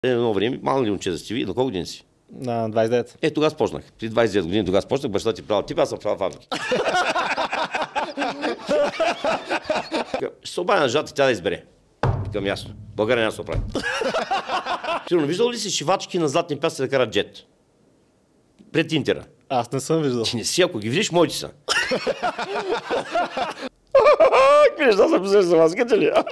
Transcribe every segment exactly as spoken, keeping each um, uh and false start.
Едно време, малко ли момче да сте ви, на колко години си? На двайсет и девет. Е, тогава спочнах. При двайсет и девет години тогава спочнах, баща ти правил тип, аз съм правил фабрики. Ще се обадя на жата и тя да избере. Към ясно. България няма се оправи. Сигурно, виждал ли си шивачки на златни пясъци да карат джет? Пред Интера. Аз не съм виждал. Ти не си, ако ги видиш, моите са. Какви неща съм писал за вас, къде ли?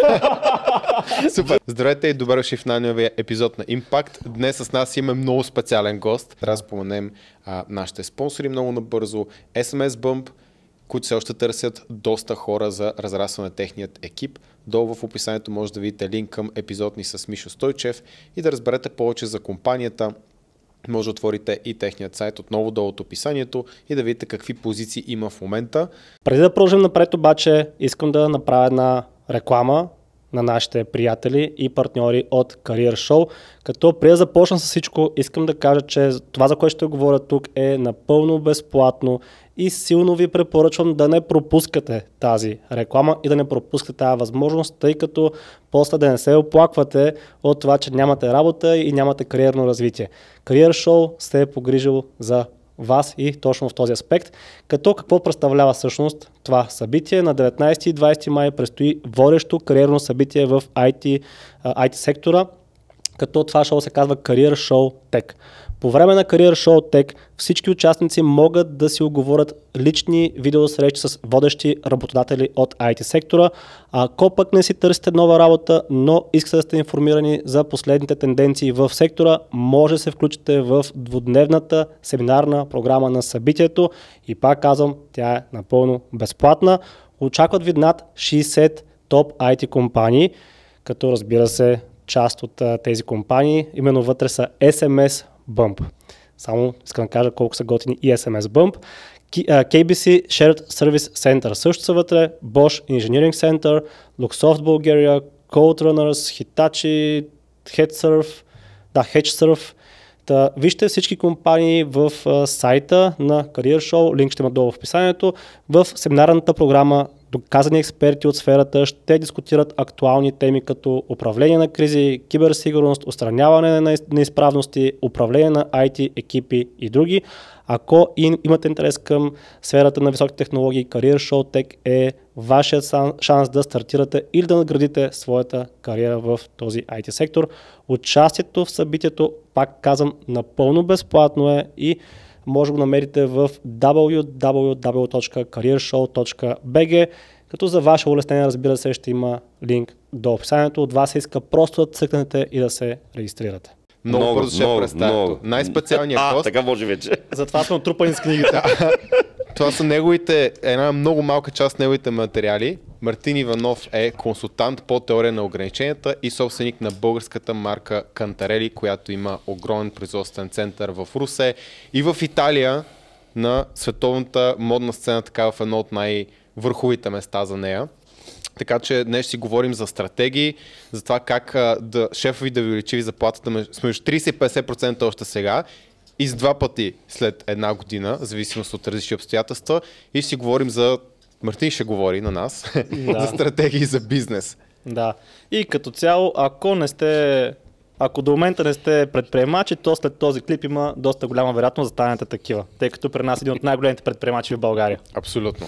Супер! Здравейте и добре дошли в най-новия епизод на Impact. Днес с нас имаме много специален гост. Трябва да споменем а, нашите спонсори много набързо. ес ем ес Bump, които все още търсят доста хора за разрастване на техният екип. Долу в описанието може да видите линк към епизод ни с Мишо Стойчев и да разберете повече за компанията. Може да отворите и техният сайт отново долу от описанието и да видите какви позиции има в момента. Преди да продължим напред обаче, искам да направя една реклама на нашите приятели и партньори от Career Show. Като преди да започна с всичко, искам да кажа, че това, за което ще говоря тук, е напълно безплатно и силно ви препоръчвам да не пропускате тази реклама и да не пропускате тази възможност, тъй като после да не се оплаквате от това, че нямате работа и нямате кариерно развитие. Career Show се е погрижил за вас и точно в този аспект. Като какво представлява всъщност това събитие? На деветнайсети и двайсети май предстои водещо кариерно събитие в ай ти, ай ти сектора, като това шоу се казва Career Show Tech. По време на Career Show Tech всички участници могат да си оговорят лични видеосрещи с водещи работодатели от ай ти сектора. Ако пък не си търсите нова работа, но искате да сте информирани за последните тенденции в сектора, може да се включите в двудневната семинарна програма на събитието и пак казвам, тя е напълно безплатна. Очакват ви над шейсет топ ай ти компании, като разбира се част от а, тези компании, именно вътре са ес ем ес Bump. Само искам да кажа колко са готини и ес ем ес Bump. кей би си Shared Service Center също са вътре, Bosch Engineering Center, Luxoft Bulgaria, Coderunners, Hitachi, HeadSurf, да, HedgeSurf. Та, вижте всички компании в а, сайта на Career Show, линк ще има долу в описанието. В семинарната програма доказани експерти от сферата ще дискутират актуални теми като управление на кризи, киберсигурност, отстраняване на неизправности, управление на ай ти екипи и други. Ако имате интерес към сферата на високи технологии, Career Show Tech е вашият шанс да стартирате или да надградите своята кариера в този ай ти сектор. Участието в събитието, пак казвам, напълно безплатно е и може да го намерите в дабъл ю дабъл ю дабъл ю точка career show точка би джи, като за ваше улеснение, разбира се, ще има линк до описанието. От вас се иска просто да цъкнете и да се регистрирате. Много, много бързо ще представя. Най-специалният а, гост. така може вече. Затова сме отрупани с книгите. Това са неговите, една много малка част от неговите материали. Мартин Иванов е консултант по теория на ограниченията и собственик на българската марка Кантарели, която има огромен производствен център в Русе и в Италия на световната модна сцена, така в едно от най-върховите места за нея. Така че днес си говорим за стратегии, за това как да, шефови да ви увеличи заплатата между трийсет и петдесет процента още сега и с два пъти след една година, в зависимост от различни обстоятелства, и ще си говорим за, Мартин ще говори на нас, да. за стратегии за бизнес. Да, и като цяло, ако не сте, ако до момента не сте предприемачи, то след този клип има доста голяма вероятност да станете такива, тъй като при нас е един от най-големите предприемачи в България. Абсолютно.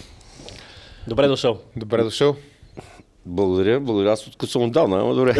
Добре дошъл. Добре дошъл. Благодаря, благодаря. Аз откъде съм отдавна, ама добре.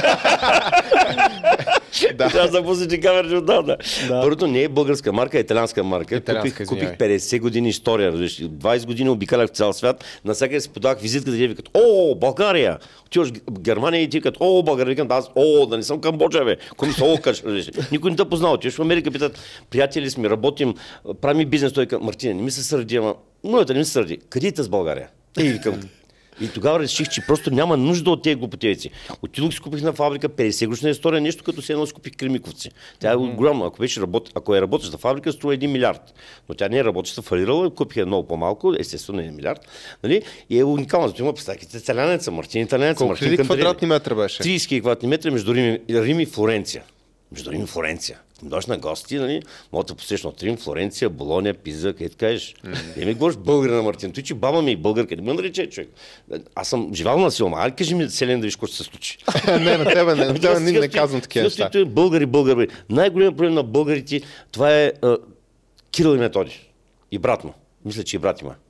Да. Трябва да запусните камерите отдавна. Да. Първото не е българска марка, е италианска марка. Италианска, купих, купих петдесет години история. двайсет години обикалях в цял свят. Насякъде си подавах визитка да ви викат: о, България! Отиваш в Германия и ти викат: о, България! Викам: аз, о, да не съм Камбоджа, бе. Коми са, о, каш. Никой не те познава. Отиваш в Америка, питат: приятели сме, работим, правим бизнес. Той казва: Мартине, не ми се сърди, ама моята не ми се сърди. Къде е с България? И викам. И тогава реших, че просто няма нужда от тези глупотевици. Отидох си купих на фабрика петдесет годишна история, нещо като се едно си купих Кремиковци. Тя е голяма. Ако, беше работ... Ако е работеща фабрика, струва един милиард. Но тя не е работеща, фалирала, купих е много по-малко, естествено е един милиард. Нали? И е уникална. Зато има представките италянеца, Мартин италянеца. Колко Мартин квадратни метра беше? трийсет квадратни метра между Рим, Рим и Флоренция. Между Рим и Флоренция. Ти дойдеш на гости, нали, мога да посрещна от Рим, Флоренция, Болония, Пиза, където кажеш. Не ми говориш българина, Мартин. Той, че баба ми е българка, не ме нарече човек. Аз съм живял на силма. Ай, кажи ми, Селен, да виж какво ще се случи. Не, на тебе не, на тебе не, не казвам такива неща. Българи, българи. Най-големият проблем на българите, това е а, Кирил и Методи. И брат му. Мисля, че и брат има.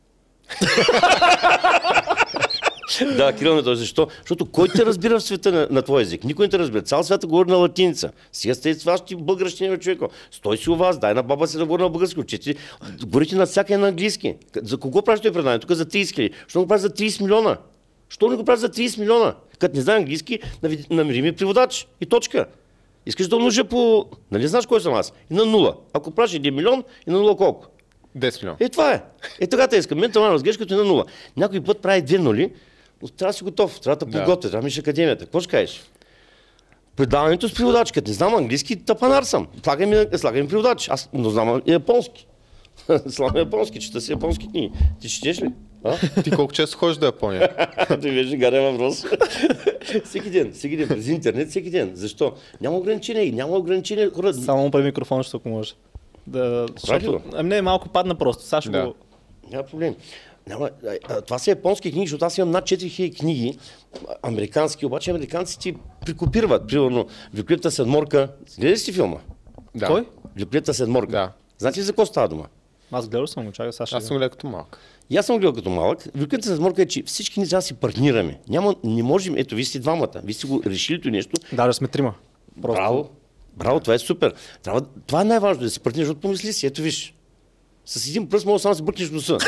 Да, Кирил Методи. Защо? Защото кой те разбира в света на, на твой език? Никой не те разбира. Цял свят говори на латиница. Сега сте това ще българщина човека. Стой си у вас, дай на баба си да говори на български. Учете, говорите на всяка на английски. За кого правиш той предание? Тук за трийсет хиляди. Що го правиш за трийсет милиона? Що не го правиш за трийсет милиона? Като не знае английски, намери ми преводач. И точка. Искаш да умножа по... Нали знаеш кой съм аз? И на нула. Ако правиш един милион, и на нула колко? десет милиона. Е, това е. Е, така те искам. Мен това разглеждаш като и на нула. Някой път прави две нули, но трябва да си готов. Трябва да подготвя. Трябва да миш академията. Какво ще кажеш? Предаването с преводач. Като не знам английски, тапанар съм. Слагай ми, слагай ми преводач. Аз не знам японски. Слагам японски, чета си японски книги. Ти четеш ли? А? Ти колко често ходиш до Япония? Той беше гарен въпрос. Всеки ден, всеки ден, през интернет, всеки ден. Защо? Няма ограничение, няма ограничение. Хора... Само при микрофон, защото може. Да, защото... Ами не, малко падна просто. Сега ще Да. го... Няма проблем. Няма, а, а, това са японски книги, защото аз имам над четири хиляди книги, а, американски, обаче американците прикопират. Примерно, Великолепната седморка. Гледай ли си филма? Да. Кой? Великолепната седморка. Да. Знаете ли за какво става дума? Аз гледал съм го, чакай, сега ще... Аз съм гледал като малък. И аз съм гледал като малък. Великолепната седморка е, че всички ни трябва да си партнираме. Няма, не можем, ето, вие сте двамата, вие сте го решили то нещо. Даже сме трима. Просто... Браво, браво, това е супер. Трябва, това е най-важно, да се партнираш, защото помисли си, ето виж. С един пръст мога само да се бъркнеш в носа.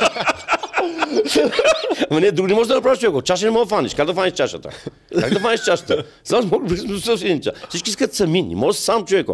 Ама не, друго не можеш да направиш човек. Чаша не мога да фаниш. Как да фаниш чашата? Как да фаниш чашата? Само мога да бъркнеш в носа в един час. Всички искат сами. Не може сам човек.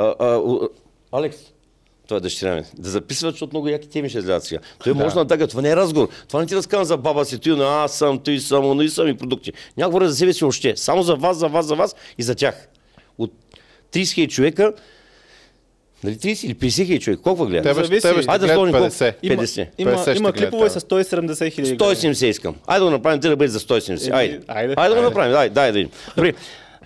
Алекс, това е дъщеря ми. Да записват, защото много яки теми ще излязат сега. Той може да натага. Това не е разговор. Това не ти разказвам за баба си, той, аз съм, той само, но и съм и продукти. Няма говоря за себе си още. Само за вас, за вас, за вас и за тях. От трийсет хиляди човека, нали трийсет или петдесет хиляди човека? Колко гледат? Тебе, Зависи. тебе ще Айде да гледат сложим колко? петдесет. Има, петдесет. има, петдесет има ще гледат клипове това. с сто и седемдесет хиляди. сто и седемдесет искам. Айде да го направим, те да бъде за сто и седемдесет. Еми, Айде. айде. Айде да го направим. Дай, дай да видим. Добре.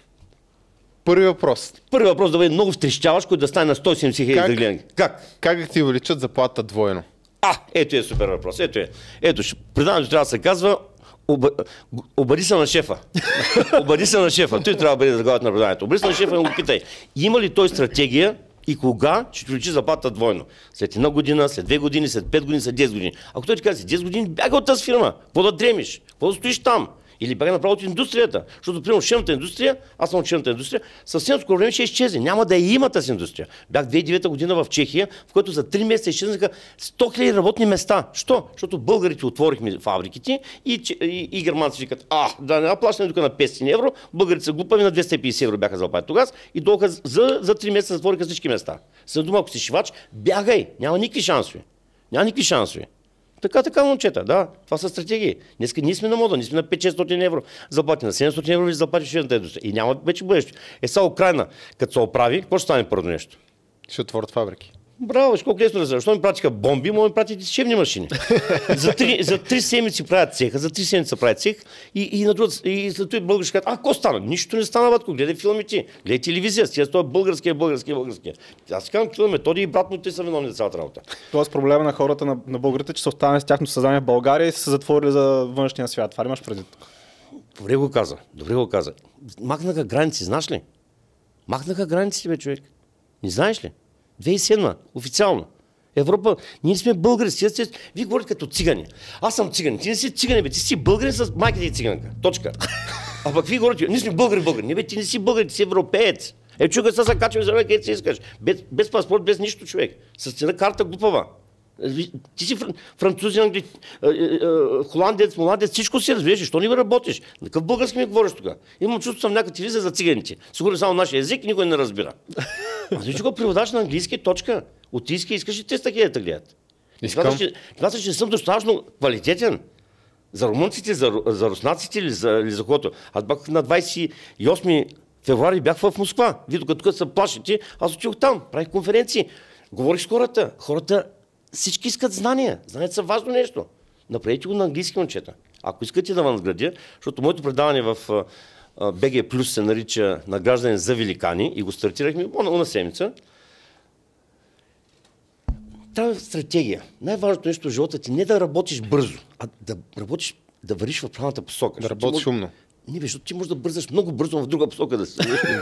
Първи въпрос. Първи въпрос да бъде много втрещяващ, който да стане на сто и седемдесет хиляди Как? да гледам. Как? Как да ти увеличат заплата двойно? А, ето е супер въпрос. Ето е. Ето, ще- предаването трябва да се казва оба- обади се на шефа. Обади се на шефа. Той трябва да бъде заглавието на предаването. Обади се на шефа и го питай. Има ли той стратегия и кога ще увеличи заплата двойно? След една година, след две години, след пет години, след десет години. Ако той ти каже, след десет години бяга от тази фирма. Какво да дремиш? Какво да стоиш там? Или бяга направо от индустрията. Защото, примерно, шемната индустрия, аз съм от шемната индустрия, съвсем скоро време ще изчезне. Няма да я има тази индустрия. Бях две хиляди и девета година в Чехия, в който за три месеца изчезнаха сто хиляди работни места. Що? Защото българите отворихме фабриките и, че- и, и германци викат, а, да не плащаме тук на петстотин евро, българите са глупави, на двеста и петдесет евро бяха заплати тогава и долуха за, за три месеца затвориха всички места. С дума, ако си шивач, бягай, няма никакви шансове. Няма никакви шансове. Така, така, момчета, да. Това са стратегии. Днеска ние сме на мода, ние сме на пет-шестстотин евро заплати, на седемстотин евро ви заплати в шведната индустрия. И няма вече бъдеще. Е, сега Украйна, като се оправи, какво ще стане първо нещо? Ще отворят фабрики. Браво, виж колко лесно да се. Защо ми пратиха бомби, може да ми пратите шевни машини. за, три, за три седмици правят цеха, за три седмици правят цех и, и, на друг, и след това български казват, а, какво стана? Нищо не стана, батко, гледай филмите, гледай телевизия, сега това е българския, българския, българския. Аз си казвам, Кирил Методи и брат му, те са виновни за цялата работа. Тоест проблема на хората, на, на българите, че са останали с тяхното съзнание в България и са се затворили за външния свят. Това ли имаш преди тук? Добре го каза, добре го каза. Махнаха граници, знаеш ли? Махнаха границите, бе, човек. Не знаеш ли? две хиляди и седма, официално. Европа, ние сме българи, си, си, вие говорите като цигани. Аз съм цигани, ти не си цигани, бе, ти си българин с майката и циганка. Точка. А пък вие говорите, ние сме българи, българи. Не, бе, ти не си българин, ти си европеец. Е, човек, сега се качва за мен, където си искаш. Без, без паспорт, без нищо, човек. С една карта глупава. Ти си фран, французин, англи, е, е, е, холандец, моландец, всичко си разбираш, защо не работиш? Какъв български ми говориш тук? Имам чувство, съм някаква телевизия за циганите. Сигурно само нашия език и никой не разбира. А ти го преводаш на английски, точка. От иска искаш и триста хиляди да гледат. Искам. Това че не съм достатъчно квалитетен. За румънците, за, за руснаците или за, или за когото. Аз бях на двадесет и осми февруари бях в Москва. Вие тук, тук са плашите, аз отидох там, правих конференции. Говорих с хората. Хората всички искат знания. Знанията са важно нещо. Направете го на английски, момчета. Ако искате да вам наградя, защото моето предаване в би джи Плюс се нарича Награждане за великани и го стартирахме на седмица. Трябва стратегия. Най-важното нещо в живота ти не да работиш бързо, а да работиш, да вървиш в правилната посока. Да работиш може... умно. Не, защото ти можеш да бързаш много бързо в друга посока да се.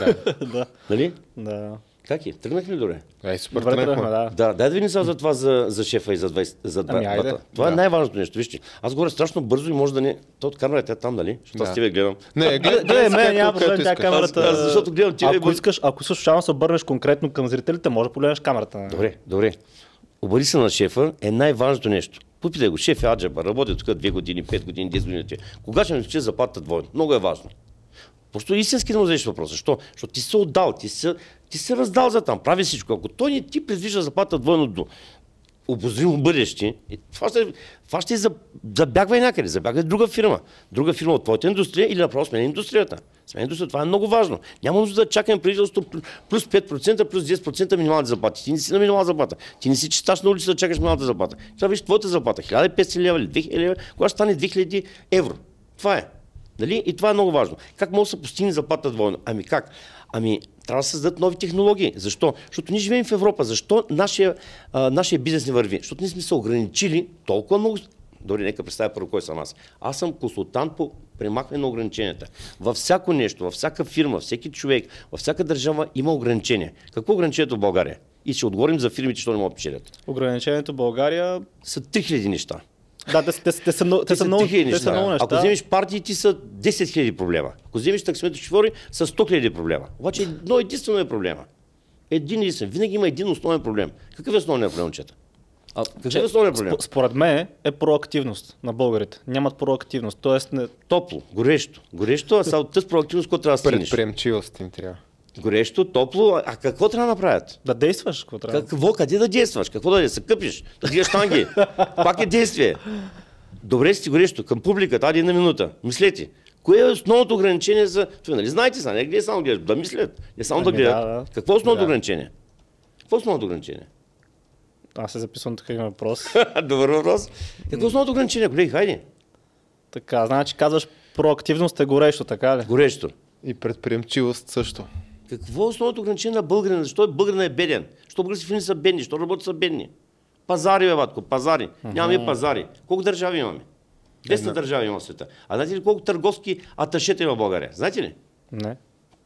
Да. Нали? Да. Как е? Тръгнахме ли добре? Ай, супер, Добре, тръгнахме. да. Да, дай да видим сега за това за, за шефа и за двайсет. За два, Ами, айде. това Да. е най-важното нещо. Вижте, аз говоря страшно бързо и може да не. То от камерата е там, нали? Защото Да. аз тебе гледам. Не, гледай, Гледай, си мен както- няма както проблем, тя искаш. камерата. Аз- аз защото гледам тебе, Ако бър- искаш, ако искаш, само се обърнеш конкретно към зрителите, може да погледнеш камерата. Добре, добре. Обади се на шефа е най-важното нещо. Попитай го, шеф е аджаба, работи тук две години, пет години, десет години. Кога ще ми случи заплатата двойно? Много е важно. Просто истински да му зададеш въпроса. Защо? Защото ти се отдал, ти се, ти се раздал за там, прави всичко. Ако той не ти предвижда заплата двойно до обозримо бъдеще, това ще, това ще забягва и някъде, забягва и друга фирма. Друга фирма от твоята индустрия или направо смени индустрията. Смени индустрията, това е много важно. Няма нужда да чакаме правителството плюс пет процента, плюс десет процента минимални заплати. Ти не си на минимална заплата. Ти не си чисташ на улица да чакаш минималната заплата. Това виж твоята заплата. хиляда и петстотин лева или две хиляди лева, кога ще стане две хиляди евро. Това е. Нали? И това е много важно. Как може да се постигне заплата двойно? Ами как? Ами трябва да се създадат нови технологии. Защо? Защото ние живеем в Европа. Защо нашия, а, нашия бизнес не върви? Защото ние сме се ограничили толкова много. Дори нека представя първо кой съм аз. Аз съм консултант по премахване на ограниченията. Във всяко нещо, във всяка фирма, всеки човек, във всяка държава има ограничения. Какво е ограничението в България? И ще отговорим за фирмите, що не могат да печелят. Ограничението в България. Са три хиляди неща. Да, те, те, те, са, много- те, са, много, три хиляди те са много неща. Ако вземеш партии, ти са десет хиляди проблема. Ако вземеш таксиметри шофьори, са сто хиляди проблема. Обаче едно единствено е проблема. Един единствен. Винаги има един основен проблем. Какъв е основният проблем, чета? А, какъв е основният проблем? Сп- Според мен е проактивност на българите. Нямат проактивност. Тоест, не... Топло, горещо. Горещо, а сега от тази проактивност, която трябва да стигнеш. Предприемчивост им трябва. Горещо, топло, а какво трябва да направят? да действаш. Какво трябва? Какво, къде да действаш? Какво да, да се къпиш? Да дигаш танги? Пак е действие. Добре си горещо, към публиката, ади една минута. Мислете. Кое е основното ограничение за... Това, нали знаете са, не гледай само гледаш, да мислят, не само да Ами гледат. да, да. Какво е основното Да. ограничение? Какво е основното ограничение? Аз се записвам тук един въпрос. Добър въпрос. Какво е основното ограничение, колеги? Хайде. Така, значи казваш проактивност е горещо, така ли? Горещо. И предприемчивост също. Какво е основното ограничение на българина? Защо е българина е беден? Защо български фирми са бедни? Защо работят са бедни? Пазари, бе, батко, пазари. Нямаме пазари. Колко държави имаме? двеста държави има в света. А знаете ли колко търговски аташета има в България? Знаете ли? Не.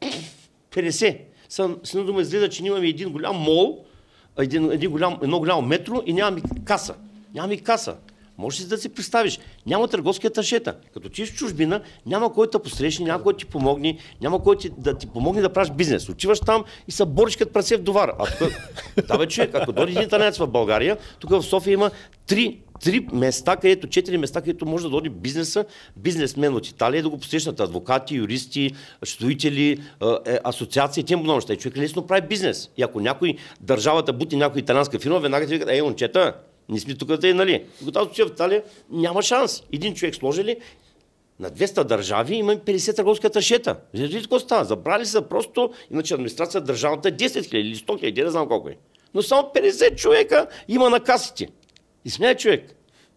петдесет. С една дума изгледа, че ние имаме един голям мол, един, един голям, едно голямо метро и нямаме каса. Нямаме каса. Можеш ли да си представиш? Няма търговски аташета. Като ти в чужбина, няма кой да посрещне, няма кой да ти помогне, няма кой ти, да ти помогне да правиш бизнес. Отиваш там и са бориш като прасе в довар. А тук, да бе, човек, ако дойде един италианец в България, тук в София има три, три места, където, четири места, където може да дойде бизнеса, бизнесмен от Италия, да го посрещнат адвокати, юристи, строители, е, асоциации, тем много неща. И човек лесно прави бизнес. И ако някой държавата бути някоя италианска фирма, веднага ти викат, ей, момчета, ние сме тук да е, нали? Когато отива в Италия, няма шанс. Един човек сложили на двеста държави, има петдесет търговски аташета. Виждате какво става? Забрали са просто, иначе администрация държавната е десет хиляди или сто хиляди, не знам колко е. Но само петдесет човека има на касите. И смея човек.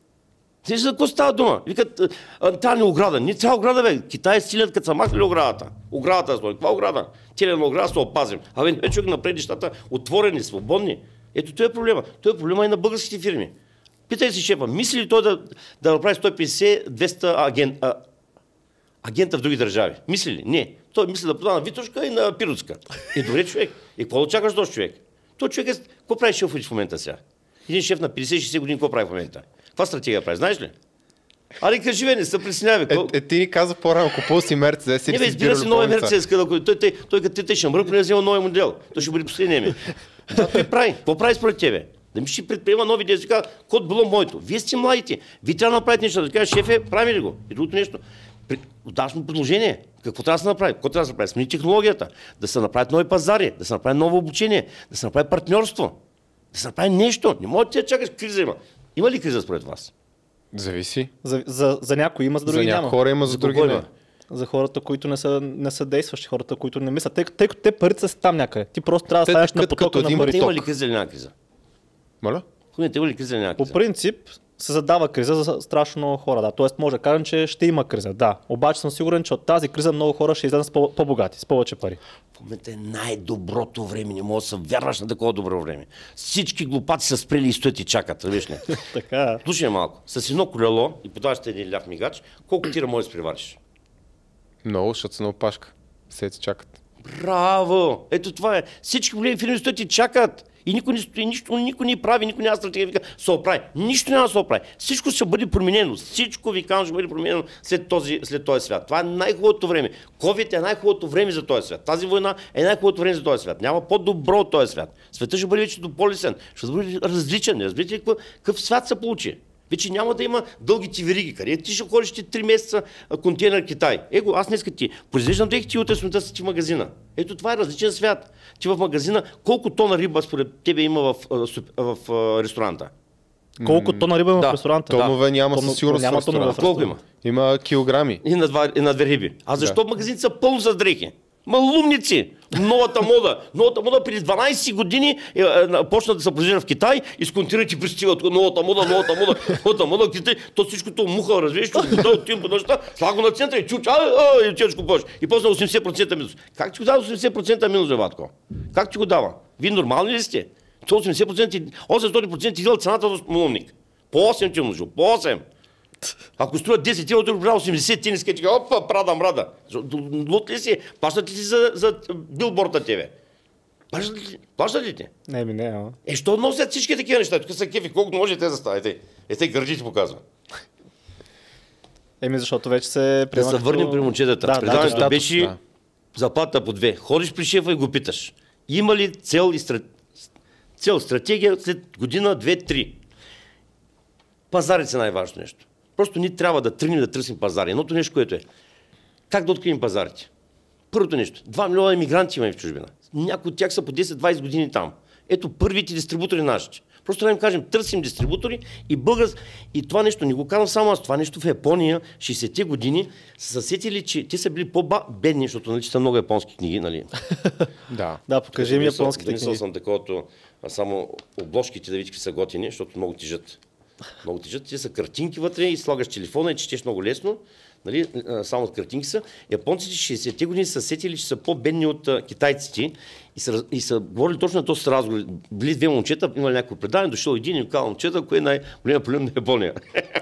Вижте за какво става дума? Викат, трябва ли ограда? Не трябва ограда, бе. Китай е силен, като са махнали оградата. Оградата стои. Каква ограда? Телена ограда се опазим. А бе, човек напред нещата отворени, свободни. Ето това е проблема. Това е проблема и на българските фирми. Питай си шефа, мисли ли той да, да направи сто и петдесет двеста аген, а, агента в други държави? Мисли ли? Не. Той мисли да продава на Витошка и на Пиротска. Е, добре човек. И какво да чакаш този човек? Той човек е... Какво прави шеф в момента сега? Един шеф на петдесет-шейсет години какво прави в момента? Каква стратегия прави? Знаеш ли? Али кажи, бе, не се притеснявай. Е, е, ти ни каза по-рано, купувал си Мерцедес Не или бе, си избира си избирал новия любовница. Мерцедес, къде той, той, той, той, той, той ще мръкне, взема новия модел. Той ще бъде последния ми. Това той прави. Какво прави според тебе? Да ми ще предприема нови действия, казва, код било моето. Вие сте младите. Вие трябва да направите нещо. Да кажа, шефе, прави ли го? И другото нещо. Даш му предложение. Какво трябва да се направи? Какво трябва да се направи? Смени технологията. Да се направят нови пазари, да се направи ново обучение, да се направи партньорство. Да се направи нещо. Не може да чакаш криза има. Има ли криза според вас? Зависи. За, за, за някои има, за За други някои няма. хора има, за За други кого не. има? За хората, които не са, не са действащи, хората, които не мислят. Тъй, тъй като те парите са там някъде. Ти просто трябва да Те станеш на тъкат потока като на един парите. Има Поток. ли криза или няма криза? Моля? Хуйните, има ли криза или няма По криза? принцип, се задава криза за страшно много хора. Да. Тоест може да кажем, че ще има криза. Да. Обаче съм сигурен, че от тази криза много хора ще излязат по-богати, с повече пари. В момента е най-доброто време. Не мога да се вярваш на такова добро време. Всички глупаци са спрели и стоят и чакат. Виж ли? Така. Слушай малко. С едно колело и подаваш един ляв мигач, колко тира можеш да спревариш? Много, защото са на опашка. Се чакат. Браво! Ето това е. Всички големи фирми стоят и чакат. И никой не стои, нищо, никой не прави, никой няма стратегия, вика, се оправи. Нищо няма да се оправи. Всичко ще бъде променено. Всичко ви казвам, ще бъде променено след този, след този свят. Това е най-хубавото време. ковид е най-хубавото време за този свят. Тази война е най-хубавото време за този свят. Няма по-добро от този свят. Светът ще бъде вече по-лесен. Ще бъде различен. Разбирате ли какъв свят се получи? Вече няма да има дългите вериги, къде ти ще ходиш три месеца контейнер Китай. Его, аз днеска ти произвеждам дрехи, ти утре сутринта си в магазина. Ето това е различен свят. Ти в магазина, колко тона риба според тебе има в, в, в, в ресторанта? Колко тона риба има да. в ресторанта? Тонове няма Тоно- със сигурност няма в тонове в ресторанта. Колко има? Има килограми. И на, два, и на две риби. А защо Да. магазините са пълно с дрехи? Малумници! Новата мода. Новата мода преди дванайсет години е, е, почна да се произвежда в Китай и с континенти пристигат новата мода, новата мода, новата мода в Китай. То всичкото муха, развиш, вода от тим по нощта, слага на центъра и чуч, а, а, и чеш купаш. И после осемдесет процента минус. Как ти го дава осемдесет процента минус, Ватко? Как ти го дава? Вие нормални ли сте? То осемдесет процента, осемстотин процента идва цената за малумник. По осем ти умножил, по осем. Ако струва десет евро, ти продава осемдесет, ти не скачи, опа, прада мрада. Лут ли си? Плащат ли си за, за билборда тебе? Плащат ли, плащат ли ти? Не, ми не, а. Е, що носят всички такива неща? Тук са кефи, колкото може те заставите. Е, те гърди ти показва. Еми, защото вече се Да приема се като- върнем при момчетата. Да, да, Предаването да, беше да. заплата по две. Ходиш при шефа и го питаш. Има ли цел и стра... цел, стратегия след година, две, три? Пазарите са най-важното нещо. Просто ние трябва да тръгнем да търсим пазари. Едното нещо, което е. Как да открием пазарите? Първото нещо. Два милиона емигранти имаме в чужбина. Някои от тях са по десет-двайсет години там. Ето първите дистрибутори нашите. Просто да им кажем, търсим дистрибутори и българс. И това нещо, не го казвам само аз, това нещо в Япония, шейсетте години, са сетили, че те са били по-бедни, защото нали, са много японски книги, нали? Да. Да, покажи ми Донесъл- японските донесъл книги. съм таковато, а само обложките да видиш какви са готини, защото много тежат. Много тежат, те са картинки вътре и слагаш телефона и четеш много лесно. Нали? а, Само от картинки са. Японците шейсетте години са сетили, че са по-бедни от а, китайците и са, раз- и са говорили точно на този разговор. Били две момчета, имали някакво предаване, дошъл един и казал момчета, кое е най-големият проблем на Япония.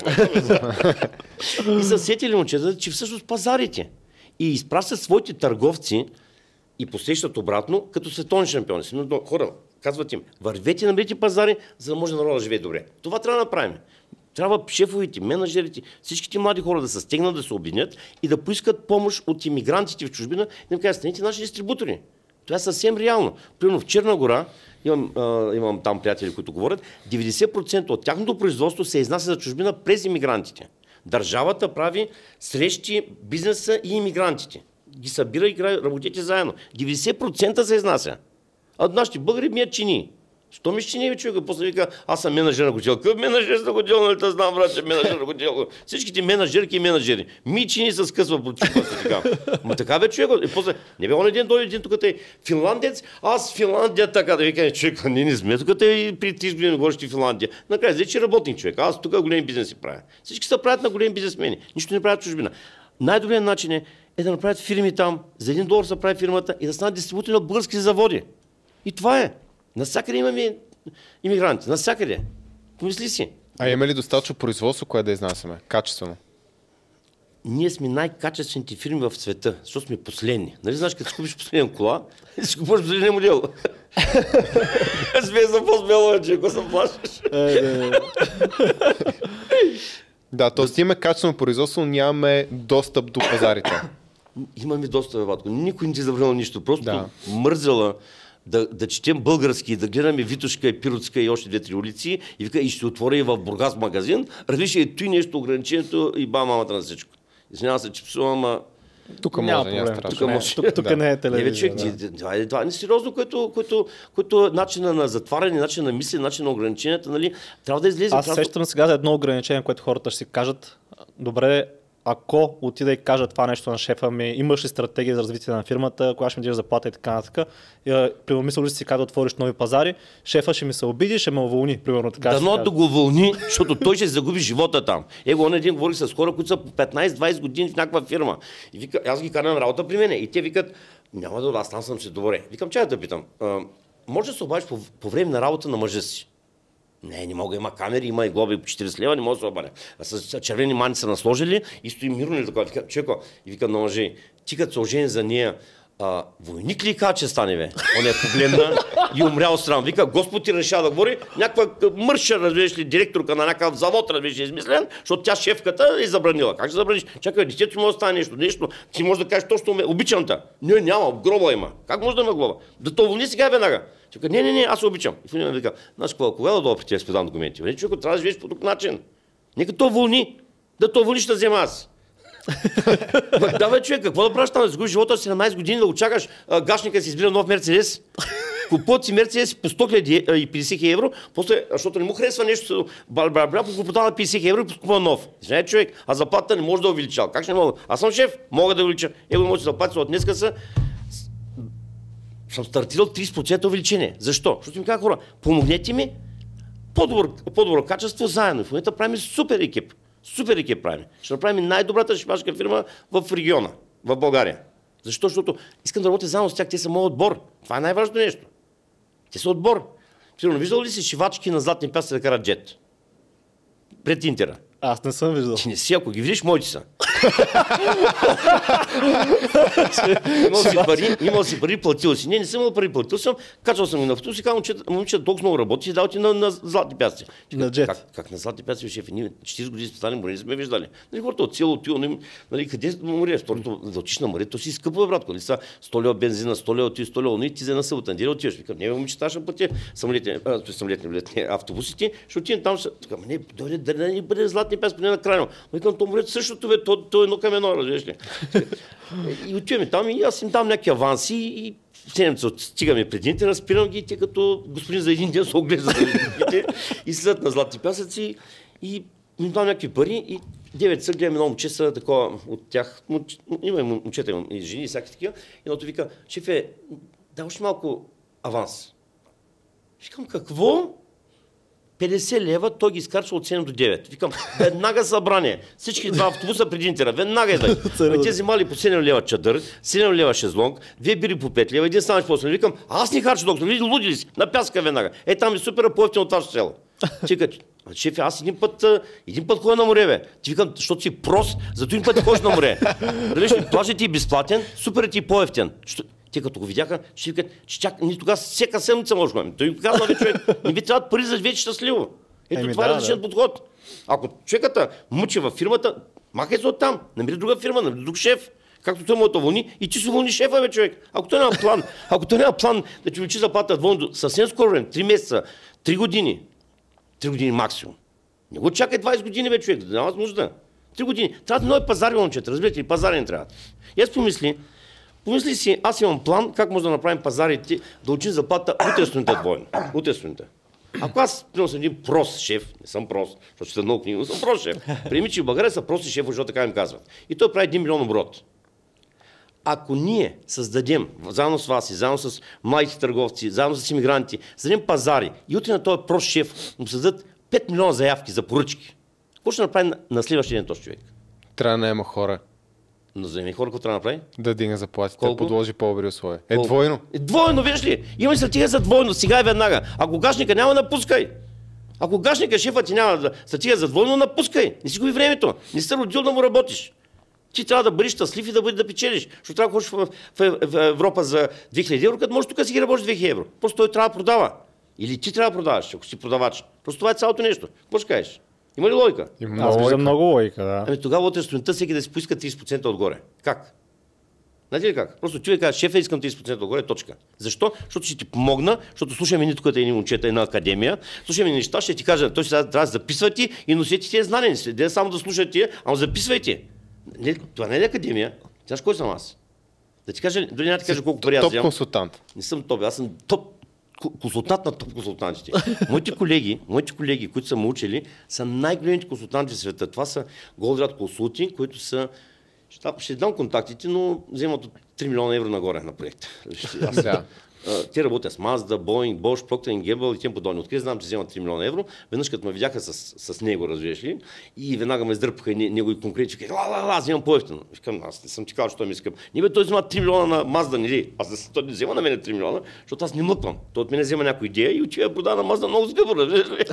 И са сетили момчета, че всъщност пазарите. И изпращат своите търговци и посещат обратно като световни шампиони. Но хора, казват им, вървете, намерите пазари, за да може народа да живее добре. Това трябва да направим. Трябва шефовите, менеджерите, всичките млади хора да се стегнат, да се обединят и да поискат помощ от имигрантите в чужбина и да им кажат, станете наши дистрибутори. Това е съвсем реално. Примерно в Черна гора, имам, а, имам там приятели, които говорят, деветдесет процента от тяхното производство се изнася за чужбина през имигрантите. Държавата прави срещи бизнеса и имигрантите. Ги събира и работите заедно. деветдесет процента се изнася. А нашите българи мият чини. Що ми чини, човека? После вика, аз съм менеджер на хотел. Какъв менеджер на хотел, нали те знам, брат, че менеджер на хотел. Всичките менеджерки и менеджери. Ми чини се скъсва по така. Ма така бе, човека. И после, не бе, он един дойде един тук е финландец, аз Финландия така да ви кажа, човека, ние не сме тук и при трийсет години говориш ти Финландия. Накрая, взе, че работник човек. Аз тук големи бизнеси правя. Всички се правят на големи бизнесмени. Нищо не правят в чужбина. Най-добрият начин е, е да направят фирми там, за един долар се прави фирмата и да станат дистрибутори на български заводи. И това е. Насякъде имаме имигранти. Насякъде. Помисли си. А има ли достатъчно производство, което да изнасяме? Качествено. Ние сме най-качествените фирми в света, защото сме последни. Нали знаеш, като си купиш последен кола, си купиш последния модел. Смея за по-смело, че ако се плашиш. Да, т.е. имаме качествено производство, но нямаме достъп до пазарите. Имаме доста ватко. Никой не ти е забранил нищо. Просто Да. мързела да, да четем български, да гледаме Витошка и Пиротска и още две-три улици и вика, и ще отворя и в Бургас магазин. Различа и той нещо ограничението и ба мамата на всичко. Извинявам се, че псувам, ама... Тук Няма може, няма проблем. страшно. Тук Не, може. тук, тук Да. не е Не, бе, телевизия. човек, да. ти- това, е, това е несериозно, което, което, което е начина на затваряне, начин на мислене, начин на ограниченията, нали? Трябва да излезе. Аз трябва да- сещам сега за едно ограничение, което хората ще си кажат, добре, ако отида и кажа това нещо на шефа ми, имаш ли стратегия за развитие на фирмата, кога ще ми дадеш заплата и така нататък, примерно мисля ли си как да отвориш нови пазари, шефа ще ми се обиди, ще ме уволни, примерно така. Дано да го вълни, защото той ще загуби живота там. Его, он един говори с хора, които са по петнайсет-двайсет години в някаква фирма. И вика, аз ги карам работа при мене. И те викат, няма да, аз там съм се добре. Викам, чай да питам, а, може да се обадиш по, по време на работа на мъжа си? Не, не мога, има камери, има и глоби по четирийсет лева, не мога да се обадя. А с червени мани са насложили и стои мирно и така. Вика, чеко, и вика на мъже, ти като се ожени за нея, а, войник ли каза, че стане, бе? Он е погледна и умрял срам. Вика, Господ ти решава да говори, някаква мърша, разбираш ли, директорка на някакъв завод, разбираш ли, измислен, защото тя шефката е забранила. Как ще забраниш? Чакай, детето може да стане нещо, нещо. Ти можеш да кажеш точно, ме, обичам те. Не, няма, гроба има. Как може да ме глоба? Да то вълни сега веднага. Чакай, не, не, не, аз се обичам. И в един вика, знаеш какво, кога да дойда при тези спедан документи? Не, човек, трябва да живееш по друг начин. Нека то вълни. Да то вълни ще взема аз. Да, бе, човек, какво да правиш там? Да загубиш живота си седемнайсет години, да го чакаш а, гашника си избира нов Мерцедес. Купуват си Мерцедес по сто хиляди и петдесет евро, после, защото не му харесва нещо, бля-бля-бля, го продава петдесет евро и купува нов. Знаете, човек, а заплатата не може да увеличава. Как ще не мога? Аз съм шеф, мога да увелича. Его може да заплати от днеска са. Съм стартирал трийсет процента увеличение. Защо? Защото ми казах хора, помогнете ми, по-добро, по-добро качество заедно. В момента правим супер екип. Супер екип правим. Ще направим най-добрата шипашка фирма в региона, в България. Защо? Защото искам да работя заедно с тях, те са моят отбор. Това е най-важното нещо. Те са отбор. Сигурно, виждал ли си шивачки на златни пясъци да карат джет? Пред Интера. Аз не съм виждал. Ти не си, ако ги видиш, моите са. Имал си пари, имал си пари, платил си. Не, не съм имал пари, платил съм, качал съм ги на автобус и казвам, момичета толкова много работи и дал ти на, на златни пясъци. На джет. Как, как на златни пясъци, шеф? Ние четирийсет години спитали море, не сме виждали. Нали, хората от село отива, нали, къде море? Второто, да отиш на море, то си скъпо, братко. Нали, са сто лева бензина, сто лева ти, сто лева, но и ти за една събота неделя отиваш. Викам, не, момичета, ще пътя самолетни, самолетни билети, автобусите, ще отидем там, ще... Така, не, дойде да не бъде златни пясъци, поне на крайно. Викам, то море същото, бе, то, то е едно към едно, разбираш ли. И отиваме там и аз им дам някакви аванси и седемца стигаме пред Интер, разпирам ги, те като господин за един ден се оглеждат и след на златни пясъци и им дам някакви пари и девет са гледам едно момче са такова от тях, има и момчета и жени и всяки такива, едното вика, шефе, дай още малко аванс. Викам, какво? петдесет лева, той ги изкарчва от седем до девет. Викам, веднага събрание. Всички два автобуса преди Интера, веднага идвай. Те взимали по седем лева чадър, седем лева шезлонг, две бири по пет лева, един станеш после. Викам, аз не харча, доктор, види, луди ли си? На пяска веднага. Е, там е супер по-ефтино от вашето село. Чека, шеф, аз един път, един път ходя на море, бе. Ти викам, защото си прост, зато един път ти ходиш на море. Дали плажът ти е безплатен, супер ти е по-ефтен. Те като го видяха, ще викат, че чак, ние тогава всяка седмица може да. Той им казва, бе, човек, не ви трябват пари за да вече щастливо. Ето Еми, това да, е различен да. подход. Ако човеката мъчи във фирмата, махай се оттам, намери друга фирма, намери друг шеф. Както той му да вълни и ти се вълни шефа, бе, човек. Ако той няма план, ако той няма план да ти увеличи заплата двойно съвсем скоро време, три месеца, три години, три години максимум. Не го чакай двайсет години, бе, човек, да няма нужда. Три години. Трябва нови пазари, момчета, разбирате ли, пазари не трябва. И аз помисли, помисли си, аз имам план как може да направим пазарите, да учим заплата утре сутринта двойно. Утре сутринта. Ако аз, примерно, съм един прост шеф, не съм прост, защото ще много книги, но съм прост шеф. Приеми, че в България са прости шеф, защото така им казват. И той прави един милион оборот. Ако ние създадем, заедно с вас и заедно с младите търговци, заедно с имигранти, създадем пазари и утре на този прост шеф му създадат пет милиона заявки за поръчки, какво ще направи на, на следващия ден този човек? Трябва да наема хора. Но заеми хора, какво трябва да направи? Да дигна заплатите, Колко? да подложи по-добри условия. Е, Колко? двойно. Е, двойно, виж ли? Има стратегия за двойно, сега и веднага. Ако гашника няма, напускай. Ако гашника шефа ти няма да стратегия за двойно, напускай. Не си губи времето. Не си родил да му работиш. Ти трябва да бъдеш щастлив и да бъдеш да печелиш. Защото трябва да ходиш в, в, в Европа за две хиляди евро, като можеш тук си ги работиш две хиляди евро. Просто той трябва да продава. Или ти трябва да продаваш, ако си продавач. Просто това е цялото нещо. Какво ще кажеш? Има ли логика? Има Аз много виждам лойка. много логика, да. Ами тогава утре сутринта всеки да си поиска трийсет процента отгоре. Как? Знаете ли как? Просто човек казва, шефа, искам трийсет процента отгоре, точка. Защо? Защото ще ти помогна, защото слушаме ни тук едни момчета, една академия, слушаме неща, ще ти кажа, той сега трябва да записвате и носете тези знания. Не следете само да слушате, ама записвайте. Не, това не е академия. Знаеш кой съм аз? Да ти кажа, дори няма да ти кажа колко пари аз Топ вземам. консултант. Не съм топ, аз съм топ консултант на топ консултантите. Моите колеги, моите колеги, които са ме учили, са най-големите консултанти в света. Това са Голдрат консулти, които са... Ще, ще дам контактите, но вземат от три милиона евро нагоре на проекта. Да. Те работят с Mazda, Boeing, Bosch, Procter and Gamble и тем подобни. Откъде знам, че вземат три милиона евро. Веднъж като ме видяха с, с него, разбираш ли, и веднага ме издърпаха него и конкретно, че ла, ла, ла, вземам по-ефтино. Викам, аз не съм ти казал, че той ми скъп. Не бе, той взема три милиона на Mazda, не ли? Аз той не взема на мен три милиона, защото аз не млъквам. Той от мен взема някоя идея и отива продава на Mazda много скъпо, разбираш ли?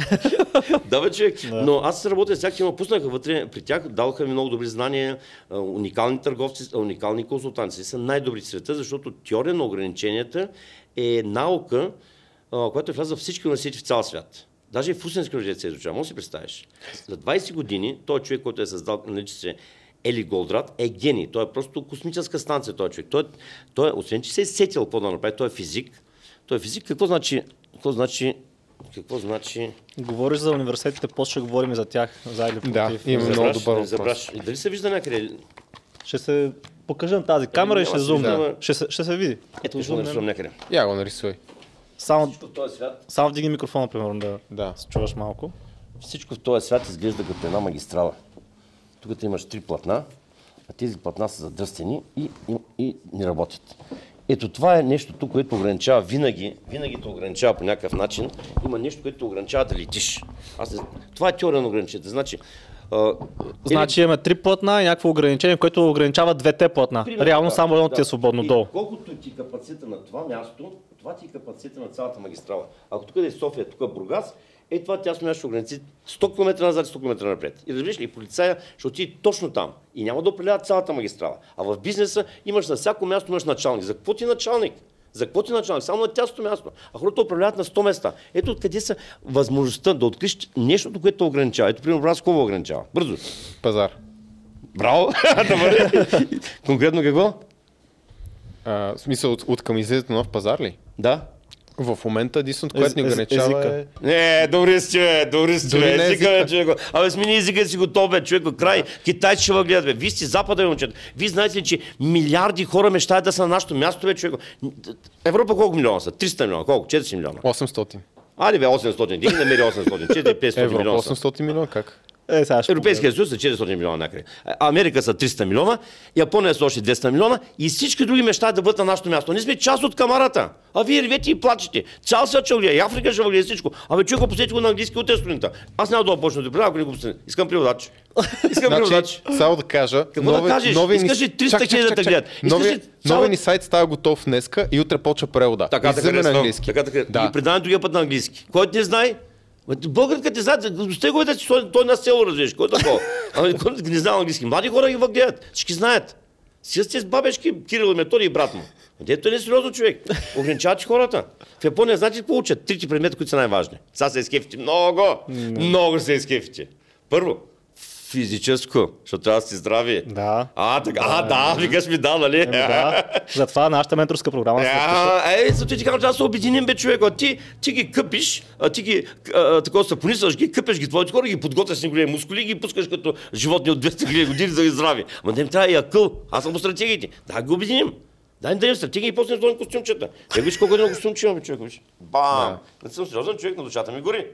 Да, бе, човек. Но аз работя с тях, че ме пуснаха вътре при тях, дадоха ми много добри знания, уникални търговци, уникални консултанти. Са най-добри в света, защото теория на ограниченията е наука, а, която е влязла в всички университети в цял свят. Даже и в Русенски университет се изучава. Може да си представиш. За двайсет години той човек, който е създал, нарича се Ели Голдрат, е гений. Той е просто космическа станция, този човек. Той, той, освен че се е сетил какво да направи, той е физик. Той е физик. Какво значи? Какво значи? Какво значи? Говориш за университетите, после ще говорим и за тях, за или против. Да, има много добър въпрос. И дали се вижда някъде? Ще се покажа на тази камера и ще зумна. Ще, се, ще се види. Ето ще нарисувам някъде. Я го нарисуй. Само, В този свят, само вдигни микрофона, примерно, да, Да. се чуваш малко. всичко в този свят изглежда като една магистрала. Тук имаш три платна, а тези платна са задръстени и, и, и не работят. Ето това е нещото, което ограничава винаги, винаги те ограничава по някакъв начин. Има нещо, което те ограничава да летиш. Аз не... Това е теория на ограниченията. Значи, а, Значи имаме три платна и някакво ограничение, което ограничава двете платна. Примерно, Реално да, само едното да. ти е свободно И долу. колкото ти капацитета на това място, това ти е капацитета на цялата магистрала. Ако тук е София, тук е Бургас, е това тясно място ще ограничи сто километра назад и сто километра напред. И разбираш ли, и полицая ще отиде точно там. И няма да определя цялата магистрала. А в бизнеса имаш на всяко място имаш началник. За какво ти началник? За какво ти началник? Само на тясното място. А хората управляват на сто места. Ето откъде са възможността да откриеш нещото, което те ограничава. Ето, примерно, Бургас какво ограничава? Бързо. Пазар. Браво! Добре. Конкретно какво? А, в смисъл от, от към излизането на нов пазар ли? Да. В момента единственото, което ни Ез- ограничава езика. е... Не, добре си, бе, добре си, Дори бе, не езика, бе, езика. човеко. Абе, смени езика си готов, бе, човеко, край. Китайци ще въгледат, бе. Вие сте запада, бе, момчета. Вие знаете ли, че милиарди хора мечтаят да са на нашото място, бе, човеко. Европа колко милиона са? триста милиона, колко? четиристотин милиона. осемстотин. Айде, бе, осемстотин. Ти ги намери осемстотин. четиристотин петстотин Европа милиона са. осемстотин милиона, как? Е, сега ще Европейския съюз са четиристотин милиона някъде. Америка са триста милиона, Япония са още двеста милиона и всички други мечтаят да бъдат на нашото място. Ние сме част от камарата. А вие ревете и плачете. Цял свят ще влияе, и Африка ще влияе всичко. Абе, човек, посетите го на английски утре сутринта. Аз няма да почна да предавам, ако не го пусне. Искам преводач. Искам преводач. Значи, само да кажа, Какво да кажеш? Искаш ли триста хиляди да гледат? Искаш Нови, ли само- нови ни сайт става готов днеска и утре почва превода. Така да Излизаме на харесвам. английски. Така да харесвам. Да. И предавам другия път на английски. Който не знае, българката не знае, стеговете си, той, той на село развиш, кой е такова? Ами, който не знае английски. Млади хора ги въгледат, всички знаят. Си сте с бабешки, Кирил и Методий и брат му. Дето е несериозно човек. Ограничават хората. В Япония знаете ли какво учат? Трите предмета, които са най-важни. Сега се изкефите много. Много се изкефите. Първо, физическо, защото трябва да си здрави. Да. А, така, а, да, викаш ми да, нали? Еми, да. Затова нашата менторска програма се запиша. А, е, зато ти казвам, че да се обединим, бе, човек. А ти, ти ги къпиш, а ти ги, а, такова се понисваш ги, къпеш ги твоите хора, ги подготвяш с ни големи мускули и ги пускаш като животни от двеста хиляди години, за да ги здрави. Ама не им трябва и акъл. Аз съм по стратегиите. Да ги обединим. Дай да дадем стратегия и после не сложим костюмчета. Те виж колко едно костюмче имаме, човек, виж. Бам! Не съм сериозен човек, на душата ми гори.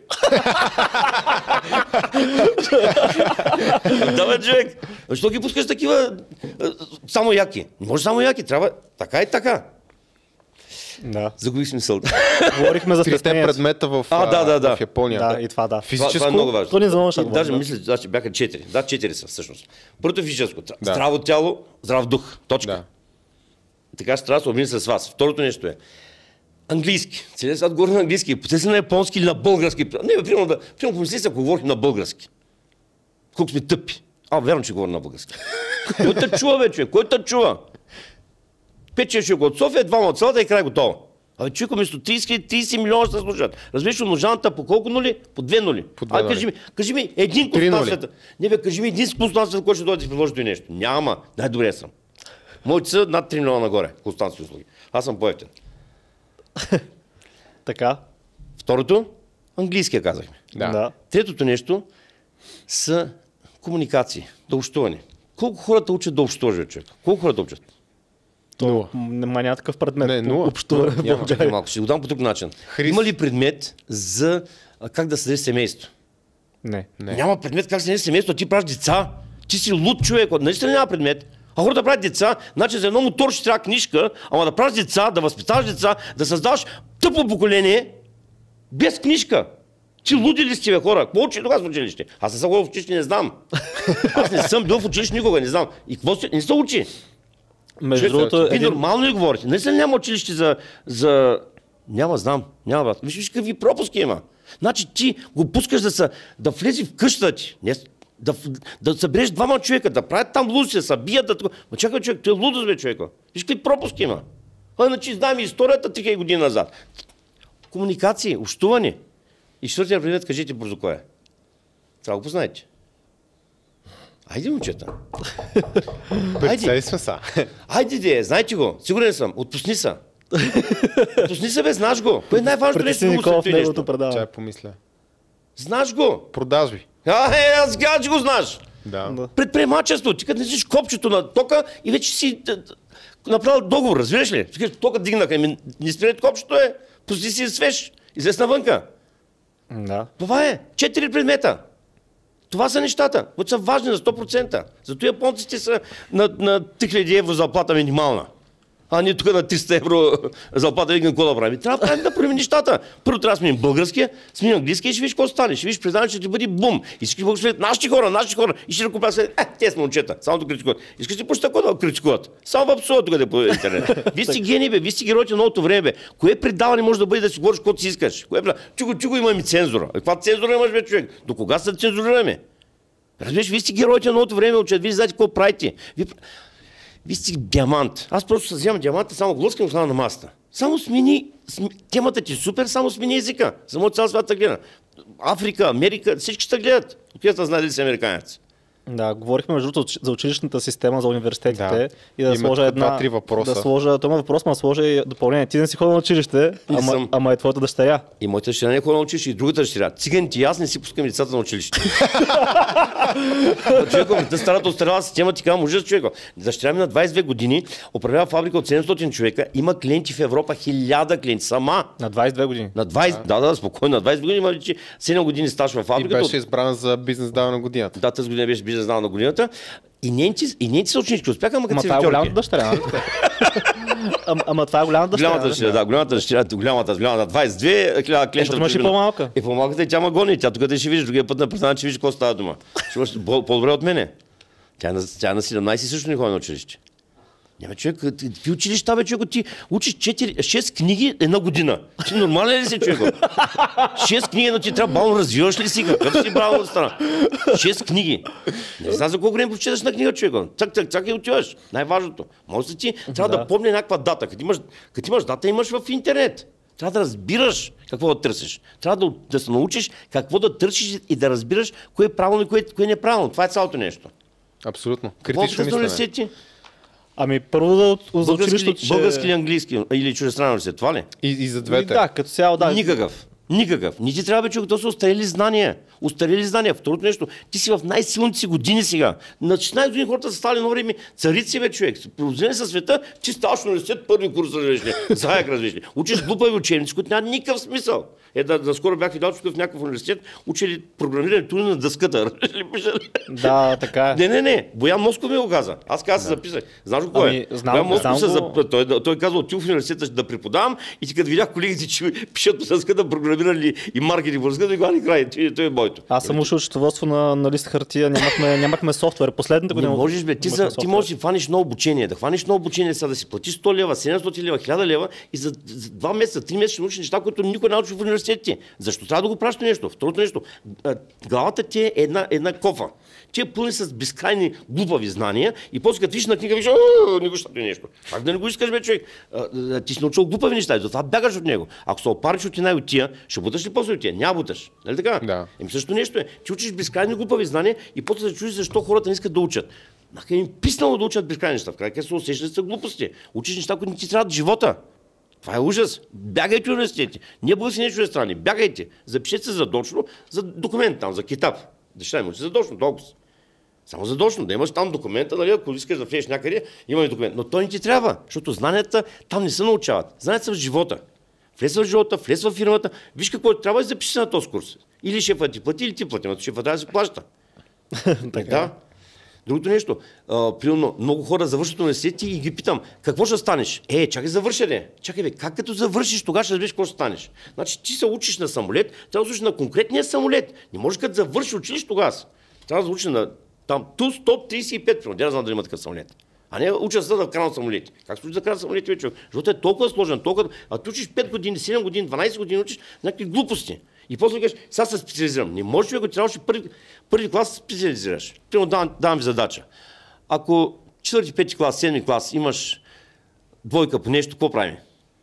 Да, бе, човек. Защо ги пускаш такива а, само яки? Не може само яки, трябва така и така. Да. Загубих смисълта. Говорихме за Трите стеснението. предмета в, А, да, да, да. в Япония. Да, и това да. Това, Физическо. това е много важно. То не завърша И да даже говорим, мисля, да, че бяха четири. Да, четири са всъщност. Първото е физическо. Да. Здраво тяло, здрав дух. Точка. Да. Така ще трябва да се обмисля с вас. Второто нещо е английски. Целият свят говори на английски. Потесли на японски или на български. Не, бе, примерно да. Примерно помисли си, ако говорих на български. Колко сме тъпи. А, верно, че говоря на български. Кой те чува, бе, човек? Кой те чува? Пет-шест човека от София, двама от селата и край готово. Абе, човек, вместо трийсет трийсет милиона ще се слушат. Разбираш, умножаната по колко нули? По две нули. По две А, нули. кажи ми, кажи ми един Три консултант нули. света. Не, бе, кажи ми един консултант света, който ще дойде да ти предложи и нещо. Няма. Най-добре съм. Моите са над три милиона нагоре. Консултантски услуги. Аз съм по-евтин. Така. Второто, английския казахме. Да. Да. Третото нещо са комуникации, да общуване. Колко хората учат да общуваш, бе, човек? Колко хората учат? Нула. Няма някакъв предмет. Не, нула. Общуване в Няма. България. Малко ще го дам по друг начин. Хрис- Има ли предмет за а, как да създадеш семейство? Не. Не. Няма предмет как да създадеш семейство, а ти правиш деца. Ти си луд човек, наистина няма предмет. А хората да правят деца, значи за едно мотор ще трябва книжка, ама да правиш деца, да възпитаваш деца, да създаваш тъпо поколение без книжка. Ти луди ли сте, бе, хора? Какво учи тогава в училище? Аз не съм ходил в училище, не знам. Аз не съм бил в училище никога, не знам. И какво се... Не се учи. Между другото, Вие един... нормално ли говорите? Не ли няма училище за... за... Няма, знам. Няма, брат. Виж, виж какви пропуски има. Значи ти го пускаш да, са, да влезе в къщата ти. Не, да, да събереш двама човека, да правят там луси, да се бият. Да... Ма чакай, човек, той е лудост, бе, човека. Виж какви пропуски има. А, значи знаем историята три хиляди години назад. Комуникации, общуване. И четвъртия предмет, кажете бързо кой е. Трябва да го познаете. Айде, момчета. Представи сме са. Айде, де, знаете го. Сигурен съм. Отпусни са. Отпусни се, бе, знаеш го. Кое е най-важното нещо? Притесни Много Никола в се нещо. неговото предаване. Чай помисля. Знаеш го. Продажби. А, е, аз казвам, че го знаеш. Да. Да. Предприемачество. Ти като не си копчето на тока и вече си т- т- направил договор, разбираш ли? Ти кажеш, тока дигнаха, ами не спират копчето е, пусти си свеж, излез навънка. Да. Това е. Четири предмета. Това са нещата, които са важни на сто процента. Зато японците са на, на три хиляди евро заплата минимална. А ние тук на триста евро заплата викам какво да правим. Трябва да правим да правим нещата. Първо трябва да сменим българския, сменим английския и ще виж какво стане. Ще виж предаване, ще ти бъде бум. И всички български следят нашите хора, нашите хора. И ще ръкоплясат след, е, те сме момчета, само да критикуват. Искаш ли почта да критикуват? Само в абсолютно тук да по интернет. Вие сте гени, бе, вие сте героите на новото време, бе. Кое предаване може да бъде да си говориш каквото си искаш? Кое предаване? Чуго, чуго има ми цензура. Каква цензура имаш, бе, човек? До кога се цензурираме? Разбираш, вие сте героите на новото време, учат, вие знаете какво правите. Вие... Вие сте диамант. Аз просто се вземам диаманта, само глъскам хлана на масата. Само смени, см... темата ти е супер, само смени езика. Само цял свят те гледа. Африка, Америка, всички ще гледат. Откъде са знаели ли си американец? Да, говорихме между другото за училищната система, за университетите Да. и да Има сложа тук една... два-три въпроса. Да сложа, това въпрос, ма да сложа и допълнение. Ти не си ходил на училище, Не ама, съм. ама е твоята дъщеря. И моята дъщеря не е ходила на училище, и другата дъщеря. Циганите и аз не си пускаме децата на училище. Човеком, та старата остаряла система, ти казвам, ужас, човека. Дъщеря ми на двайсет и две години управлява фабрика от седемстотин човека, има клиенти в Европа, хиляда клиенти, сама. На двайсет и две години. На двайсет, да, да, спокойно, на двайсет години има вече седем години стаж в И фабриката. беше избран за бизнес дава на годината. Да, тази година беше бизнес дал на годината. И нейните, и нейните съученички успяха, ама като Ама това е сервитьорки. голямата дъщеря, нали? Ама, ама това е голямата дъщеря. Голямата дъщеря, да, голямата дъщеря, голямата, голямата, двайсет и две хиляда клиента. Защото имаш и по-малка. И по-малката и тя ма гони. Тя тук ще видиш, другия път на предаване ще видиш какво става дома. Ще имаш по- по-добре от мене. Тя е на, тя е на седемнайсет и също не ходи на училище. Няма човек, ти училища, бе, човек, ти учиш четири, шест книги една година. Ти нормален ли си, човек? шест книги, но ти трябва бавно развиваш ли си? Какъв си браво да стана? шест книги. Не знам за колко време прочетеш на книга, човек. Цак, цак, цак и отиваш. Най-важното. Може да ти трябва да, Да. да помни някаква дата. Като имаш, като имаш дата, имаш в интернет. Трябва да разбираш какво да търсиш. Трябва да, да се научиш какво да търсиш и да разбираш кое е правилно и кое, кое не е правилно. Това е цялото нещо. Абсолютно. Какво Критично в мислене. университети? Ами първо да, за Български, училището, ли, че... български ли, английски или чуждестранен университет? Това ли? И, и за Ами двете. да, като цяло, да. Никакъв. Никакъв. Не ти трябва бе, човек, то са устарели знания. Устарели знания. Второто нещо, ти си в най-силните си години сега. На шестнайсет години хората са стали едно време царици, бе, човек. Продължени със света, ти ставаш в университет, първи курс развиш ли. Заек развиш ли. Учиш глупави учебници, които няма никакъв смисъл. Е, да, да скоро бях видял, че в някакъв университет учили програмиране тури на дъската. Да, така е. Не, не, не. Боян Москов ми го каза. Аз казах, се записах. Знаеш го кой Ами, е? знам- Боян Москов се знам го. зап... той, той каза, отил в университета да преподавам и ти като видях колегите, че пишат по дъската, програмирали и маркетинг по дъската, и го ани край. Той, той е моето. Аз съм учил счетоводство на, на лист хартия, нямахме, нямахме софтуер. Последната Не година. можеш, бе, ти, имахме за, ти софтуер. можеш да си хванеш ново обучение, да хванеш ново обучение сега, да си платиш сто лева, седемстотин лева, хиляда лева и за, за два месеца, три месеца ще научиш неща, които никой не научи в университетите. Защо трябва да го правиш нещо? Второто нещо, а, главата ти е една, една кофа. Ти е пълни с безкрайни глупави знания и после като виж на книга, виж, не го щати нещо. Как да не го искаш, бе, човек? А, а, ти си научил глупави неща и затова бягаш от него. Ако се опариш от една и от тия, ще буташ ли после от тия? Няма буташ. Нали така? Да. Еми също нещо е. Ти учиш безкрайни глупави знания и после се чудиш защо хората не искат да учат. Маха им писнало да учат безкрайни неща. В крайка се усещат са глупости. Учиш неща, които не ти трябват в живота. Това е ужас. Бягайте от университети. Ние български не чуждестранни. Бягайте. Запишете се задочно за документ там, за китап. Деща им учи задочно, толкова. Само задочно, да имаш там документа, нали, ако искаш да влезеш някъде, имаме документ. Но той не ти трябва, защото знанията там не се научават. Знанията са в живота. Влез в живота, влез в фирмата, виж какво трябва да запишеш на този курс. Или шефът ти плати, или ти плати, но шефът трябва да си плаща. Да. Другото нещо, а, примерно, много хора завършват университети и ги питам, какво ще станеш? Е, чакай, завърша де. Чакай, бе, как като завършиш, тогава ще разбереш какво ще станеш. Значи ти се учиш на самолет, трябва да учиш на конкретния самолет. Не можеш като завършиш училище тогава. Трябва да учиш на там Ту сто тридесет и пет, примерно, да знам дали има такъв самолет. А не уча се да вкарам самолети. Как се учи да вкарам самолети, вече? Защото е толкова сложен, толкова... А ти учиш пет години, седем години, дванайсет години, учиш някакви глупости. И после кажеш, сега се специализирам. Не можеш, ако трябваше първи, първи клас да специализираш. Примерно давам, давам ви задача. Ако четвърти, пети клас, седми клас имаш двойка по нещо, какво правим?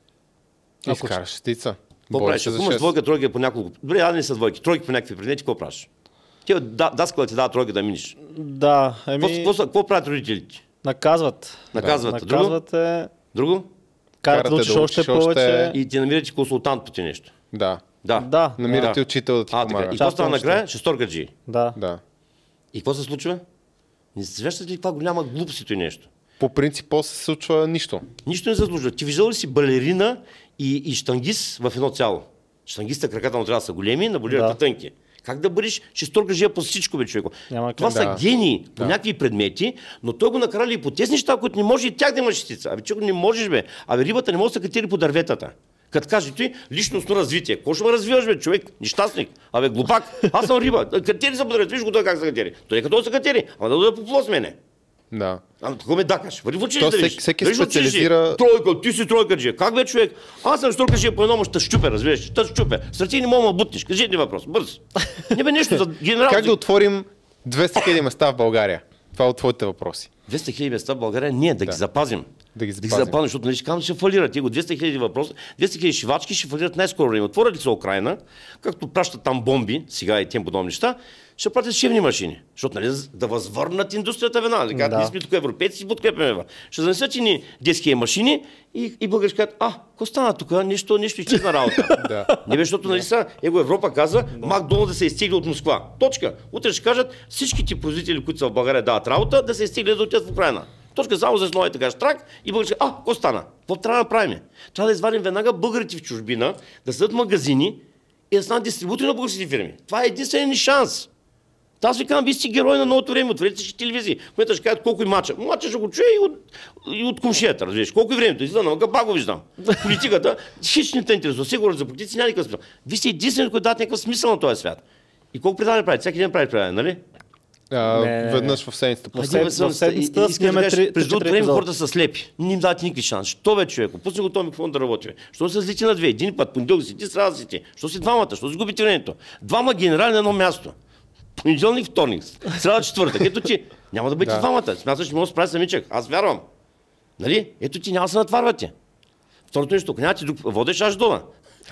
Изкараш шестица. Какво правиш? Ако имаш двойка, тройка по няколко... Добре, да не са двойки, тройки по някакви предмети, какво правиш? Ти да, даскала ти дава тройка да минеш. Да, еми... Какво, какво, какво правят родителите? Наказват. Наказват. Да. Наказват е... Друго? Карате да учиш още повече. И ти намирате консултант по ти нещо. Да. Да. Да. Намирате да. учител да ти а, помага. И какво става накрая? Шесторка джи. Да. Да. И какво се случва? Не се срещат ли това голяма глупост и нещо? По принцип, после се случва нищо. Нищо не се случва. Ти виждал ли си балерина и, и щангист в едно цяло? Щангиста краката му трябва да са големи, на балерията да. Тънки. Как да бъдеш шесторка жия по всичко, бе, човеко? Няма Това да. са гении по да. някакви предмети, но той го накарали и по тези неща, които не може и тях да има шестица. Абе, че не можеш, бе. Абе, рибата не може да се катери по дърветата. Като каже ти, личностно развитие. Какво ще ме развиваш, бе, човек? Нещастник. Абе, глупак. Аз съм риба. Катери се по дърветата. Виж го той как се катери. Той е като се катери. Ама да дойде по с мене. Да. Ама какво ме дакаш? Върви в училище да всеки, всеки специализира... Тройка, ти си тройка джия. Как бе, човек? Аз съм тройка джия по едно, ще щупе, разбираш? Ще щупе. Сърти не мога да бутнеш. Кажи един въпрос. Бърз. Не бе нещо за генерал. Как да отворим двеста хиляди места в България? Това е от твоите въпроси. двеста хиляди места в България? Не, да, да. ги запазим. Да ги запазим. Да ги запазим, защото нали ще казвам, ще фалират. Его двеста хиляди въпроса, двеста хиляди шивачки ще фалират най-скоро време. Отворят ли се Украина, както пращат там бомби, сега и тем подобни неща, ще пратят шивни машини. Защото нали, да възвърнат индустрията веднага. Да. Ние сме тук европейци и подкрепяме. Ще занесат и ни детски машини и, и българи кажат, а, какво стана тук? Нещо, нещо изчезна работа. Да. Не бе, защото нали са, его Европа каза, Макдоналд да се изтегли от Москва. Точка. Утре ще кажат всичките производители, които са в България дават работа, да се изтегли да отидат в Украина. Точка, само за нови така штрак и българи, а, какво стана? Какво трябва да направим? Трябва да извадим веднага българите в чужбина, да съдат магазини и да станат дистрибутори на българските фирми. Това е единственият ни шанс. Аз ви казвам, вие сте герой на новото време, отворете си телевизии. Които ще кажат колко и мача. Мача ще го чуе и от, и от комшията, разбираш. Колко е времето? Излиза на ба го виждам. Политиката, хищ не те интересува. Сигурно за политици няма никакъв смисъл. Вие сте единствени, които дадат някакъв смисъл на този свят. И колко предаване правите? Всеки ден правите предаване, нали? А, не, веднъж в седмицата. В седмицата снимаме три. През другото време хората са слепи. Не им давате никакви шанс. Що бе, човеко? Пусни го този микрофон да работи. Що се различи на две? Един път, понеделник си ти, сряда си ти. Що си двамата? Що си губите времето? Двама генерали на едно място. Понеделник, вторник, сряда, четвъртък. Ето ти, няма да бъдете да. двамата. Смяташ, че може да справи самичък. Аз вярвам. Нали? Ето ти няма да се натварвате. Второто нещо, ако нямате друг, водеш аж дома.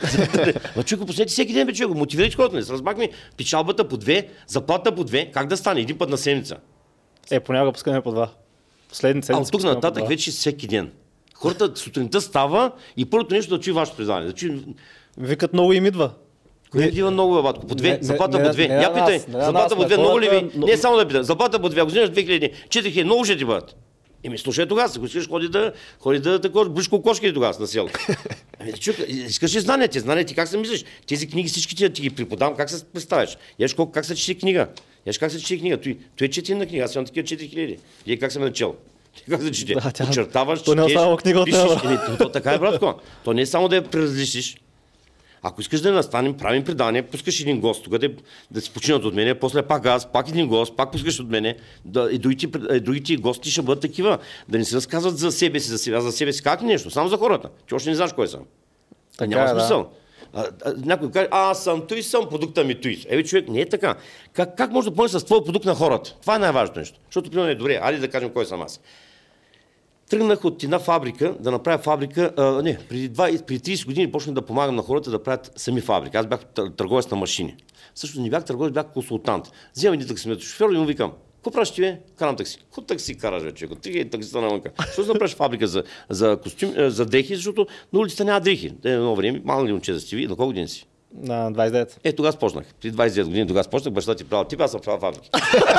Ма човеко, пуснете всеки ден, бе, човеко, мотивирайте хората. Не се разбахме печалбата по две, заплата по две, как да стане? Един път на седмица. Е, понякога пускаме по два. Последните седмици. А от тук нататък вече всеки ден. Хората сутринта става и първото нещо да чуи вашето признание. Да чуи... Викат много им идва. Кой не дива много, батко? По две, заплата по две. Я питай, заплата по две, много ли ви? Не само да питам, заплата по две, ако вземеш две хиляди, четири хиляди, много ще ти бъдат. Еми, слушай тогава, ако искаш ходи да, ходи да такова, бришко кошки тогава на село. Ами, чук, искаш ли знания ти, знания ти как се мислиш? Тези книги всички ти, ти ги преподавам, как се представяш? Яш колко, как се чете книга? Яш как се чете книга? Той, той е четен на книга, аз имам такива четири хиляди. Вие как съм начал? Как се чете? Да, тя... Очертаваш, то не е само книга от пишеш. Еми, то, то, така е, братко. То не е само да я преразличиш. Ако искаш да настанем, правим предание, пускаш един гост, тогава да, да си починат от мене, после пак аз, пак един гост, пак пускаш от мене, да, и другите, и другите гости ще бъдат такива, да не се разказват за себе си, за себе, за себе си как нещо, само за хората, че още не знаеш кой съм. Така, няма е, смисъл. Да. А, а, някой каже, а, аз съм той, съм продукта ми той. Еби, човек, не е така. Как, как може да помниш с твой продукт на хората? Това е най-важното нещо. Защото, примерно, е добре, айде да кажем кой съм аз. Тръгнах от една фабрика, да направя фабрика, а, не, преди, двайсет, преди трийсет години почнах да помагам на хората да правят сами фабрика. Аз бях търговец на машини. Също не бях търговец, бях консултант. Вземам един таксиметр шофьор и му викам, какво правиш ти, бе? Карам такси. Какво такси караш, вече? Ти е таксита навънка. Що да направиш фабрика за, за костюм, за дрехи, защото на улицата няма дрехи. Е, едно време, малко ли момче да си ви, на колко години си? На двайсет и девет. Е, тогава спочнах. При двайсет и девет години тогава спочнах, баща ти правил тип, аз съм правил фабрики.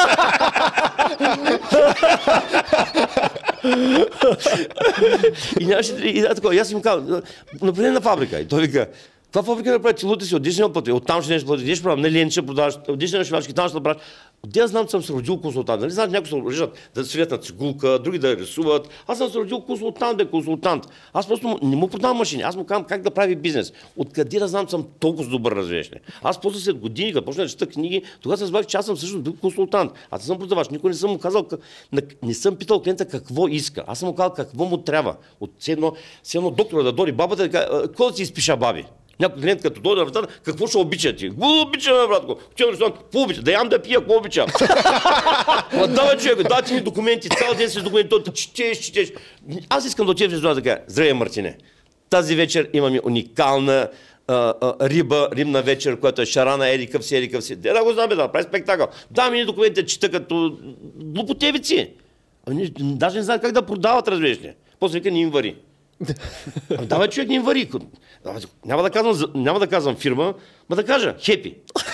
и нямаше, и да, такова, и аз им казвам, направи на фабрика. И той вика, това фабрика направи, ти лута си, отдиш не плати, оттам ще нещо плати, отдиш правил, не лен ще продаваш, отдиш на шивачки, там ще направиш. Отде аз знам, че съм се родил консултант. Нали знаеш, някои се режат да свият на цигулка, други да рисуват. Аз съм се родил консултант, бе, консултант. Аз просто не му продавам машини, аз му казвам как да прави бизнес. Откъде да знам, че съм толкова добър развиваш. Аз после след години, като почна да чета книги, тогава се разбрах, че аз съм всъщност бил консултант. Аз не съм продавач, никой не съм му казал, не съм питал клиента какво иска. Аз съм му казал какво му трябва. От едно, едно доктора да дори бабата да каже, какво да си изпиша баби? Някой клиент като дойде на вратата, какво ще обича ти? Го обичаме, братко. Отивам в ресторант, какво обича? Да ям да пия, какво обичам? Ма давай човек, дайте ми документи, цял ден си документи, той четеш, четеш. Аз искам да отида в ресторант да кажа, здравей, Мартине. Тази вечер имаме уникална а, а, риба, рибна вечер, която е шарана, еди къв си, еди къв си. Да го знам, да прави спектакъл. Дай ми документи, чета като глупотевици. Ами, даже не знаят как да продават, разбираш ли. После вика, не им вари. Ами, давай човек, не им вари. Няма да казвам, няма да казвам фирма, ма да кажа хепи.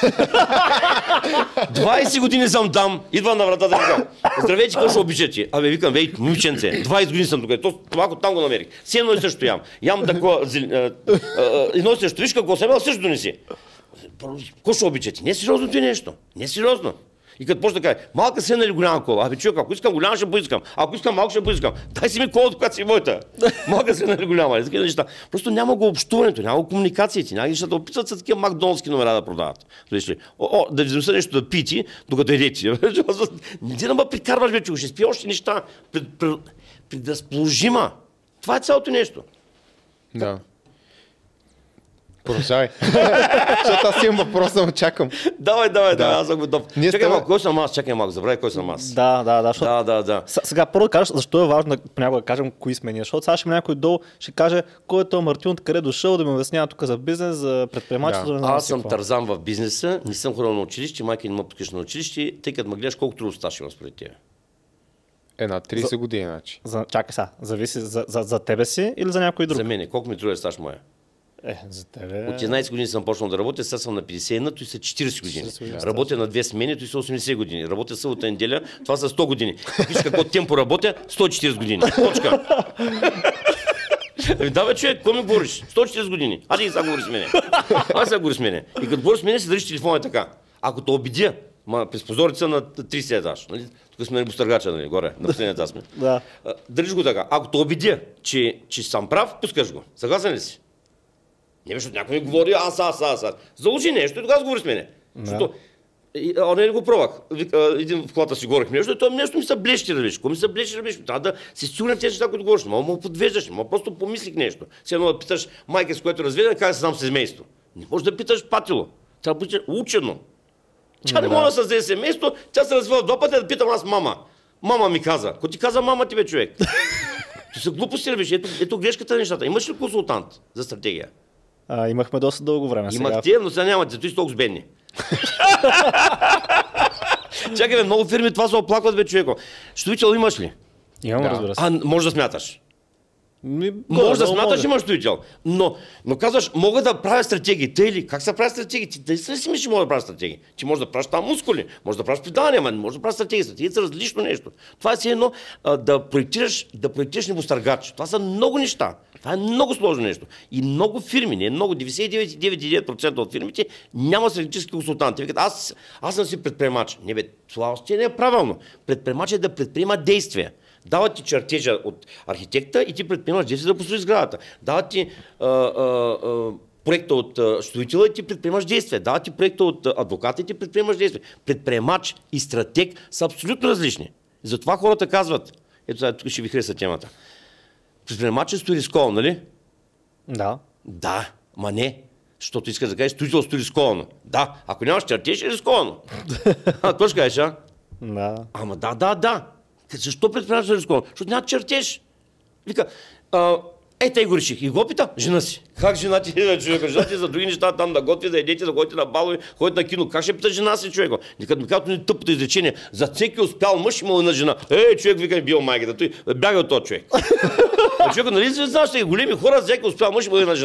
двайсет години съм там, идва на вратата и викам, здравейте, какво ще обичате? Абе, викам, вей, момиченце, двайсет години съм тук, това там го намерих. Си едно и също ям. Ям такова, едно и също, виж какво себе, също донеси. Какво ще обичате? Не е сериозно ти нещо. Не е сериозно. И като почне да каже, малка сена или голяма кола? Абе, човек, ако искам голяма, ще поискам. Ако искам малко, ще поискам. Дай си ми колата, която си моята. Малка сена или голяма. Такива неща. Просто няма го общуването, няма го комуникациите. Няма нещата. Опитват се такива макдоналдски номера да продават. О, о, да ви вземеса нещо да пити, докато едете. Не ти да ме прикарваш вече, ще спи още неща. Предразположима. Това е цялото нещо. Да. Продължавай. Защото аз имам въпрос, да чакам. Давай, давай, давай, аз съм готов. Ние Чакай сте- малко, кой съм аз? Чакай малко, забравяй кой съм аз. Да, да, да. Защото... Да, да, да. С- Сега първо да кажеш защо е важно да понякога да кажем кои сме ние, защото сега ще има някой долу, ще каже кой е този Мартин, откъде е дошъл да ми обяснява тук за бизнес, за предприемачество. Да. Да. Не знам Аз си съм какво. Тарзан в бизнеса, не съм ходил на училище, майка не ме пускаше на училище, тъй като ме гледаш колко трудно стаж има според тебе. Една трийсет години, значи. За, чакай сега, зависи за, за, за тебе си или за някой друг? За мен, колко ми труден стаж моя? Е, за тебе. От единайсет години съм почнал да работя, сега съм на петдесет и една, той са четирийсет години. четирийсет години Работя на две смени, той са осемдесет години. Работя събота неделя, това са сто години. Виж какво темпо работя, сто и четирийсет години. Точка. Ами да, бе, човек, какво ми говориш? сто и четирийсет години. Айде и сега говори с мене. Аз сега говори с мене. И като говориш с мене, си държиш телефона така. Ако те обидя, ма през позорица на трийсет етаж. Нали? Тук сме на Бустъргача, нали? Горе, на последния етаж сме. Да. А, Държиш го така. Ако те обидя, че, че съм прав, пускаш го. Съгласен ли си? Не, защото някой ми говори, аз, аз, аз, аз. Заложи нещо и тогава говори с мене. Да. Защото, и, а, не го пробвах. Вик- а, Един в колата си говорих нещо и той нещо ми се блещи да виж. Какво ми се блещи да виж? Трябва да си сигурен в тези неща, които говориш. Мога му подвеждаш, мога просто помислих нещо. Все едно да питаш майка, с която разведена, как се знам семейство. Не можеш да питаш патило. Трябва да питаш учено. Тя не Да. може да създаде семейство, тя се развива два пъти да питам аз мама. Мама ми каза. Ако ти каза мама ти, бе, човек. Ти са глупости, да виж. Ето, ето грешката на нещата. Имаш ли консултант за стратегия? А, имахме доста дълго време. Сега... Имах тия, но сега нямате. Той си толкова бедни. Чакай, бе, много фирми това се оплакват, бе, човеко. Строител имаш ли? Имам, Да. разбира се. А, може да смяташ. Ми, Може да много смяташ, може. имаш строител. Но, но казваш, мога да правя стратегии. Те или как се прави стратегии? Ти да си мислиш, че мога да правя стратегии. Ти можеш да правиш там мускули, може да правиш предавания, ама не можеш да правиш стратегии. Стратегии са различно нещо. Това е си едно а, да проектираш, да проектираш небостъргач. Това са много неща. Това е много сложно нещо. И много фирми, не много, деветдесет и девет цяло и девет процента от фирмите няма стратегически консултанти. Викат, аз, аз съм си предприемач. Не бе, това още не е правилно. Предприемач е да предприема действия. Дават ти чертежа от архитекта и ти предприемаш действия да построиш сградата. Дават ти а, а, а, проекта от а, строителя и ти предприемаш действия. Дават ти проекта от а, адвоката и ти предприемаш действия. Предприемач и стратег са абсолютно различни. Затова хората казват, ето сега тук ще ви хареса темата. Предприемачеството е рисковано, нали? Да. Да, ма не. Защото искаш да кажеш, строителството е рисковано. Да, ако нямаш чертеж е рисковано. А, какво ще кажеш, а? Да. Ама да, да, да. Защо предприемаш да рисковано? Защото няма чертеж. Вика, а, е, тъй го реших. И го пита, жена си. Как жена ти е, човека? Жена ти е за други неща там да готви, да едете, да ходите на балове, ходите на кино. Как ще пита жена си, човека? Като ми казват, не тъпото изречение. За всеки успял мъж има една жена. Е, човек, вика, бил майката. Той бяга от този човек. А човека, нали си знаеш, че големи хора, за всеки успял мъж има една жена.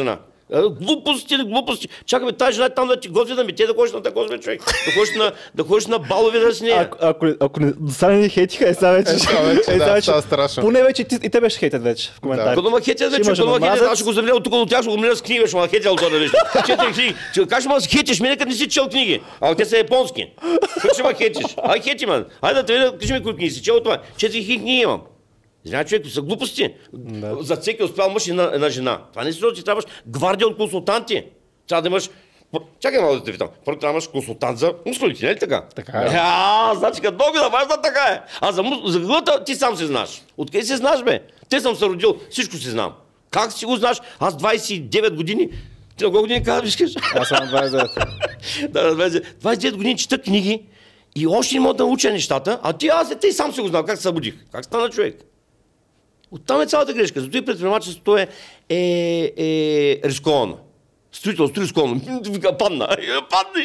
Глупости ли, глупости. Чакаме, тази жена е там да ти готви, да ми те да ходиш на такова човек. Да ходиш на, да ходиш на балове да с нея. Ако, ако, ако не, сега ни хейтиха, е сега вече. Е, сега вече, е, да, сега вече. става страшно. Поне вече и те беше хейтят вече в коментарите. Като ма хейтят вече, Ще като ма имаш хейтят, омразец. аз ще го замля от тук до тях, ще го мля с книга, ще ма хейтят това да нещо. Четири книги. Как ще ма хейтиш мене, като не си чел книги? А те са японски. Как ще ма хейтиш? Ай хейти, ман. Айде да те видя, кажи ми кои книги си чел това. Четири книги имам. Знаеш, човек, са глупости. Да. За всеки успял мъж и една, една жена. Това не си ти трябваш гвардия от консултанти. Трябва да имаш. Чакай малко да те питам. Първо трябва да имаш консултант за мускулите, не е ли така? Така е. А, значи като много да важна така е. А за, мус... за главата ти сам се знаеш. Откъде се знаеш, бе? Те съм се родил, всичко си знам. Как си го знаеш? Аз двайсет и девет години. Ти на колко години казваш, искаш? Аз съм двайсет и девет. Да, двайсет и девет години чета книги и още не мога да науча нещата, а ти аз те и сам си го знам. Как се събудих? Как стана човек? Оттам е цялата грешка. Зато и предприемачеството е, е, е рисковано. Строителство рисковано. Вика, падна. Падни.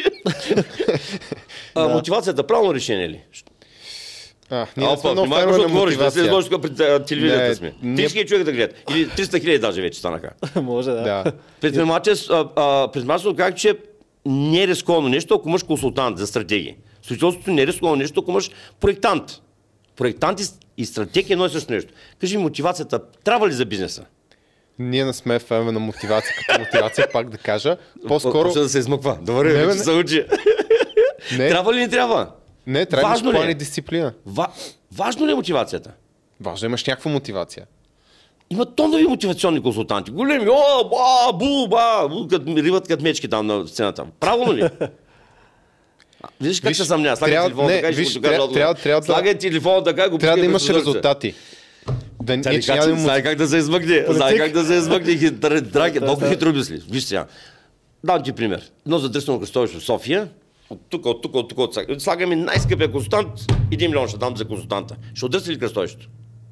А, мотивацията правилно решение ли? А, ние Опа, сме много внимай, фенове да на говориш, да се мотивация. изложиш тук пред а, телевизията Не, сме. ние- трийсет хиляди човека да гледат. Или триста хиляди даже вече станаха. Може да. Да. Предприемачеството, а, а, предприемачеството как че не е рисковано нещо, ако имаш консултант за стратегии. Строителството не е рисковано нещо, ако имаш проектант. Проектант и, и стратегия е едно и също нещо. Кажи ми, мотивацията трябва ли за бизнеса? Ние не сме фенове на мотивация, като мотивация, пак да кажа. По-скоро... Почва да се измъква. Добре, Не, бе, вече не. се учи. Не, Трябва ли не трябва? не трябва да Важно имаш ли е? план и дисциплина. Ва... Важно ли е мотивацията? Важно е, имаш някаква мотивация. Има тонови мотивационни консултанти. Големи, о, ба, бу, ба, бу, като ми риват като мечки там на сцената. Правилно ли? А, Виж как Виж, се съмня. Слагай трябва- телефона не, така и ще виж, го ти кажа трябва- отговор. трябва- трябва да- Слагай телефона така и го Трябва да пускай имаш през прозореца. резултати. Да, ние, Цари че няма да качи, има знае как да се измъкне. Знае как да се измъкне. Хитър- Драги, много хитро мисли. Виж сега. Дам ти пример. Едно задръснало кръстовище в София. От тук, от тук, от тук, от тук. Слагаме най-скъпия консултант. Един милион ще дам за консултанта. Ще отдръсти ли кръстовището?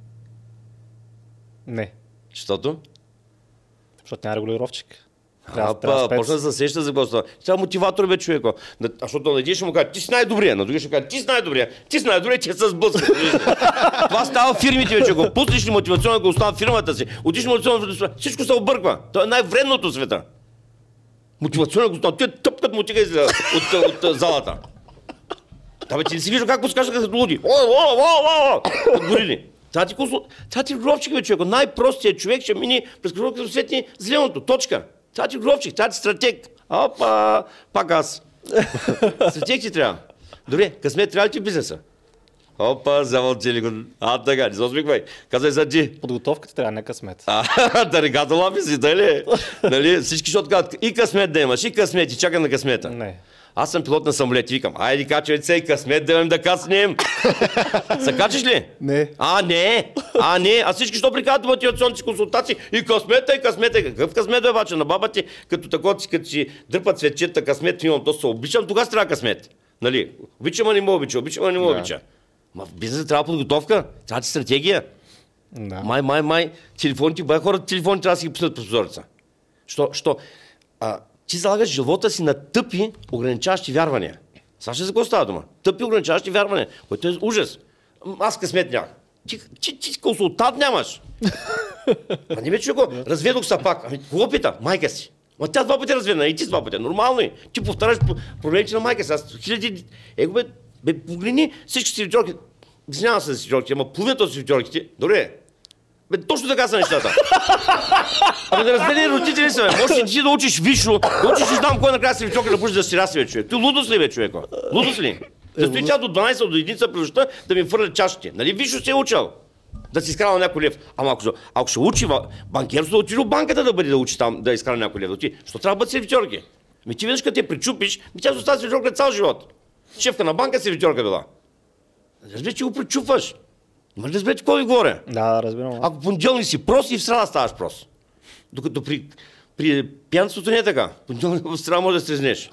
Не, Защото? защото няма регулировчик. Трябва, А, трябва па, спец. почна да се сеща за какво става. Сега мотиватор бе човеко. А защото на един ще му каже, ти си най-добрия, на другия ще каже, ти си най-добрия, ти си най-добрия, че се сблъскат. Това става в фирмите вече. Го пуснеш ли мотивационно, го остава в фирмата си, отиш мотивационно, всичко се обърква. То е най-вредното в света. Мотивационно го остава. Те тъпкат му тига от, от, от, залата. Та бе, ти не си вижда как подскачаха като луди. О, о, о, о, о, от горили. Това ти консул... Това ти гробчик, бе, човек. Най-простият човек ще мине през кръжовка да светни зеленото. Точка. Това ти гробчик, това ти стратег. Опа, пак аз. Стратег ти трябва. Добре, късмет трябва ли ти в бизнеса? Опа, завал цели го. А, така, не се усмихвай. Казай за ти. Подготовката трябва, не късмет. А, да регата лапи си, дали? Нали? Всички ще отказват. И късмет да имаш, и късмет, и чакай на късмета. Не. Аз съм пилот на самолет и викам, айде качвай се и късмет да имам да каснем. Се качиш ли? Не. А, не! А, не! А всички що приказват мотивационните консултации? И късмета, и късмета. Какъв късмет е обаче? На баба ти, като такова си, като си дърпат цветчета, късмет имам, то се обичам, тогава трябва късмет. Нали? Обичам, а не му обича, обичам, а не му Да. обича. Ма в бизнеса трябва подготовка, трябва ти стратегия. Да. Май, май, май, телефоните, бай хората, телефони трябва да си ги пуснат по прозореца. Що, що? А, ти залагаш живота си на тъпи, ограничаващи вярвания. Сега ще за какво става дума? Тъпи, ограничаващи вярвания, което е ужас. М, Аз късмет нямах. Ти, ти, ти консултант нямаш. А не бе, че го разведох се пак. Ами, кого пита? Майка си. Ма тя два пъти разведена, и ти с два пъти. Нормално е. Ти повтаряш по- проблемите на майка си. Аз хиляди... Его бе, бе, погледни всички сервитьорки. Извинявам се за сервитьорките, ама половината от сервитьорките. Добре. Бе, точно така са нещата. Абе, да разделени родители са, бе. Може ли ти да учиш висшо, да учиш не знам кой накрая сервитьорка да бъдеш да си раси, бе, човек. Ти лудост ли, бе, човеко? Лудост ли? Да стои тя до дванайсет, до единица при нощта да ми фърля чашите. Нали висшо си е учил? Да си изкарал някой лев. Ама ако, ако ще учи ва- банкерство, да отиде в банката да бъде да учи там, да изкара някой лев. Да отиде. Що трябва да бъдат сервитьорки? Ми ти веднъж като те причупиш, ми тя остава сервитьорка цял живот. Шефка на банка сервитьорка била. Разбери, че го причупваш. Ма разбери, че какво ви говоря? Да, разбирам. Ако понеделник си прост и в среда ставаш прост. Докато при, при пиянството не е така. Понеделник в среда може да стрезнеш.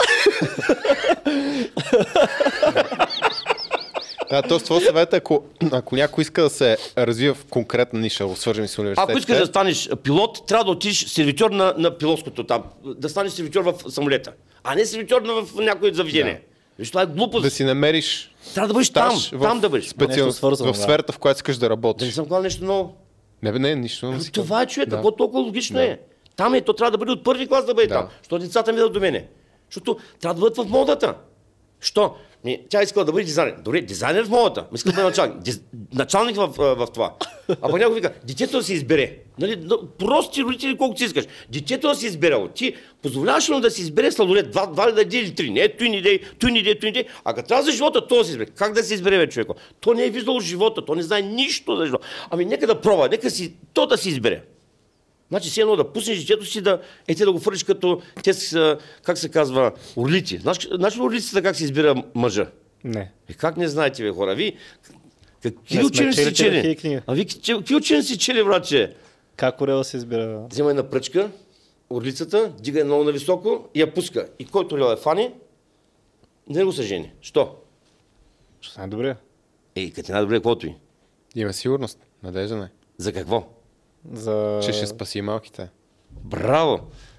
Да, т.е. това съвет е, ако, ако някой иска да се развива в конкретна ниша, свържем с университетите. Ако искаш да станеш пилот, трябва да отидеш сервитьор на, на пилотското там. Да станеш сервитьор в самолета. А не сервитьор на, в някое заведение. Виж, това е глупост. Да си намериш Трябва да бъдеш там. стаж Там в, да бъдеш. специал... Нещо свързано, в да. сферата, в която искаш да Да не работиш. съм казал нещо ново. Не бе, не, нищо. Не си Това е човек. Да. Какво толкова логично Да. е? Там е, то трябва да бъде от първи клас да бъде Да. там. Що децата ми дадат до мене? Защото трябва да бъдат в модата. Що? Не, тя искала да бъде дизайнер. Добре, дизайнер в модата. Иска да бъде началник. Диз... Началник в, в, в това. А пък някой вика, детето да се избере. Нали, прости родители колкото си искаш. Детето да се изберало. Ти позволяваш ли да си избере сладолет? Два, два ли да иде или три? Не, той не иде, той не иде, той не иде. А като трябва за живота, то да се избере. Как да се избере, бе, човеко? То не е виждало живота, то не знае нищо за живота. Ами нека да пробва, нека си, то да си избере. Значи си едно да пуснеш детето си да, е ти да го фърлиш като, те са, как се казва, орлици. Знаеш, знаеш ли орлицата как се избира мъжа? Не. Е, как не знаете, бе, хора? Ви, какви Не сме учени чели си чели? тези книги. А ви какви учени си чели, братче? Как орел се избира? Взема една пръчка, орлицата, дига я много нависоко и я пуска. И който орел е фани, не го се жени. Що? Ще стане добре. Ей, като е най-добре, каквото и. Има сигурност. Надежда не. За какво? За... Че ще спаси малките. Браво!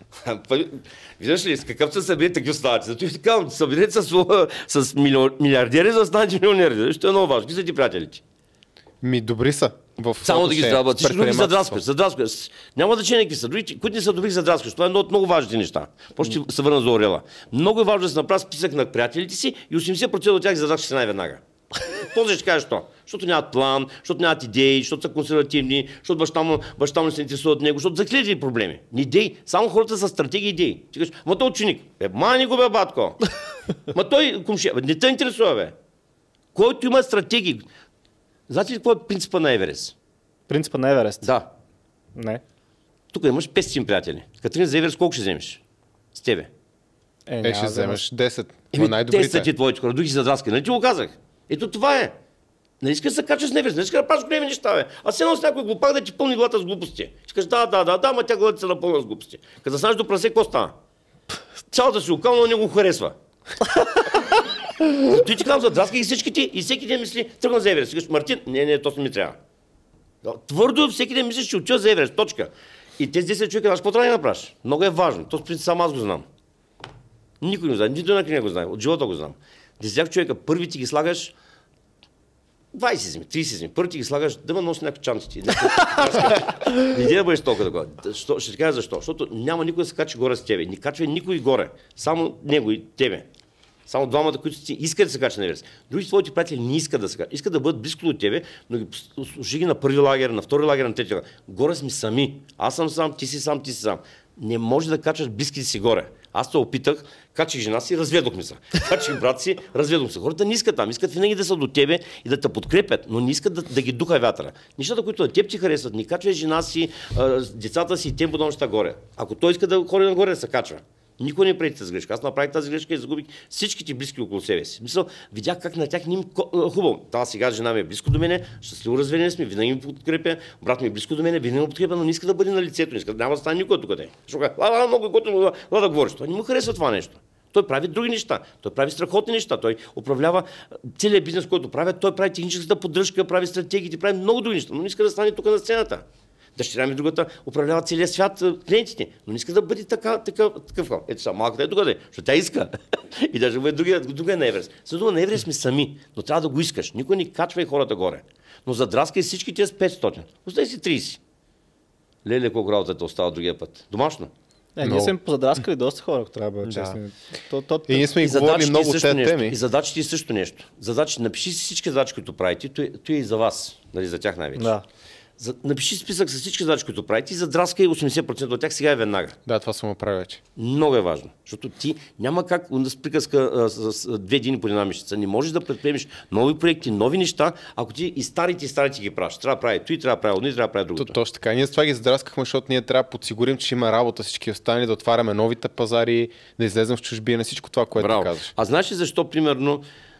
Виждаш ли, с какъв се събере, такива ставате. Зато и ти казвам, съберете с, с милиардери, за да станете милионери. Ще е много важно. Какви са ти приятелите? Ми добри са. В Само да ги здрават. Всички други предприемачество. задраскаш. задраскаш. Няма значение какви са. Други, които не са добри, задраскаш. Това е едно от много важните неща. После ще се върна за орела. Много е важно да се направи списък на приятелите си и осемдесет процента от тях задраскаш се най-веднага. После ще кажеш що? Защото нямат план, защото нямат идеи, защото са консервативни, защото баща му, баща му не се интересува от него, защото за хиляди проблеми. Не идеи. Само хората са стратегии и идеи. Ти кажеш, ма той ученик. Е, мани го бе, батко. Ма той кумше. Не те интересува, бе. Който има стратегии. Знаете ли какво е принципа на Еверест? Принципа на Еверест? Да. Не. Тук имаш петстотин приятели. Катрин за Еверест колко ще вземеш? С тебе. Е, Е, няма ще да вземеш десет. Еми, Но те са най-добрите. ти твоите хора, други си задраскани. Нали ти го казах? Ето това е. Не искаш да се качаш с Неверест, не искаш да правиш големи неща, бе. А се едно с някой глупак да ти пълни главата с глупости. Ще кажеш, да, да, да, да, ма тя главата се напълна с глупости. Като знаеш до прасе, какво става? Цялата си окална не го харесва. Той ти казвам, задраскай ги всички ти и всеки ден мисли, тръгна за Еверест. Си кажеш, Мартин, не, не, то не ми трябва. Твърдо всеки ден мислиш, че отива за Еверест, точка. И тези десет човека, знаеш, какво трябва да направиш? Много е важно. То принцип само аз го знам. Никой не знае, нито една книга го знае, от живота го знам. Десет човека, първи ти ги слагаш, двайсет зими, трийсет зими, първи ти ги слагаш, да ме носи някакви чантите. Не иди да бъдеш толкова такова. Ще ти кажа защо. Защото няма никой да се качи горе с тебе. Не качва никой горе. Само него и тебе. Само двамата, които си искат да се качат на Еверест. Другите твоите приятели не искат да се качат. Искат да бъдат близко до тебе, но ги служи ги на първи лагер, на втори лагер, на трети лагер. Горе сме сами. Аз съм сам, ти си сам, ти си сам. Не може да качаш близките си горе. Аз се опитах, качих жена си, разведохме се. Качих брат си, разведохме се. Хората не искат там, искат винаги да са до тебе и да те подкрепят, но не искат да, да ги духа вятъра. Нещата, които на теб ти харесват, не качва жена си, а, децата си и тем подобно неща горе. Ако той иска да ходи нагоре, да се качва. Никой не прави тази грешка. Аз направих тази грешка и загубих всичките близки около себе си. Мисля, видях как на тях не им хубаво. Та сега жена ми е близко до мене, щастливо разведени сме, винаги ми подкрепя, брат ми е близко до мене, винаги ми подкрепя, но не иска да бъде на лицето, не иска, няма да стане никой тук. Защото а, много готово да, да говориш. Той не му харесва това нещо. Той прави други неща. Той прави страхотни неща. Той управлява целият бизнес, който прави. Той прави техническата поддръжка, прави стратегии, прави много други неща, но не иска да стане тук на сцената. Дъщеря ми другата управлява целия свят, клиентите, но не иска да бъде така, така, такъв. Ето сега, малката е тук, защото тя иска. И даже бъде другия, другия на Еверест. За това на Еверест сме сами, но трябва да го искаш. Никой не качва и хората горе. Но задраскай всички тези с петстотин. Остави си трийсет. Леле, колко работата остава другия път. Домашно. Е, ние сме позадраскали доста хора, ако трябва да бъдем честни. То, то, И ние сме и говорили много от тези теми. И задачите и също нещо. Задачи, напиши си всички задачи, които правите, то е, то е и за вас, нали, за тях най-вече. Да. За, напиши списък с всички задачи, които правите и задраскай осемдесет процента от тях сега е веднага. Да, това съм направил вече. Много е важно, защото ти няма как с приказка а, с, с две дни по една мишица. Не можеш да предприемеш нови проекти, нови неща, ако ти и старите и старите ги правиш. Трябва да прави той, трябва да прави одни, трябва да прави другото. То, точно така. Ние с това ги задраскахме, защото ние трябва да подсигурим, че има работа всички останали, да отваряме новите пазари, да излезем в чужбина, всичко това, което Браво. казваш. А знаеш ли защо, примерно,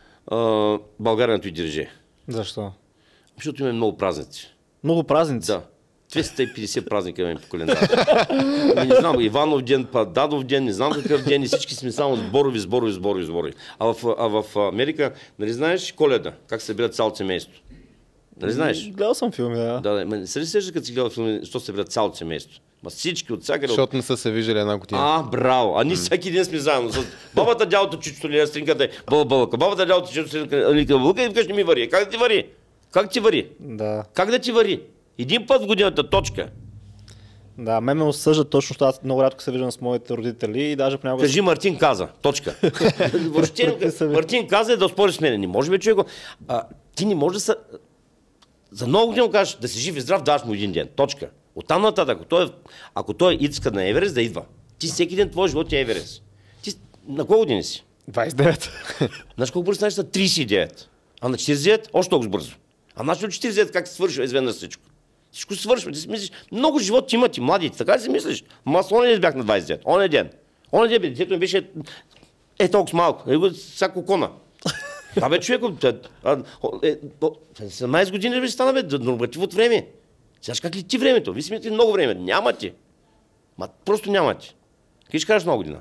а, България на той дирижи? Защо? Защото има много празници. Много празници. Да. двеста и петдесет празника имаме по календара. Ами не знам, Иванов ден, па Дадов ден, не знам какъв ден и всички сме само сборови, сборови, сборови, сборови. А в, а в Америка, нали знаеш Коледа, как се събират цялото семейство? Нали знаеш? Гледал съм филми, да. Да, да. Не се ли сещаш, като си гледал филми, защо се събират цялото семейство? Ма всички от всякъде. Защото не са се виждали една година. А, браво! А ние всеки ден сме заедно. С бабата, дялото, чичото ли, стринката, бълбълка. Бабата, дялото, чичото, стринката, бълбълка и викаш, не ми вари. Как да ти вари? Как ти вари? Да. Как да ти вари? Един път в годината, точка. Да, мен ме осъждат точно, защото аз много рядко се виждам с моите родители и даже понякога... Кажи Мартин каза, точка. Въобще, Мартин каза е да спори с мен. Не може бе човек. А, ти не може да са... За много години кажеш да си жив и здрав, даваш му един ден. Точка. Оттам нататък, ако той, ако той иска на Еверест, да идва. Ти всеки ден твой живот е Еверест. Ти на колко години си? двайсет и девет. Знаеш колко бързо станеш на трийсет и девет? А на четирийсет и девет още толкова бързо. А значи на четирийсет и девет как се свършва изведнъж всичко? Всичко свършва. Ти си мислиш, много живот има ти, младите. Така ли си мислиш? Ма аз оня ден бях на двайсет и девет. Оня ден. Оня ден, детето ми беше е толкова малко. Е, всяко кона. Това бе човек, е, седемнайсет години бе стана бе, норматив от време. Сега как ли ти времето? Ви си мислите много време. Няма ти. Ма просто няма ти. Къде ще кажеш много година?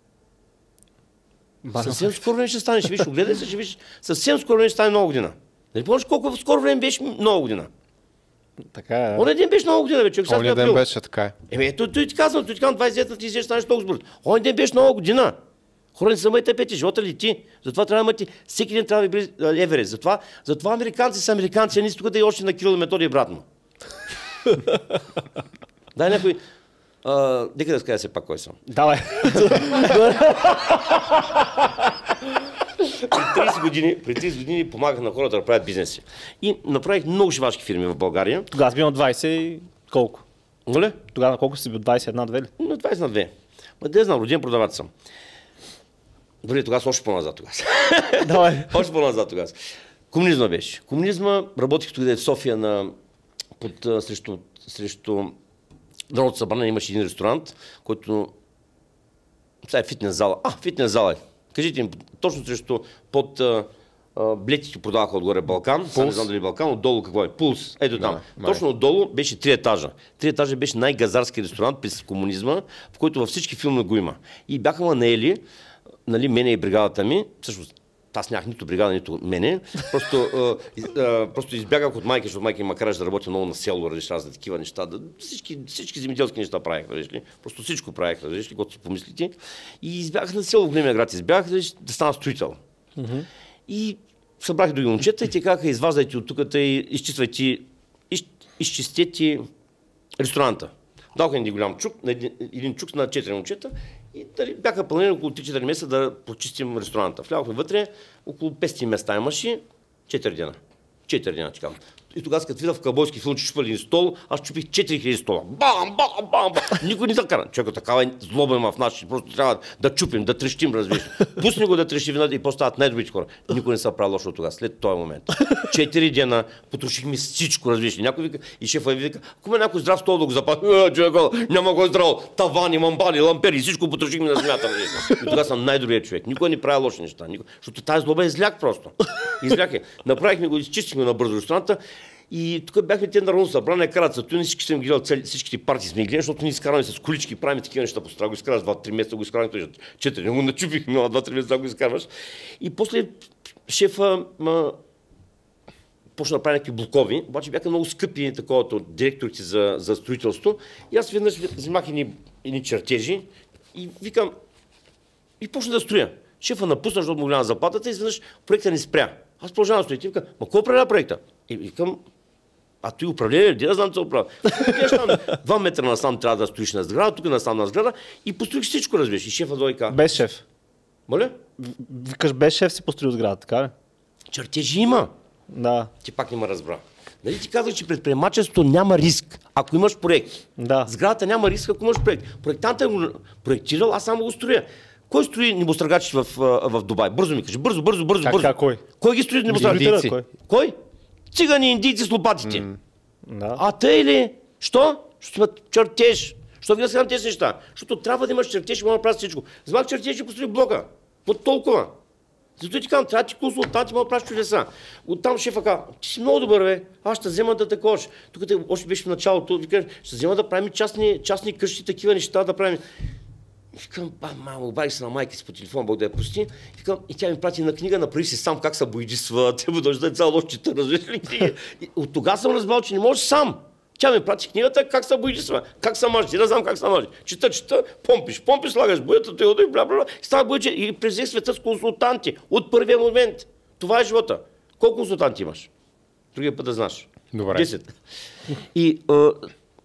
Съвсем скоро време ще стане, ще виж, огледай се, ще виж, съвсем скоро време ще стане много година. Нали помниш колко скоро време беше много година? Така е. Оня ден беше много година, бе, човек. Оня ден беше така е. Еми, той, той ти казвам, той ти казвам, двайсет и девет ти излезеш, станеш толкова бързо. Оня ден беше много година. Хора не са майте пети, живота ли ти? Затова трябва да мъти, всеки ден трябва да бъде Еверест. Затова, затова американци са американци, а ние тук да и още на Кирил и Методий и брат му. Дай някой... Uh, нека да скажа се пак кой съм. Давай. При трийсет години, при трийсет години помагах на хората да правят бизнеси. И направих много шивашки фирми в България. Тогава си бил на двайсет и колко? Нали? Тогава на колко си бил? двайсет и една две ли? На двайсет на две. Ма да знам, роден продавач съм. Дори тогава още по-назад тогава. Давай. Още по-назад тогава. Комунизма беше. Комунизма, работих тогава в София на, под, а, срещу, срещу Народното събрание, имаше един ресторант, който сега е фитнес зала. А, фитнес зала е. Кажите им, точно срещу под а, а, блетите продаваха отгоре Балкан. Сега не знам дали Балкан, отдолу какво е? Пулс. Ето там. Да, точно отдолу беше три етажа. Три етажа беше най-газарски ресторант през комунизма, в който във всички филми го има. И бяха ма наели, нали, мене и бригадата ми, всъщност аз нямах нито бригада, нито мене. Просто, а, а, просто избягах от майка, защото майка ми ма караше да работя много на село, различни разни такива неща. Да, всички, всички земеделски неща правих, различни. Просто всичко правих, различни, когато си помислите. И избягах на село в големия град. Избягах да, да стана строител. Mm-hmm. И събрах други момчета и те казаха, изваждайте от тук и изчиствайте, из, изчистете ресторанта. Дадоха един голям чук, един, един чук на четири момчета и дали, бяха планирани около три-четири месеца да почистим ресторанта. Влязохме вътре, около петстотин места имаше, четири дена. четири дена, така. И тогава, като видя в кълбойски филм, че чупа един стол, аз чупих четири хиляди стола. Бам, бам, бам, бам. Никой не закара. Човека, такава е злоба има в нас, просто трябва да чупим, да трещим, разбираш. Пусни го да трещи вината и поставят най-добрите хора. Никой не се прави лошо тогава, след този момент. Четири дена потрошихме всичко, разбираш. Някой вика, и шефа ви вика, ако ме някой здрав стол да го запази, човека, няма го здраво, тавани, мамбали, лампери, всичко потрошихме на земята. И тогава съм най-добрият човек. Никой не прави лоши неща. Никой... Защото тази злоба е зляк просто. Изляк е. Направихме го, изчистихме на бързо ресторанта. И тук бяхме те народно събрание, карат са туни, всички съм гледал, цели, всичките партии сме гледали, защото ние изкараме с колички, правим такива неща по страна, го изкараш два-три месеца, го изкараме четири, не го начупихме, но два-три месеца го изкарваш. И после шефа ма, почна да прави някакви блокови, обаче бяха много скъпи такова от директорите за, за строителство. И аз веднъж взимах едни, едни чертежи и викам, и почна да строя. Шефа напусна, защото му голяма заплатата и изведнъж проекта не спря. Аз продължавам да стоя и викам, ма какво управлява проекта? И викам, а той управление, де да знам, че управлява. Два метра насам трябва да стоиш на сграда, тук насам на сграда и построих всичко, разбираш. И шефа дойде ка. Без шеф. Моля? Викаш, без шеф си построил сграда, така ли? Чертежи има. Да. Ти пак не ме разбра. Нали ти казах, че предприемачеството няма риск, ако имаш проект. Да. Сградата няма риск, ако имаш проект. Проектантът е го проектирал, аз само го строя. Кой строи небострагачи в, в Дубай? Бързо ми кажи. Бързо, бързо, бързо, как, бързо. Как, кой? Кой ги строи небострагачи? Кой? Кой? Цигани, индийци с лопатите. Mm. Да. А те ли? Що? Защото имат чертеж. Що ви да сега тези неща? Защото трябва да имаш чертеж и може да правиш всичко. Знак чертеж и построи блока. Вот толкова. Зато ти казвам, трябва да ти консултанти, може да правиш чудеса. Оттам шефа казва, ти си много добър, бе. Аз ще взема да таковаш. Тук те, още беше в началото, викаш, ще взема да правим частни, частни къщи, такива неща да правим. Викам, ба, мамо, обадих се на майка си по телефон, Бог да я прости. Викам, и тя ми прати на книга, направи си сам как се боядисва, те му дължда цяла нощ чета, разбираш ли? От тогава съм разбрал, че не можеш сам. Тя ми прати книгата, как се боядисва, как се мажи, да знам как се мажи. Чета, чета, помпиш, помпиш, слагаш боята, те и бла, бла, бла. Става бояче и презех света с консултанти от първия момент. Това е живота. Колко консултанти имаш? Другия път да знаеш. Добре. десет. И а,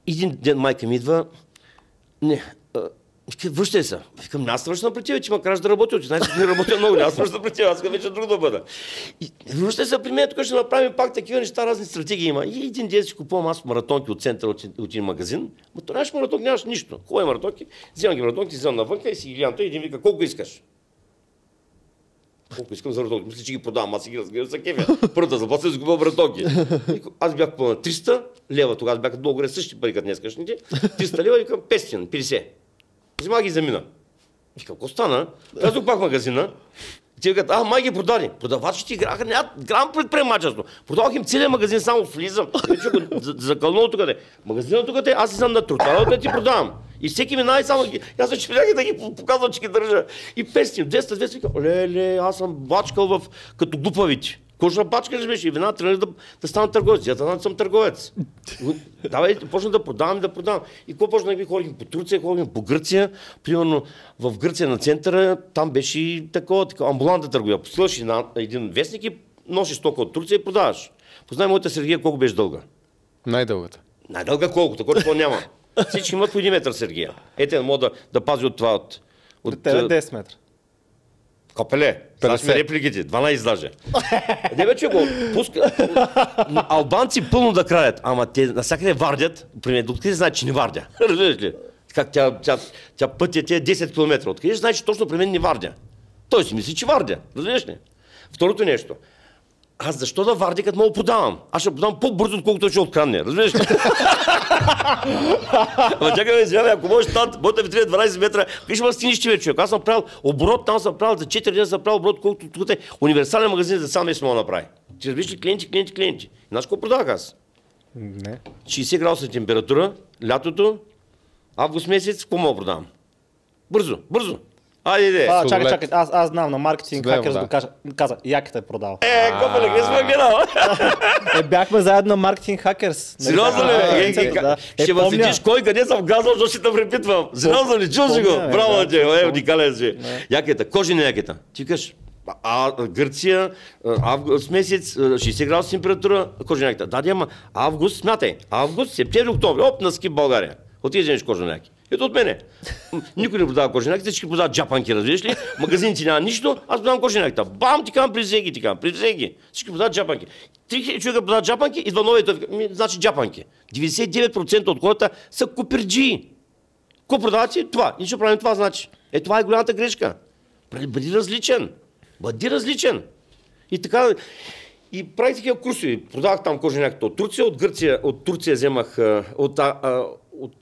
един ден майка ми идва, не, а, връщай се. Викам, аз връщам при тебе, че ма караш да работи, че знаеш, че не работя много, аз връщам при тебе, аз искам вече друг да бъда. И връщай се при мен, тук ще направим пак такива неща, разни стратегии има. И един ден си купувам аз маратонки от центъра, от, от един магазин, но то нямаш маратонки, нямаш нищо. Хубави маратонки, вземам ги маратонки, вземам навънка и си ги гледам. Той един вика, колко искаш? Колко искам за маратонки? Мисля, че ги продавам, аз си ги разгледам за кефя. Първата заплата си купувам маратонки. Аз бях купувал на триста лева, тогава бяха много горе същи пари, като днескашните. триста лева, викам петстотин, петдесет. Взема ги замина. Викам, какво стана? Казах пак в магазина. Те викат, а, май ги продаде. Продавачите играха, нямат грам предприемачество. Продавах им целият магазин, само влизам. Закълнало тук де. Магазинът тук де, аз си съм на тротуара, да ти продавам. И всеки минава и само ги. Аз се чепях да ги показвам, че ги държа. И петстотин, двеста, двеста, викам, леле, аз съм бачкал в като глупавите. Кожна бачка ли беше? И вина тръгнах да, да стана търговец. Я да съм търговец. Давай, почна да продавам и да продавам. И какво почнах да ходим по Турция, ходим по Гърция. Примерно в Гърция на центъра, там беше такова, такова амбулантна търговия. Посилаш на един вестник и носиш стока от Турция и продаваш. Познай моята Сергия колко беше дълга. Най-дългата. Най-дълга колко, такова какво няма. Всички имат по един метър Сергия. Ете, мога да, да пази от това. От, от десет метра. Капеле, сега сме репликите, дванайсет даже. Не бе, че го пуска. Албанци пълно да краят, ама те насякъде вардят, примерно, откъде знаят, че не вардя. Разбираш ли? Как тя, тя, тя пътя тя десет километра, откъде знаеш, че точно при мен не вардя. Той си мисли, че вардя. Разбираш ли? Второто нещо. Аз защо да вардя, като мога подавам? Аз ще подавам по-бързо, отколкото ще открадне. Разбираш ли? Ама чакай, извинявай, ако можеш там, моята ви трябва дванайсет метра, виж ма стинищи вече, човек. Аз съм правил оборот, там съм правил за четири дни, съм правил оборот, колкото тук е универсален магазин за сам месец мога да направи. Че разбираш ли, клиенти, клиенти, клиенти. Знаеш какво продавах аз? Не. шейсет градуса температура, лятото, август месец, какво мога да продавам? Бързо, бързо. Айде, иде. А, чакай, чакай, аз, аз знам, на маркетинг хакерс го кажа, каза, яките е продал. Е, копеле, къде сме гледал? Е, бяхме заедно на маркетинг хакерс. Сериозно ли? Е, е, да. Ще ме седиш кой, къде съм казал, защото ще те препитвам. Сериозно ли? Чул си го? Браво ти, е, уникален си. Якета, кожи на якета. Ти кажеш, а, Гърция, август месец, шейсет градуса температура, кожи на якета. Да, да, ама август, смятай, август, септември, октомври, оп, на ски в България. Отиде вземеш кожи на яки. Ето от мене. Никой не продава коженяки, всички продават джапанки, разбираш ли? Магазините няма нищо, аз продавам коженяката. Бам, ти казвам, призеги, ти казвам, призеги. Всички продават джапанки. Три хиляди човека продават джапанки, идва новия, той ми, значи джапанки. деветдесет и девет процента от хората са куперджии. Какво продавате? Това. Нищо правим това, значи. Е, това е голямата грешка. Бъди различен. Бъди различен. И така, и правих такива курсови. Продавах там коженяката от Турция, от Гърция, от Турция вземах, от, а, а, от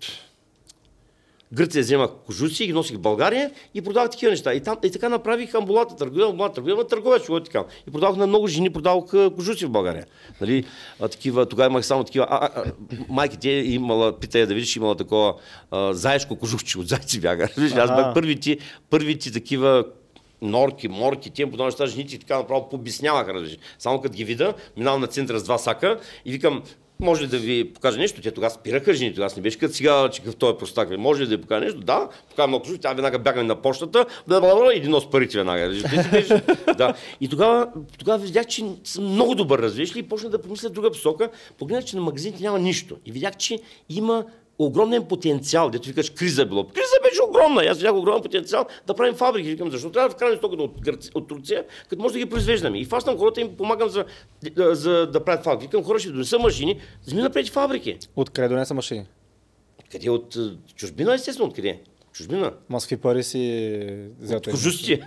Гърция вземах кожуци и ги носих в България и продавах такива неща. И, там, и така направих амбулатна търговия, амбулатна търговия, на търговец, ще така. И продавах на много жени, продавах кожуци в България. Нали, а, такива, тогава имах само такива. А, а, майките имала, пита я да видиш, имала такова а, заешко кожухче от зайци бяга. Аз бях първите, първите такива норки, морки, тем подобни неща, жените така направо побисняваха. Разбираш. Само като ги видя, минавам на центъра с два сака и викам, може ли да ви покажа нещо? Те тогава спираха жените, тогава не беше като сега, че какъв той е простак. Може ли да ви покажа нещо? Да, покажа много кожух, тя веднага бягаме на почтата, и един нос парите веднага. Да. И тогава, тогава видях, че съм много добър, разбираш ли, и почна да помисля в друга посока. Погледнах, че на магазините няма нищо. И видях, че има огромен потенциал, дето викаш криза било. Криза беше огромна. Аз видях огромен потенциал да правим фабрики. Викам, защо трябва да вкараме стоката от, от Турция, като може да ги произвеждаме. И фащам хората им помагам за, за, за да правят фабрики. Викам, хора ще донеса машини, за да направите фабрики. Откъде донеса машини? Къде? От чужбина, естествено, откъде? Чужбина. Ма с какви пари си взел? От кожусите.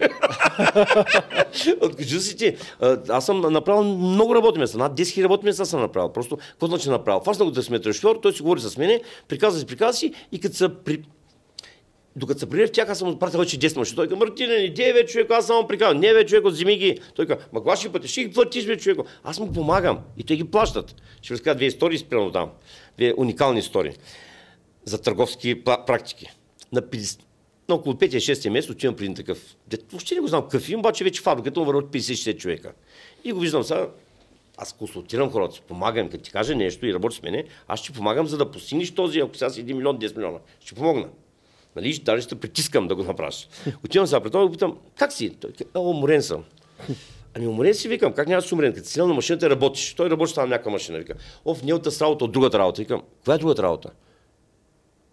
От кожусите. Аз съм направил много работни места. Над десет хиляди работни места съм направил. Просто, какво значи направил? Фащам го да сме шофьор, той си говори с мене, приказва си, приказва си и като са при... Докато се прилев тях, аз съм отпратил вече десет машини. Той казва, Мартине, не дей бе, човек, аз само приказвам. Не бе, човек, вземи ги. Той казва, ма кога ще пъти, ще ги платиш, бе, човек. Аз му помагам и те ги плащат. Ще ви разкажа две истории спрямо там. Две уникални истории за търговски практики. На, петдесет, на около петия-шестия месец отивам при един такъв. Въобще не го знам какъв им, обаче вече фабриката му върват петдесет-шейсет човека. И го виждам сега. Аз консултирам хората, помагам, като ти кажа нещо и работи с мене, аз ще помагам, за да постигнеш този, ако сега си един милион, десет милиона. Ще помогна. Нали, даже ще притискам да го направиш. Отивам сега пред това и го питам, как си? Той казва, о, уморен съм. Ами уморен си, викам, как няма да си уморен? Като си на машината работиш. Той работи там някаква машина. Викам, о, в неята с работа от другата работа. Викам, коя е другата работа?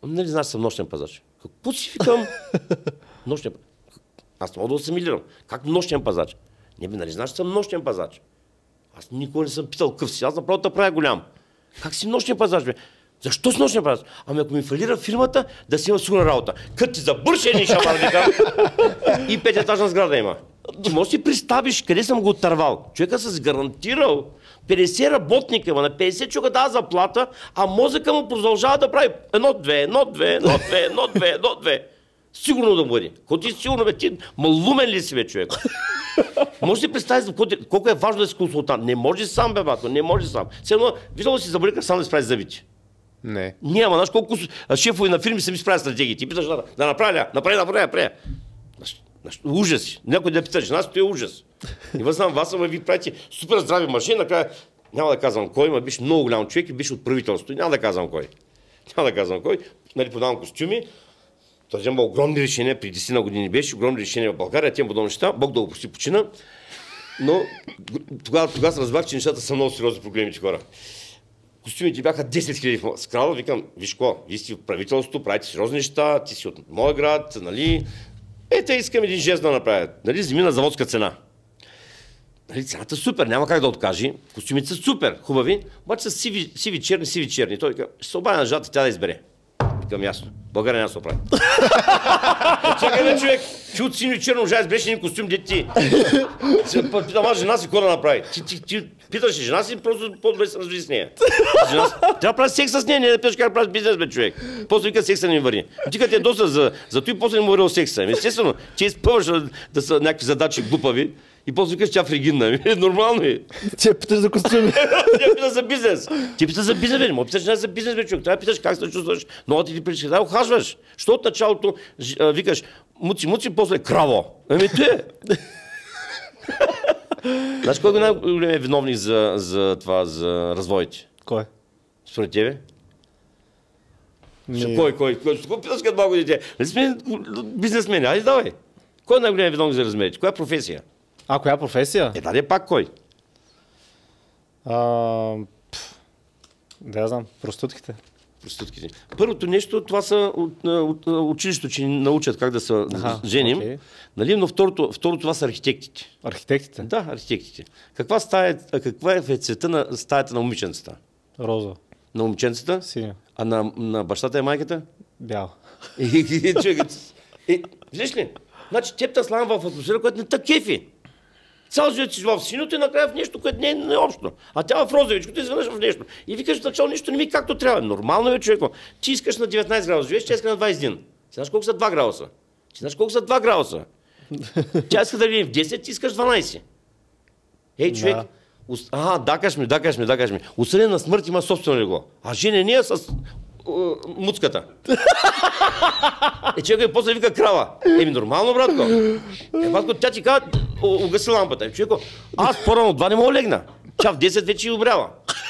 Нали знаеш, съм нощен пазач. Какво си викам? Нощен пазач. Аз не мога да асимилирам. Как нощен пазач? Не бе, нали знаеш, че съм нощен пазач. Аз никога не съм питал къв си. Аз направо да правя голям. Как си нощен пазач, бе? Защо си нощен пазач? Ами ако ми фалира фирмата, да си има сигурна работа. Кът ти забършени шамар, викам. И пететажна сграда има. Ти можеш да си представиш къде съм го оттървал. Човека с гарантирал петдесет работника, ма на петдесет човека дава заплата, а мозъка му продължава да прави едно-две, едно-две, едно-две, едно-две, едно-две. Сигурно да бъде. Какво ти сигурно, бе? Ти малумен ли си, бе, човек? Може да си представиш колко е важно да си консултант. Не може сам, бе, батко, не може сам. Все едно, виждал си заболика сам да си прави зъбите. Не. Няма, знаеш колко шефове на фирми сами справят стратегии. Ти питаш да, да направя ли? Направи, направи, направи. Ужас. Някой да питаш, нас то е ужас. И въззнам вас, ама ви правите супер здрави машини, накрая няма да казвам кой, ма биш много голям човек и биш от правителството. Няма да казвам кой. Няма да казвам кой. Нали, подавам костюми. Този има огромни решения, преди десет на години беше, огромни решения в България, тем подобни неща. Бог да го прости, почина. Но тогава, тогава разбрах, че нещата са много сериозни проблемите хора. Костюмите бяха десет хиляди в скрала, викам, виж какво, вие си в правителството, правите сериозни неща, ти си от моя град, нали? Е, те искам един жест да направят. Нали, вземи на заводска цена. Нали, цената е супер, няма как да откаже. Костюмите са супер, хубави, обаче са сиви, сиви черни, сиви черни. Той вика, ще се обадя на жата, тя да избере. Викам, ясно. България няма да се оправи. Чакай бе, човек, че от синьо и черно жа избереш един костюм, дете ти. Питам аз жена си какво да направи. Ти, ти, ти питаш жена си, просто по-добре се развили с нея. Жена си, трябва да прави секс с нея, не да питаш как да правиш бизнес, бе, човек. После вика секса не ми върни. Ти като е доста за, за той, после не му върнал секса. Естествено, че изпълваш да са някакви задачи глупави. И после викаш, тя фригидна. Нормално е. Ти я питаш за костюми. Ти я питаш за бизнес. Ти питаш за бизнес, бе. Мо питаш не за бизнес, бе, човек. Трябва да питаш как се чувстваш. Но ти ти причина. Да ухажваш. Що от началото викаш муци, муци, после краво. Ами те. Знаеш кой е най-големият виновник за, за това, за развоите? Кой? Според тебе? Ми... Кой, кой? Кой? Кой питаш като малко дете? Не сме бизнесмени. Айде давай. Кой е най-големият виновник за размерите? Коя професия? А, коя професия? Е, даде пак кой? А, пф, да я знам, простутките. Простутките. Първото нещо, това са от, от, от училището, че ни научат как да се Аха, женим. окей. Нали? Но второто, второто това са архитектите. Архитектите? Да, архитектите. Каква, стая, каква е цвета на стаята на момиченцата? Розово. На момиченцата? Синя. А на, на бащата и майката? Бял. Е, виждаш ли? Значи теб слава в атмосфера, която не та кефи. Цял живот си в синьото и накрая в нещо, което не е, не е общо. А тя в розовичкото изведнъж в нещо. И викаш в начало нищо не ми както трябва. Нормално е, човеко. Ти искаш на деветнайсет градуса, живееш, тя иска на двайсет и един. Ти знаеш колко са два градуса? Ти знаеш колко са два градуса? Тя иска да види в десет, ти искаш дванайсет. Ей, човек. Да. Ус... А, да кажеш ми, да кажеш ми, да кажеш ми. Осъден на смърт има собствено легло. А жене не е с uh, муцката. Е, човек и после вика крава. Еми, нормално, братко. Е, братко, тя ти казва, угаси лампата. Е, човеко, аз по-рано от два не мога легна. Тя в десет вече и обрява.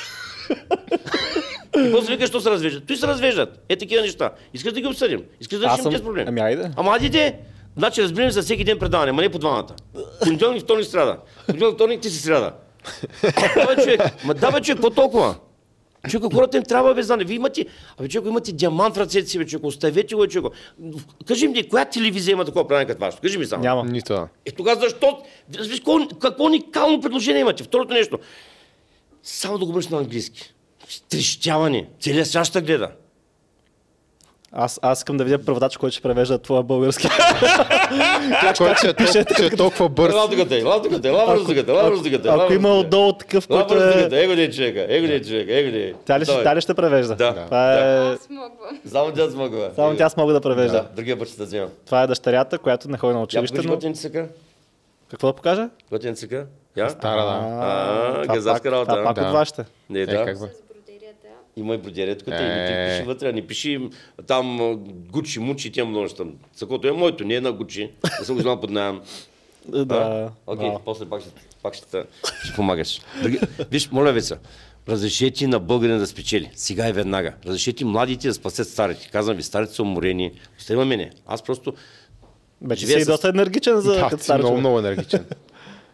И после вика, що се развеждат. Той се развеждат. Е, такива неща. Искаш да ги обсъдим. Искаш да решим тези проблеми. Ами айде. Ама айде. Значи разбираме за всеки ден предаване, ма не по двамата. Понеделник, вторник, сряда. Понеделник, вторник, ти си сряда. Да, бе, човек. Ма да, бе, човек, какво толкова? Човек, хората им трябва бе знане. Вие имате, абе, човек, имате диамант в ръцете си, бе, човек. Оставете го, човек. Кажи ми, коя телевизия има такова правене като вашето? Кажи ми само. Няма. Нито. Е, тогава защо? Виж, какво, какво уникално предложение имате? Второто нещо. Само да го бъдеш на английски. Трещяване. Целият свят ще гледа. Аз, аз искам да видя преводач, който ще превежда твоя български. Който ще е толкова- че е толкова бърз. Лава тук те, лава тук те, лава тук те, лава тук те. Ако има отдолу такъв, който Лава е... тук его не човека, его не човека, его не. Тя ли, ще, тя ли ще превежда? Да. Това е... Аз мога. Само тя смогва. Само тя смога да Да, превежда. другия път ще те взема. Това е дъщерята, която не ходи на Я училище, покажи но... готин цъка. Какво да покажа? Готин цъка. Я? Стара, да. А, това газарска пак- работа. Това пак Да. от вашите. Не, Е, да. как бе? С бродерията. Има и бродерия тук, и Е. ти пиши вътре, а не пиши там Гучи, Мучи и тя много неща. Цъкото е моето, не е на Гучи. Не съм го взимал под наем. Да. Окей, да. после пак ще, пак ще, те- ще помагаш. Други... Виж, моля ви се, разрешете на българин да спечели. Сега и веднага. Разрешете младите да спасят старите. Казвам ви, старите са уморени. Остави мене. Аз просто... Вече живея си с- доста енергичен за Да, като ти си стар много, човек. много енергичен.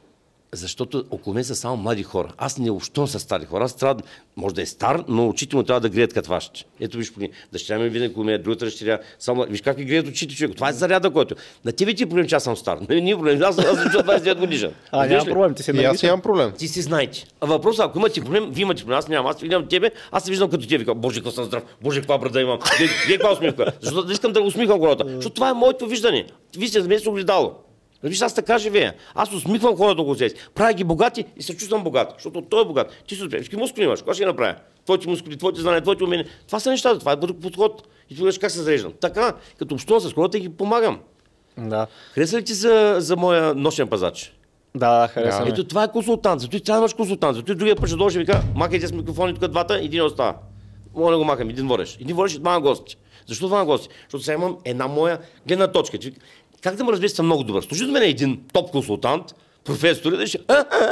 Защото около мен са само млади хора. Аз не общувам с стари хора. Аз трябва, може да е стар, но очите му трябва да греят катващи. Ето виж, дъщеря ми винаги около мен, другата дъщеря, само виж как ги греят очите човек. Това е заряда, който. На тебе ти е проблем, че аз съм стар. Не, не е проблем, аз съм двайсет и девет годишен. А, няма проблем, ти си И аз нямам проблем. Ти си знаете. А въпросът, ако имате проблем, вие имате проблем. Аз нямам. Аз виждам тебе, аз се виждам като тебе. Викам, Боже, какво съм здрав, Боже, каква брада имам. Вие каква усмивка? Защото не искам да усмихвам хората. Защото това е моето виждане. Вие сте за мен огледало. Виж, аз така живея. Аз усмихвам хората около себе си. Правя ги богати и се чувствам богат. Защото той е богат. Ти се успееш. Какви мускули имаш? Какво ще ги направя? Твоите мускули, твоите знания, твоите умения. Това са нещата. Това е подход. И ти виждаш как се зареждам. Така, като общувам с хората и ги помагам. Да. Хареса ли ти за, за моя нощен пазач? Да, харесва ми. Ето това е консултант. Зато и трябва да имаш консултант. Зато и другия път ще дойде и вика, махайте с микрофони тук двата, един остава. Мога да го махам, един водеш. Един водеш и двама гости. Защо двама гости? Защото сега имам една моя гледна точка. Как да ме разбереш, съм много добър. Служи до мен един топ консултант, професор, да ще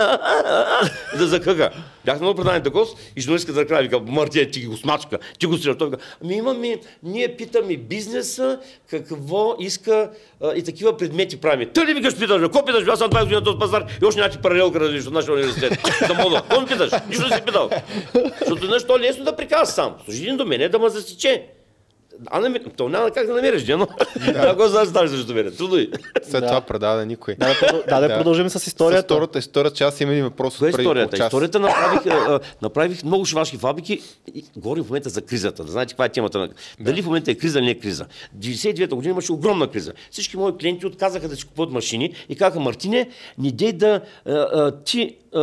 да закъга. Бях много преданите гост и журналистка да края вика, Мартия, ти го смачка, ти го срещу. Ами имаме, ние питаме бизнеса, какво иска а, и такива предмети правим. Та ли викаш питаш, какво питаш? Аз съм двайсет години на този пазар и още някакви паралелка развиш от нашия университет. За мода. Какво ми питаш? Нищо не си питал. Защото нещо е лесно да приказваш сам. Служи един до мене да ме засече. А не, то няма как да намериш, но да го знаеш, знаеш защо мене. Трудно и. След Да. това предаде никой. Да, да, продъл- да, да, продължим с С историята. втората история, че аз имам един въпрос. Коя е преди историята? полчас. Историята направих, а, направих много шивашки фабрики и говорим в момента за кризата. Да знаете каква е темата. На... Дали в момента е криза или не е криза. деветдесет и девета година имаше огромна криза. Всички мои клиенти отказаха да си купуват машини и казаха, Мартине, не дей да а, а, ти а, а,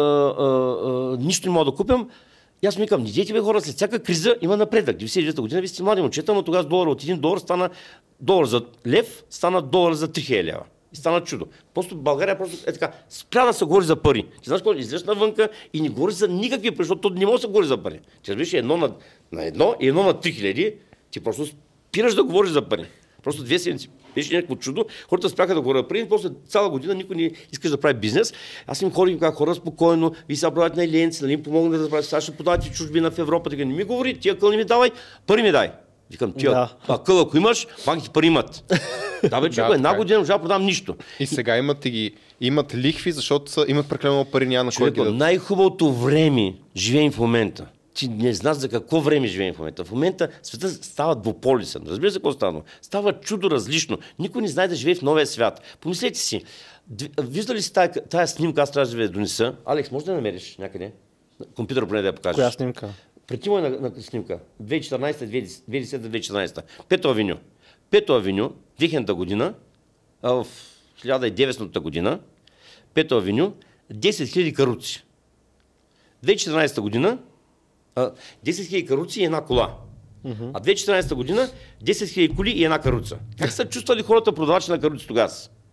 а, нищо не мога да купим. И аз ми викам, не дейте бе хора, след всяка криза има напредък. деветдесет и девета година, вие сте млади момчета, но тогава с долара от един долар стана долар за лев, стана долар за три хиляди лева. И стана чудо. Просто България просто е така, спря да се говори за пари. Ти знаеш какво, излезеш навънка и не говори за никакви пари, защото не може да се говори за пари. Ти разбираш едно на, на едно и едно на три хиляди, ти просто спираш да говориш за пари. Просто две седмици. Беше някакво чудо. Хората спряха да говорят преди, после цяла година никой не искаш да прави бизнес. Аз им ходих как хора спокойно, ви се продават на еленци, нали им помогнат да правят, сега ще подавате чужбина в Европа. Така не ми говори, тия къл не ми давай, пари ми дай. Викам, тия, Да. а къл ако имаш, банките пари имат. Да, бе, че Да, ако една така е. година може да продам нищо. И сега имат, и ги, имат лихви, защото са, имат прекалено много пари, няма на кой Човек, ги дадат. най-хубавото време живеем в момента. Ти не знаеш за какво време живеем в момента. В момента света става двуполюсен. Разбира се какво става? Става чудо различно. Никой не знае да живее в новия свят. Помислете си. Виждали си тая, тая снимка, аз трябва да ви я донеса. Алекс, може да я намериш някъде? Компютър поне да я покажеш. Коя снимка? Прети му е на, на снимка. две хиляди и четиринадесета, две хиляди и десета, две хиляди и четиринадесета. Пето авеню. Пето авеню, две хилядната година, а в хиляда и деветстотната година, Пето авеню, десет хиляди каруци. две хиляди и четиринадесета година, а, десет хиляди каруци и една кола. Uh-huh. А две хиляди и четиринадесета година десет хиляди коли и една каруца. Как са чувствали хората продавачи на каруци тогава?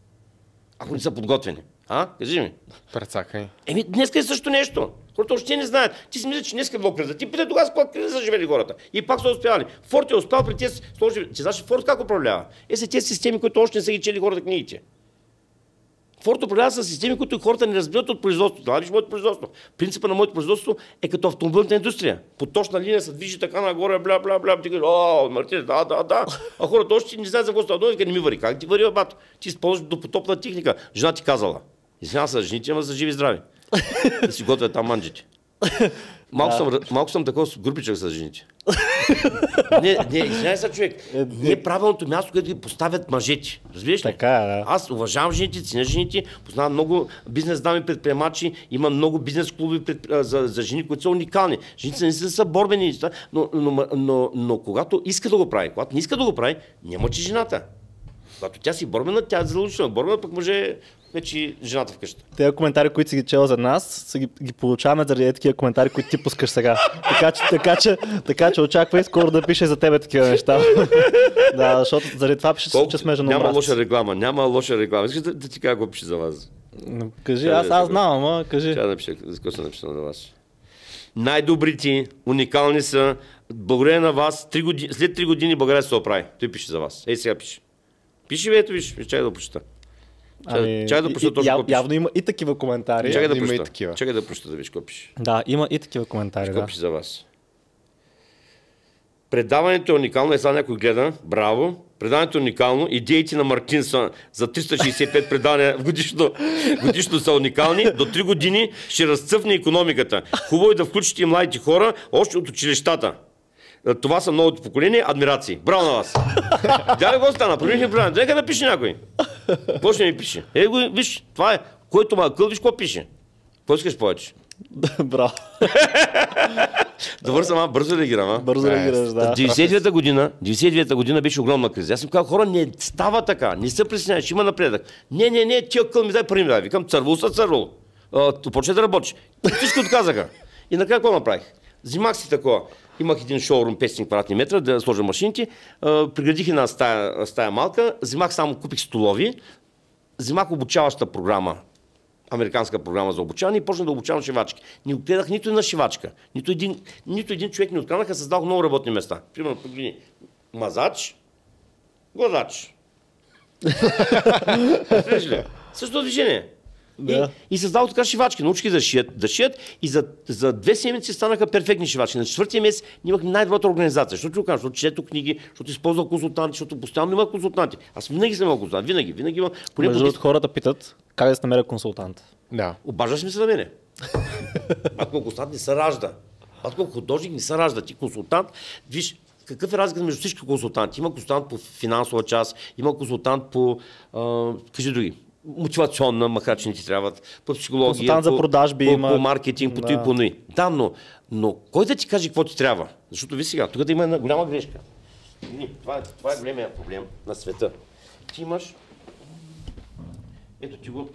Ако не са подготвени. А? Кажи ми. Прецакай. Еми, днеска е също нещо. Хората още не знаят. Ти си мисля, че днеска е било криза. Ти питай тогава с каква криза са живели хората. И пак са успявали. Форд е успял при тези сложи. Ти знаеш Форд как управлява? Е са тези системи, които още не са ги чели хората книгите. Форд управлява с системи, които хората не разбират от производството. Да, виж моето производство. Принципа на моето производство е като автомобилната индустрия. По точна линия се движи така нагоре, бля, бля, бля. Ти кажеш, о, Мартин, да, да, да. А хората още не знаят за какво става. Дойде, не ми вари. Как ти вари, бато? Ти използваш допотопна техника. Жена ти казала. Извинявам се, жените, ама са живи и здрави. Да си готвят там манджите. Малко, съм, малко съм такова групичък с жените. Не, не, извинявай се, човек. Не е правилното място, където ги поставят мъжете. Разбираш ли? Така е, да. Аз уважавам жените, ценя жените, познавам много бизнес дами предприемачи, има много бизнес клуби пред, за, за жени, които са уникални. Жените не са, са борбени, но, но, но, но, но когато иска да го прави, когато не иска да го прави, не мъчи жената. Когато тя си борбена, тя е задължителна. Борбена пък може вече жената вкъща. Тези коментари, които си ги чела за нас, са ги, ги получаваме заради такива коментари, които ти пускаш сега. така, че, така, че, така че очаквай скоро да пише за тебе такива неща. Да, защото заради това пише, че сме Няма женомразци. лоша реклама, няма лоша реклама. Искаш да, да ти кажа какво пише за вас? Кажи, Чакай аз, да аз се- знам, ама кажи. Тя да напиша, за какво съм написал за вас. Най-добрите, уникални са, благодарение на вас, три години, след три години България се оправи. Той пише за вас. Ей сега пише. Пише, бе, ето виж, чакай да прочета. Ами, чакай да и- прочета и- точно какво яв, пише. явно има и такива коментари. Чакай да има и прочета. такива. Чакай да прочета да виж какво пише. Да, има и такива коментари, Какво да. пише за вас? Предаването е уникално, е сега някой гледа, браво. Предаването е уникално, идеите на Мартин са за триста шейсет и пет предавания годишно, годишно са уникални. До три години ще разцъфне икономиката. Хубаво е да включите и младите хора още от училищата. Това са новото поколение, адмирации. Браво на вас! Дали го стана, промихме предаването. Нека да пише някой. Какво ще ми пише? Е, го, виж, това е. Който ма къл, виж какво пише. Какво искаш повече? Браво. Добър съм, а бързо реагирам, а? Бързо реагираш, да. деветдесет и девета година, деветдесет и девета година беше огромна криза. Аз съм казал, хора, не става така, не се притесняваш, има напредък. Не, не, не, тия къл ми дай пари ми дай. Викам, цървало са цървало. Почне да работиш. Всичко отказаха. И накрая какво направих? Взимах си такова. Имах един шоурум петстотин квадратни метра да сложа машините, приградих една стая, стая малка, взимах само, купих столови, взимах обучаваща програма, американска програма за обучаване и почнах да обучавам шивачки. Не отгледах нито една шивачка. Нито един, нито един човек не отканаха, създах много работни места. Примерно, погледни, мазач, гладач. Същото движение. Да. И, и създадох така шивачки. Научих да шият, да шият и за, за две седмици станаха перфектни шивачки. На четвъртия месец имахме най-добрата организация. Защото ти го кажа, защото чето книги, защото използвах консултанти, защото постоянно имах консултанти. Аз винаги съм имал консултант. Винаги, винаги имам. Между другото, хората питат как да се намеря консултант. Да. Обаждаш ми се на мене. Батко консултант не се ражда. Батко художник не се ражда. Ти консултант, виж, какъв е разликата между всички консултанти? Има консултант по финансова част, има консултант по, а, кажи други, мотивационна, макар че не ти трябват, по психология, консултант за продажби, по, има... по маркетинг, по да. това и по ной. Да, но, но кой да ти каже какво ти трябва? Защото ви сега, тук да има една голяма грешка. Това е, това е големия проблем на света. Ти имаш, ето ти го,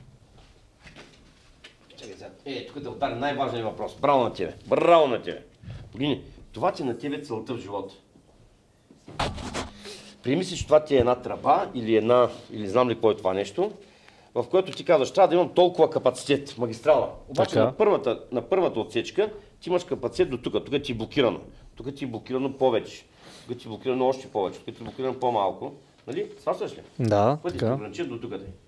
чакай сега, е, тук да удари най-важният въпрос. Браво на тебе, браво на тебе. Погледни, това ти на тебе целта в живота. Приеми си, че това ти е една тръба или една, или знам ли какво е това нещо, в което ти казваш, трябва да имам толкова капацитет, магистрала. Обаче на първата, на първата отсечка ти имаш капацитет до тук, тук ти е блокирано. Тук ти е блокирано повече, тук ти е блокирано още повече, тук ти е блокирано по-малко. Нали? Свършваш ли? Да, Пъти така. ти ограничен до тук.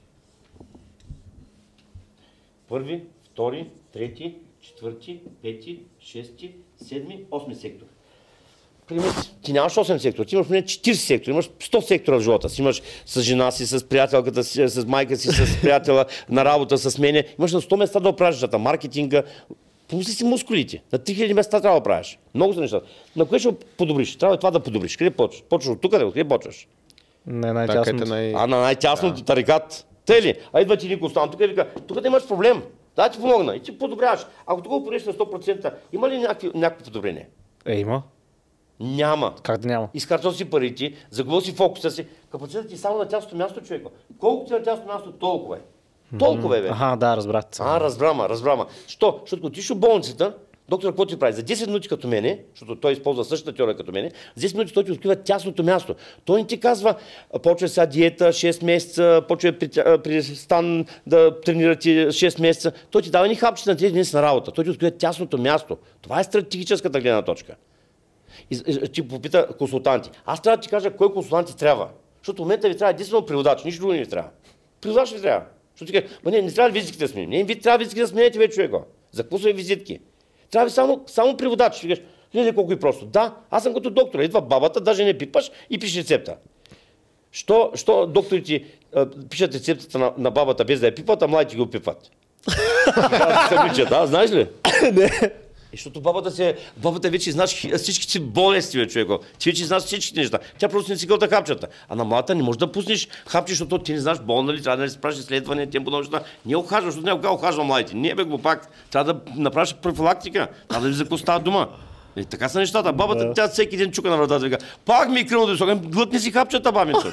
Първи, втори, трети, четвърти, пети, шести, седми, осми сектор. Пример, ти нямаш осем сектора, ти имаш поне четирийсет сектора, имаш сто сектора в живота си, имаш с жена си, с приятелката си, с майка си, с приятела на работа, с мене, имаш на сто места да оправиш нещата, маркетинга, помисли си мускулите, на три хиляди места трябва да правиш, много са нещата. На кое ще подобриш? Трябва това да подобриш, къде почваш? Почваш от тук, къде почваш? Не, най-тясно. Най... А на най-тясното да. Тарикат. Тъй ли? А идва ти Нико Стан тук и вика, тук да имаш проблем, да ти помогна и ти подобряваш. Ако тук го подобриш на сто процента, има ли някакво подобрение? Е, има. Няма. Как да няма? Изкарчал си парите, загубил си фокуса си. Капацитетът ти само на тясното място, човека. Колко ти на тясното място, толкова е. Толкова е, бе. Аха, да, разбрах. А, разбрама, разбрама. Що? Защото отиш в болницата, доктор какво ти прави? За десет минути като мене, защото той използва същата теория като мене, за десет минути той ти открива тясното място. Той не ти казва, почва сега диета шест месеца, почва при, при стан да тренирате шест месеца. Той ти дава ни хапчета на тези дни на работа. Той ти открива тясното място. Това е стратегическата гледна точка. И, и, ти попита консултанти. Аз трябва да ти кажа кой консултанти трябва. Защото в момента ви трябва единствено преводач, нищо друго не ви трябва. Преводач ви трябва. Защото ти кажа, не, не трябва ли визитките да сменим? Не, ви трябва визитките да смените вече човека. За какво са ви визитки? Трябва ви само, само преводач. Ти кажеш, гледай колко и просто. Да, аз съм като доктор. Идва бабата, даже не пипаш и пише рецепта. Що, що докторите а, пишат рецептата на, на бабата без да я пипат, а младите го пипат? Да, знаеш ли? Не. И защото бабата, се, бабата вече знаеш всичките болести, бе, човеко. Ти вече знаеш всичките неща. Тя просто не си гълта хапчета. А на младата не можеш да пуснеш хапче, защото ти не знаеш болна ли, трябва да не спрашиш изследване, тем подобни неща. Не охажваш, защото не охажва младите. Не, бе, глупак. Трябва да направиш профилактика. Трябва да ви за какво става дума. И така са нещата. Бабата, тя всеки ден чука на вратата и вика, пак ми е кръвно да висока, глътни си хапчета, бабица.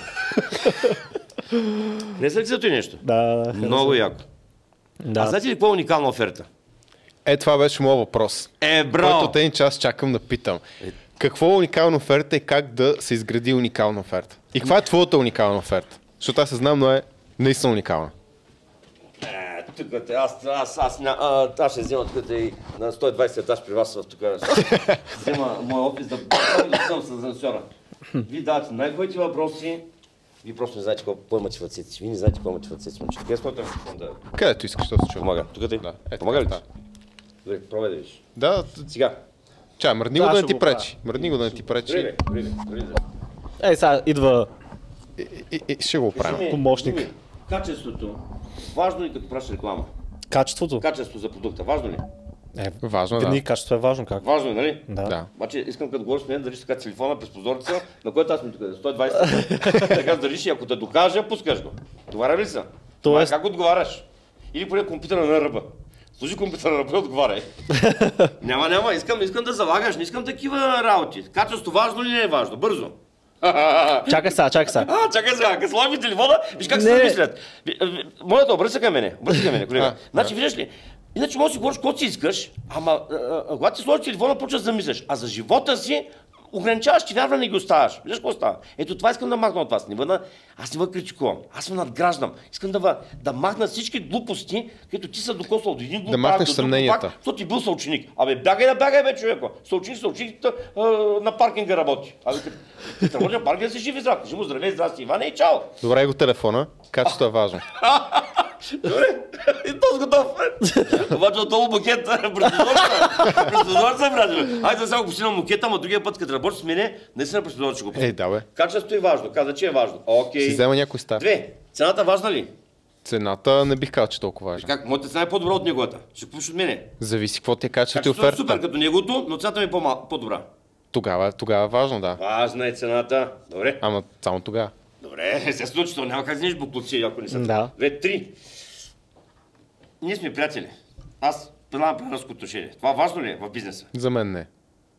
Не са ли за това нещо? Да, много яко. Да. А знаете ли какво е уникална оферта? Е, това беше моят въпрос. Е, браво! Който един час чакам да питам. Какво е уникална оферта и как да се изгради уникална оферта? И каква е твоята уникална оферта? Защото аз се знам, но е наистина уникална. Е, тук, аз, аз, аз, а, аз ще взема тук и на сто и двайсет етаж при вас в тук. Взема моя офис да да съм с асансьора. Вие давате най-хубавите въпроси. Вие просто не знаете какво имате в ръцете си. Вие не знаете какво имате в ръцете си. Къде с който да... Където искаш, да се чува. Помага. Тук ти? Да, е, помага ли ти? да. Добре, пробай да виж. Да, Сега, Чай, мръдни го Да, да ще не ти го пречи. Мръдни го да не ти пречи. Време, време, време. Ей, сега идва И, и, и, ще го правим. помощник. Думи, качеството. Важно ли като правиш реклама? Качеството. Качество за продукта. Важно ли? Е, Важно, да. винаги качеството е важно, как? Важно е, нали? Да. Да. Обаче искам като говориш с мен, държиш така телефона през прозореца, на който аз ми тук сто и двайсет. Така държиш и ако те докажа, пускаш го. Това ли са? Тоест- Ма как отговаряш? Или поне компютъра на ръба. Служи компютъра на ръба и отговаряй. няма, няма, искам, искам да залагаш, не искам такива работи. Качество важно ли не е важно? Бързо. Чакай сега, чакай сега. А, чакай сега, като слагам телефона, виж как Не. се замислят. Ви- ви- Моля да обръща към мене, обръща към мене, колега. А, Значи, виждаш ли, иначе можеш да си говориш каквото си искаш, ама а, а, когато си сложиш телефона, почваш да мислиш. А за живота си ограничаваш, ти вярване и ги оставаш. Виждаш какво става? Ето това искам да махна от вас. Не бъда, аз не бъда критикувам, аз се надграждам. Искам да, въ- да махна всички глупости, които ти са докосвал до един глупак, махнеш до друг съмненията. глупак, защото ти бил съученик. Абе, бягай да бягай, бе, човеко. Съученик, съученик, а, на паркинга работи. Абе, като работи на паркинга си жив и здрав. Кажи му здравей, здрасти, Иване и чао. Добре го телефона. Качеството е важно. Добре, и то с готов. Обаче отдолу букет, през брат. Айде сега го посинам букета, ама другия път, като работиш с мене, наистина през ще го пусна. Ей, да бе. Качеството е важно, каза, че е важно. Окей. Си взема някой стар. Две, цената важна ли? Цената не бих казал, че е толкова важна. Как, моята цена е по-добра от неговата. Ще купиш от мене. Зависи какво ти е качеството и Качеството е супер офертата. като неговото, но цената ми е по-мал- по-добра. Тогава, тогава е важно, да. Важна е цената. Добре. Ама само тогава. Добре, естествено, че то няма как да знаеш буклуци, ако не са. Да. Две, три. Ние сме приятели. Аз предлагам приятелско отношение. Това важно ли е в бизнеса? За мен не.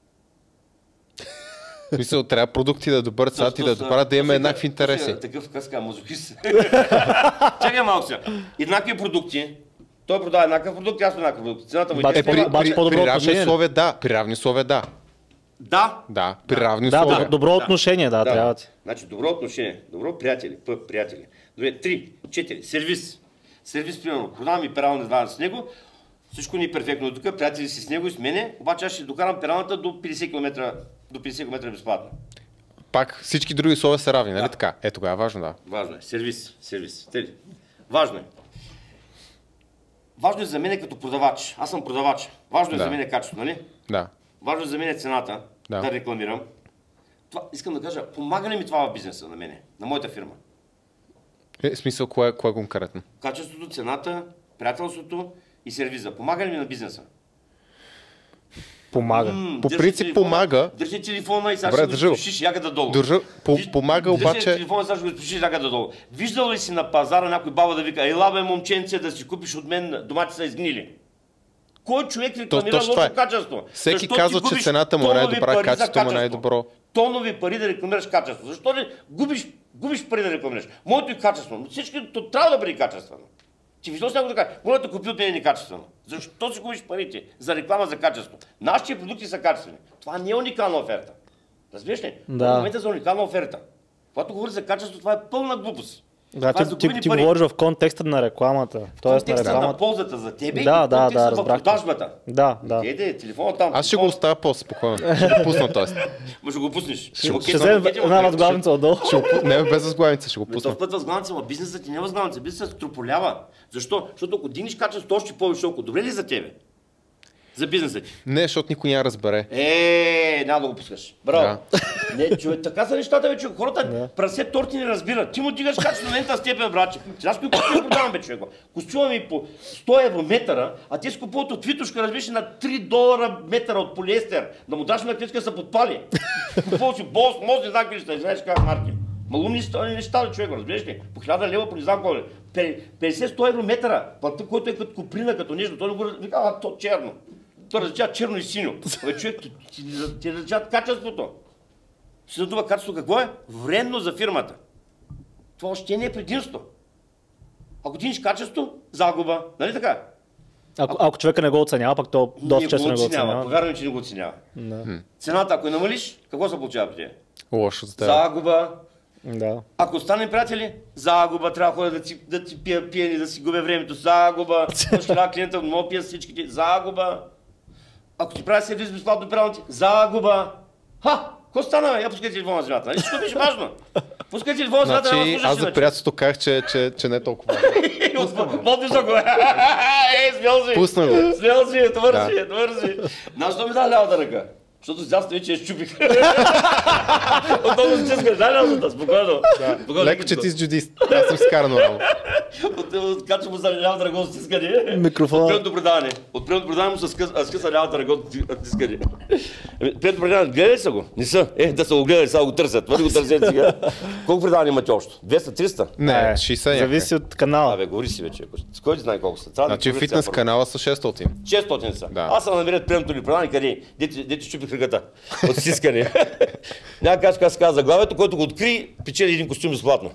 В смисъл, трябва продукти да е добър, цената и да е добра, да имаме еднакви интереси. Такъв къска, мазохист. Чакай малко сега. Еднакви продукти. Той продава еднакъв продукт, аз еднакъв продукт. Цената му е Обаче Е, десет при, лева. обаче при, по-добро при равни отношение. условия да. При равни условия да. Да. Да, при равни Да, условия. добро, добро отношение, да, трябва ти. Значи добро отношение. Добро приятели. П, приятели. Добре, три, четири. Сервис. Сервис, примерно. Продавам и перална два с него. Всичко ни е перфектно до тук, приятели си с него и с мене, обаче аз ще докарам пералната до петдесет километра, до петдесет километра безплатно. Пак всички други условия са равни, нали Да. така? Е, тогава е важно, да. Важно е. Сервис. Сервис. Тели. Важно е. Важно е за мен като продавач. Аз съм продавач. Важно е Да. за мен качеството, нали? Да. Важно е за мен е цената, Да. да, рекламирам. Това, искам да кажа, помага ли ми това в бизнеса на мене, на моята фирма? Е, смисъл, кое, кое е конкретно? Качеството, цената, приятелството и сервиза. Помага ли ми на бизнеса? Помага. М, По държи принцип телефона, помага. Държи телефона и сега Добре, ще го държи го. изпушиш ягата долу. Държа, по, Виж- помага Държи обаче... телефона и сега ще го изпушиш ягата долу. Виждал ли си на пазара някой баба да вика, ела бе момченце да си купиш от мен, домати са изгнили? Кой човек рекламира точно това лошо е. качество? Всеки Защо казва, ти че губиш цената му е тонови най-добра, пари за качеството му е качество? най-добро. Тонови пари да рекламираш качество. Защо ли губиш, губиш пари да рекламираш? Моето е качествено, но всичкото трябва да бъде качествено. Ти виждал си някой да каже, моето купи от мен е некачествено. Защо си губиш парите? За реклама за качество. Нашите продукти са качествени. Това не е уникална оферта. Разбираш ли? Да. В момента за уникална оферта. Когато говориш за качество, това е пълна глупост. Да, Това е ти, ти, загубени ти пари. говориш в контекста на рекламата. Тоест на Контекста на рекламата. ползата за тебе и Да, да, контекста да, в разбрах. продажбата. Да, да. Еде, телефона там. Аз ще го телефона- оставя по-спокойно. Ще го пусна, т.е. Може да го пуснеш. Ще, Окей, ще това вземем букет има една отпред. възглавница отдолу. Не, без възглавница, ще го Ме пусна. този път възглавница, ама бизнесът ти не е възглавница, бизнесът се строполява. Защо? Защото ако дигнеш качеството още по-високо, добре ли за тебе? За бизнеса ти. Не, защото никой няма разбере. Е, няма да го пускаш. Браво. Да. Не, човек, така са нещата, бе, човек. Хората Да. прасе торти не разбират. Ти му дигаш качество на една степен, братче. Аз кои костюми продавам, бе, човек. Костюма ми по сто евро метъра, а те си купуват от Витушка, разбираш, на три долара метъра от полиестер. Да му даш на клетка да се подпали. Купувал си бос, мост, не знам какви неща, знаеш как марки. Малумни неща, човек, разбираш ли? По хиляда лева, по не знам колко. петдесет до сто евро метъра. Плата, който е като куприна, като нещо. Той не го вика, а то черно. Той различава черно и синьо. Абе, човек, ти, ти, ти, ти различават качеството. Ще за това качество какво е? Вредно за фирмата. Това още не е предимство. Ако ти ниш качество, загуба. Нали така? Ако, ако човека не го оценява, пък то доста често не го оценява. оценява. Повярвам, че не го оценява. Да. Цената, ако я намалиш, какво се получава при тебе? Лошо за теб. Загуба. Да. Ако станем приятели, загуба, трябва да ходя да, си, да ти пия пиени, да си губя времето, загуба. Ще клиента, не мога да пия всичките, загуба. Ако ти прави сервис безплатно перални, загуба. Ха! Какво стана, бе? Я пускай телефона на земята. Нали всичко беше важно? Пускай телефона на земята, Значи, няма да аз за слушаш приятелството казах, че, че, че не е толкова. По-високо. Ей, смял си. Пусна го. Смял си, добър Да. си, добър си. Знаеш, що ми даде лявата ръка? Защото сега вече я щупих. Отново си тискаш, дай лялзата, спокойно. Леко, че ти си джудист. Аз съм скарано рамо. Кача му за лявата ръка с тискане. Микрофона. От предното предаване. От предното предаване му се скъса лявата ръка от тискане. Предното предаване, гледай са го? Не са. Е, да са го гледали, сега го търсят. Въди го търсят сега. Колко предаване имате общо? двеста триста? Не, шейсет Зависи от канала. Абе, говори си вече. С кой ти знае колко са? Значи фитнес канала са шестстотин. шестстотин са. Да. Аз съм намерят предното ли предаване, къде? Дете щупих ръката. От стискане. Няма как как се казва заглавието, който го откри, печели един костюм безплатно.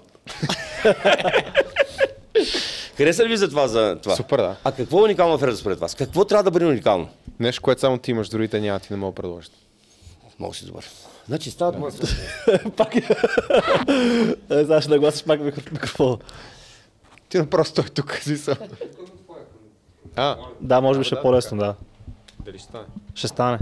Хареса ли ви за това? За това? Супер, да. А какво е уникално оферта според вас? Какво трябва да бъде уникално? Нещо, което само ти имаш, другите няма, ти не мога да предложиш. Много си добър. Значи става дума. Пак е. Е, сега ще нагласиш пак микрофона. Ти направо стой тук, си съм. А, Да, може би ще е по-лесно, да. дали ще стане? Ще стане.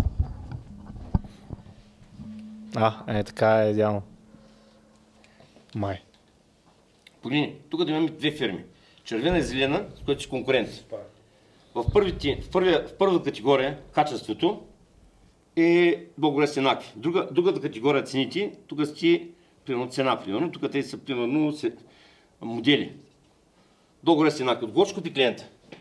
А, е, така е идеално. Май. Погледни, тук да имаме две фирми. Червена и зелена, с което си конкурент. В, първите, в, първия, в първата категория качеството е много си еднакви. Друга, другата категория цените, тук си примерно цена, примерно, тук те са примерно се, модели. Долу си еднакви. Отговор ще купи клиента.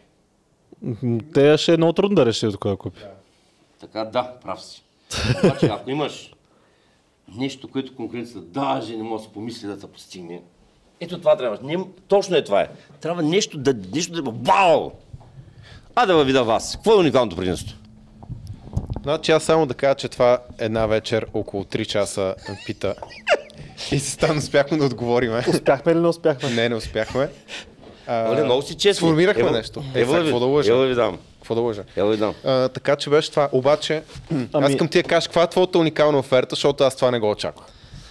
Те ще е много трудно да реши от кой купи. Така, да, прав си. Обаче, ако имаш нещо, което конкуренцията даже не може да се помисли да се постигне, ето това трябва. Не, точно е това е. Трябва нещо да... Нещо да... Вау! А да видя вас. Какво е уникалното предимство? Значи аз само да кажа, че това една вечер около три часа ме пита и се стана, успяхме да отговориме. Успяхме или не успяхме? Не, не успяхме. А, Оле, много си честни. Сформирахме Ево, нещо. Е, Ево, сега, какво да лъжа? Ево ви дам. Какво да лъжа? Ево ви дам. А, така че беше това. Обаче, Ами- аз искам ти да кажеш каква е твоята уникална оферта, защото аз това не го очаквах.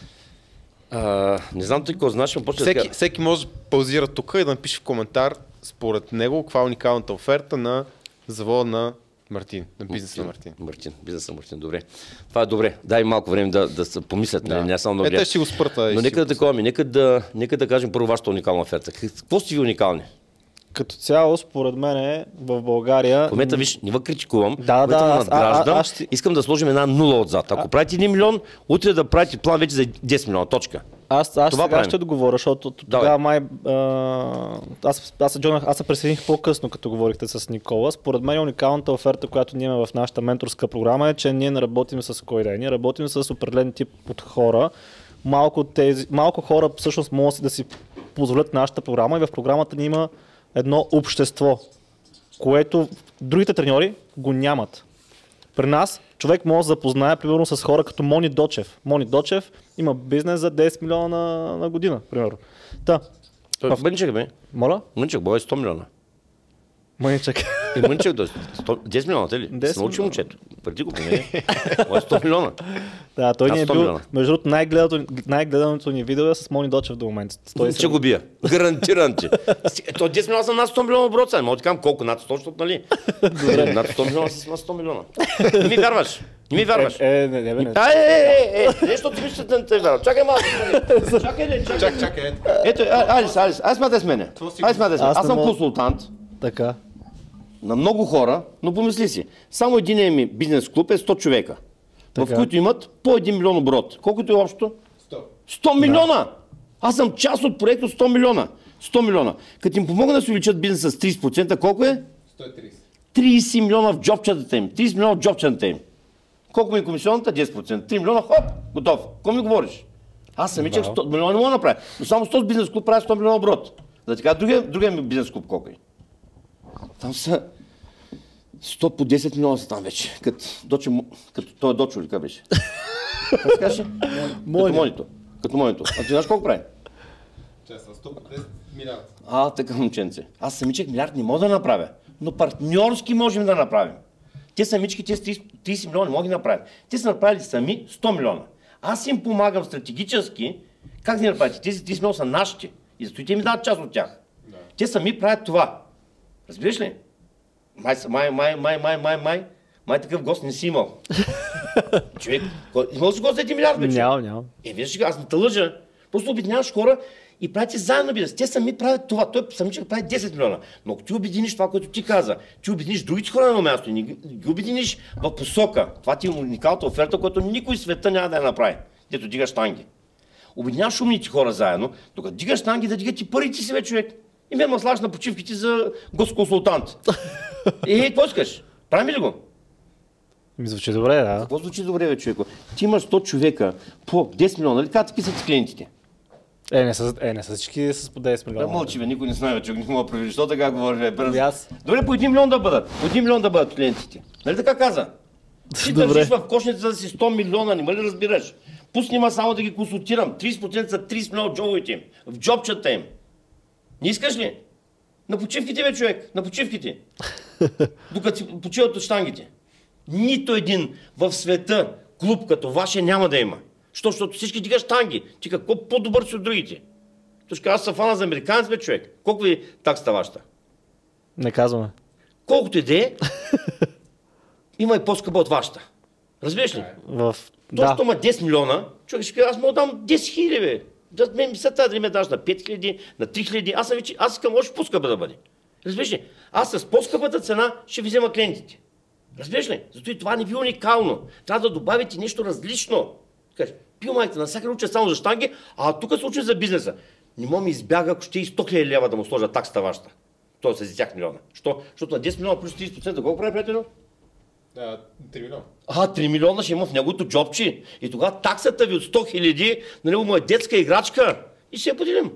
А, не знам ти какво знаеш, но почне да Всеки, кажа. всеки може да паузира тук и да напише в коментар според него каква е уникалната оферта на завода на Мартин, на бизнеса на Мартин. Мартин, бизнеса на Мартин, добре. Това е добре. Дай малко време да, да се помислят, Да. не, не само да Е, те гледат. ще го спърта. Но нека да такова ми, нека да, нека да кажем първо вашата уникална оферта. Какво сте ви уникални? Като цяло, според мен е в България... В момента, виж, не ви критикувам, Да, в момента да, ме аз- а- надграждам, а- аз ще- искам да сложим една нула отзад. Ако правите един милион, утре да правите план вече за десет милиона, точка. Аз, аз Това сега правим. ще отговоря, защото Давай. тогава май... А, аз, аз, се джойнах- аз се присъединих по-късно, като говорихте с Никола. Според мен уникалната оферта, която ние имаме в нашата менторска програма е, че ние не работим с кой да е. Ние работим с определен тип от хора. Малко, тези, малко хора всъщност могат да си позволят нашата програма и в програмата ни има едно общество, което другите треньори го нямат. При нас човек може да запознае примерно с хора като Мони Дочев. Мони Дочев има бизнес за десет милиона на, на година, примерно. Та, Той, Мъничък, бе. моля? Мъничък, бой е сто милиона. Мъничък. И Мъничък, десет милиона, те ли? десет Се научи милиона. момчето. Преди го поне. Бой е сто милиона. Да, той Да, ни е сто бил, милиона. между другото, най-гледаното, най-гледаното ни видео е с Мони Дочев до момента. сто и Ще го бия. Гарантиран ти. Ето десет милиона са над сто милиона оборота. Мога да ти кажам колко над сто, защото нали? Добре, над сто милиона са над сто милиона. Не ми вярваш. Не ми вярваш. Е, е, не, не, бе, не. А, е, е, е, нещо ти мислиш да не те вярвам. Чакай малко. Чакай, не, чакай. Чак, чакай, ето. Ето, а- Алис, Алис, аз смятай с мене. Ай, смятай с мене. Аз Аз не съм мога. консултант Така. на много хора, но помисли си. Само един ми бизнес клуб е сто човека, в Така. които имат по един милион оборот. Колкото е общо? сто милиона! Аз съм част от проекта сто милиона. сто милиона. Като им помогна да се увеличат бизнеса с трийсет процента, колко е? сто и трийсет. трийсет милиона в джобчетата им. трийсет милиона в джобчетата им. Колко ми е комисионната? десет процента. три милиона, хоп, готов. Какво ми говориш? Аз самичък сто милиона не мога да направя. Но само сто бизнес клуб прави сто милиона оборот. Да ти кажа, другия, другия ми бизнес клуб колко е? Там са сто по десет милиона са там вече. Като, доче, като той е Дочо ли, как беше? Как се каже? Като Монито. Като Монито. А ти знаеш колко прави? Честно, сто по десет милиарда. А, така, момченце. Аз самичък милиард не мога да направя, но партньорски можем да направим. Те самички, те с трийсет милиона не могат да направят. Те са направили сами сто милиона. Аз им помагам стратегически. Как да направите? Тези трийсет милиона са нашите. И зато и те ми дават част от тях. Да. Те сами правят това. Разбираш ли? Май, май, май, май, май, май, май. Май такъв гост не си имал. Човек, кой- имал си гост за един милиард, бе, човек? Нямам, нямам. Е, виж сега, аз не те лъжа. Просто обединяваш хора и правите заедно бизнес. Те сами правят това. Той самичък прави десет милиона. Но ако ти обединиш това, което ти каза, ти обединиш другите хора на едно място и не ги ги обединиш в посока. Това ти е уникалната оферта, която никой в света няма да я направи. Дето дигаш штанги. Обединяваш умните хора заедно, докато дигаш штанги да дигат и парите си, бе, човек. И мен ме слагаш на почивките за госконсултант. Е, какво искаш? Правим ли го? Ми звучи добре, да. Какво звучи добре, бе, човеко? Ти имаш сто човека по десет милиона, нали? Как таки са ти клиентите? Е, не са, е, не са всички с по десет милиона. Да, мълчи, бе, никой не знае, човек, не мога да провери. Що така говориш, бе? Бърз. Аз. Добре, по един милион да бъдат. По един милион да бъдат клиентите. Нали така каза? Ти държиш в кошница да си сто милиона, не ли разбираш? Пусни ма само да ги консултирам. трийсет процента са трийсет милиона от джобовете им. В джобчата им. Не искаш ли? На почивките, бе, човек. На почивките. Докато си почиват от щангите. Нито един в света клуб като вашия няма да има. Що? Защото всички дигаш щанги. Ти какво по-добър си от другите? Точка, аз съм фана за американец, бе, човек. Колко ви таксата вашата? Не казваме. Колкото и да е, има и по-скъпа от вашата. Разбираш ли? В... Точно Да. има десет милиона, човек ще каже, аз мога да дам десет хиляди, бе. Да, мен ми се тази да ме даш на пет хиляди, на три хиляди, аз съм вече, аз искам още по-скъпа да бъде. Разбираш ли? Аз с по-скъпата цена ще ви взема клиентите. Разбираш ли? Зато и това не би уникално. Трябва да добавите нещо различно. Кажеш, пил майката, навсякъде уча само за щанги, а тук се учи за бизнеса. Не мога ми избяга, ако ще и сто хиляди лева да му сложа таксата вашата. Тоест за тях милиона. Що? Защото на десет милиона плюс трийсет процента колко прави, приятел? Да, три милиона. А, три милиона ще има в неговото джобче. И тогава таксата ви от сто хиляди, нали, му е детска играчка. И ще я поделим.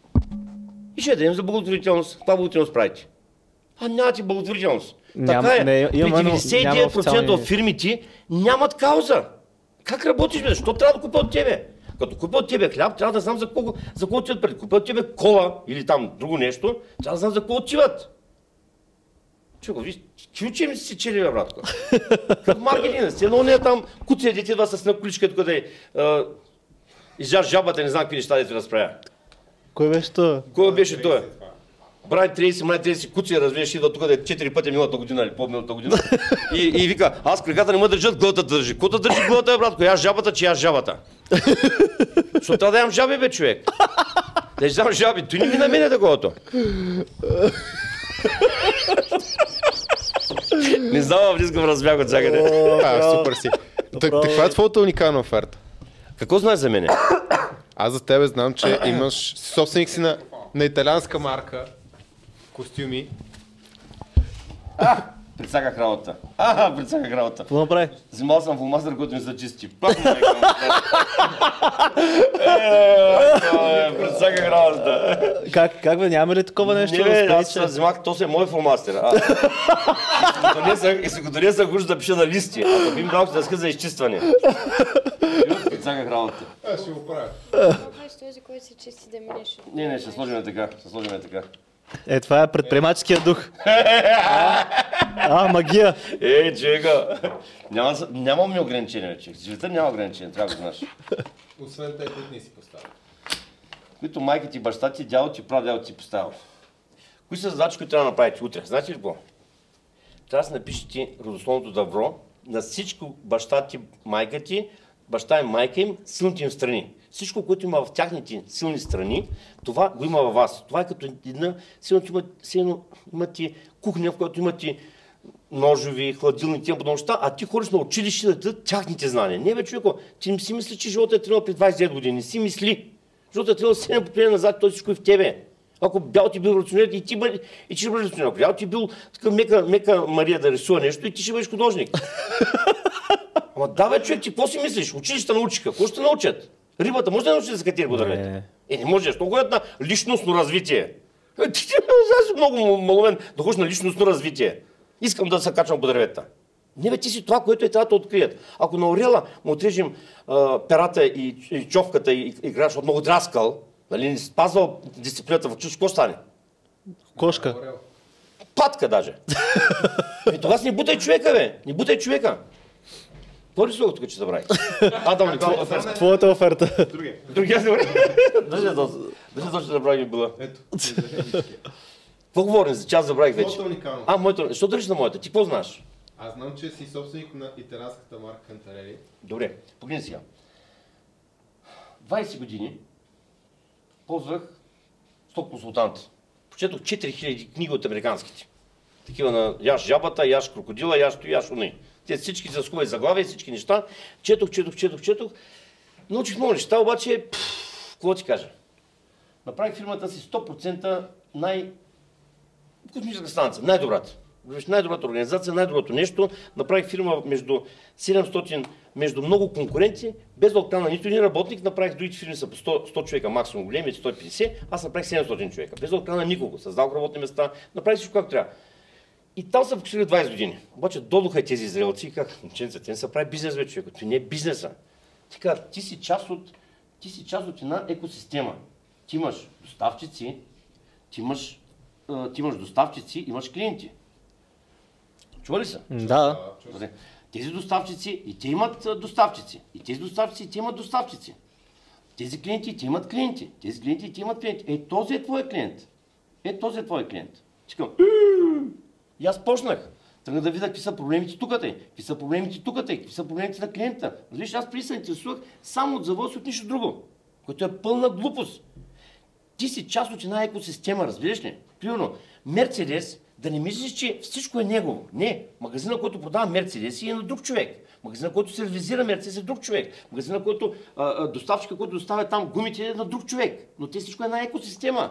И ще я дадем за благотворителност. Каква благотворителност правите? А нямате благотворителност. Ням, така е. не, При има, но деветдесет и девет процента няма от фирмите нямат кауза. Как работиш, бе? Защо трябва да купя от тебе? Като купя от тебе хляб, трябва да знам за колко, за колко отиват преди. Купя от тебе кола или там друго нещо, трябва да знам за колко отиват. Чего, виж, ключи ми си чели, бе, братко. Как маркетинг, сте едно не е там, куция дете да с на количка, тук да е, изяж жабата, не знам какви неща да ти разправя. Кой беше това? Кой беше той? Брай трийсет, май трийсет куция, разбираш, идва тук да е четири пъти миналата година или по-миналата година. И, и вика, аз краката не ме държат, главата държи. Кота държи главата, братко? Я жабата, че я жабата. Защото трябва да ям жаби, бе, човек. Да ям жаби, той не ми на мене таковато. Не знам, влизам разбяг от всякъде. А, супер си. Так, каква е твоята уникална оферта? Какво знаеш за мене? Аз за тебе знам, че имаш собственик си на, на италианска марка, костюми. Прицаках работа. А, прицаках работа. Какво направи? Взимал съм фулмастер, който ми се чисти. Пак му Прицаках работа. Как, как бе, няма ли такова нещо? Не, бе, да аз спрече? взимах, то се е мой фулмастер. И си го донесах уж да пиша на листи. А то би им дал дъска за изчистване. Прицаках работа. Аз ще го правя. Махаш този, който се чисти да минеш. Не, не, ще сложим така. Ще сложим така. Е, това е предприемаческия дух. А, а магия. Ей, човека, няма, нямам ми ограничения, човек. Света няма ограничения, трябва да го знаеш. Освен те, които не си поставя. Които майка ти, баща ти, дядо ти, прадядо ти поставил. Кои са задачи, които трябва да направите утре? Знаете ли какво? Трябва да си напишете родословното добро на всичко баща ти, майка ти, баща и майка им, силните им страни. Всичко, което има в тяхните силни страни, това го има във вас. Това е като една, силно има, силно имате кухня, в която имате ножови, хладилни, тия подобни неща, а ти ходиш на училище да дадат тяхните знания. Не, бе, човеко, ти не си мисли, че живота е тръгнал при двайсет и девет години. Не си мисли. Живота е тръгнал седем поколения назад, той всичко е в тебе. Ако бял ти бил революционер, и ти бъде, и ти ще бъдеш революционер. Ако бял ти бил така мека, мека Мария да рисува нещо, и ти ще бъдеш художник. Ама да, бе, човек, ти какво си мислиш? Училища научиха. Какво ще научат? Рибата може да научи да се катери по дървета? Не. Е, не може, що ходят на личностно развитие. Е, ти си много маловен да ходиш на личностно развитие. Искам да се качвам по дървета. Не, бе, ти си това, което е трябва да открият. Ако на Орела му отрежем а, перата и, и човката и играеш, защото много драскал, нали, не спазвал дисциплината в чуш, какво стане? Кошка. Патка даже. И тогава си не бутай човека, бе. Не бутай човека. Какво рисувах тук, че забравих? Адам, не какво оферта? Твоята оферта. Другия. Другия добре. Даже точно да забравих била. Ето. Какво говорим? За час забравих вече. Твоята уникална. А, моята. Защо държиш на моята? Ти какво знаеш? Аз знам, че си собственик на италианската марка Кантарели. Добре, погледни сега. двайсет години ползвах сто консултанта. Почетох четири хиляди книги от американските. Такива на яш жабата, яш крокодила, яш то, яш уни. Те всички за хубави заглавия, всички неща. Четох, четох, четох, четох. Научих много неща, обаче, какво ти кажа? Направих фирмата си сто процента най- космическа станция, най-добрата. Най-добрата организация, най-доброто нещо. Направих фирма между седемстотин, между много конкуренти, без да откана нито един работник. Направих другите фирми са по сто, сто човека максимум, големи сто и петдесет, аз направих седемстотин човека. Без да откана никого. Създах работни места, направих всичко както трябва. И там са фокусирали двайсет години. Обаче додоха и тези израелци и как, момченца, те не са прави бизнес вече, човек. Това не е бизнеса. Ти кажа, ти си част от, ти си част от една екосистема. Ти имаш доставчици, ти имаш, а, ти имаш доставчици, имаш клиенти. Чува ли са? Да. Добре. Тези доставчици и те имат а, доставчици. И тези доставчици и те имат доставчици. Тези клиенти и те имат клиенти. Тези клиенти и те имат клиенти. Е, този е твой клиент. Е, този е твой клиент. Чекам. И аз почнах. Тръгна да видя какви са проблемите тук, какви са проблемите тук, какви са проблемите на клиента. Виж, аз преди се интересувах само от завоз и от нищо друго, което е пълна глупост. Ти си част от една екосистема, разбираш ли? Примерно, Мерцедес, да не мислиш, че всичко е негово. Не, магазина, който продава Мерцедес е на друг човек. Магазина, който сервизира Мерцедес е друг човек. Магазина, който а, а, доставчика, който доставя там гумите е на друг човек. Но те всичко е една екосистема.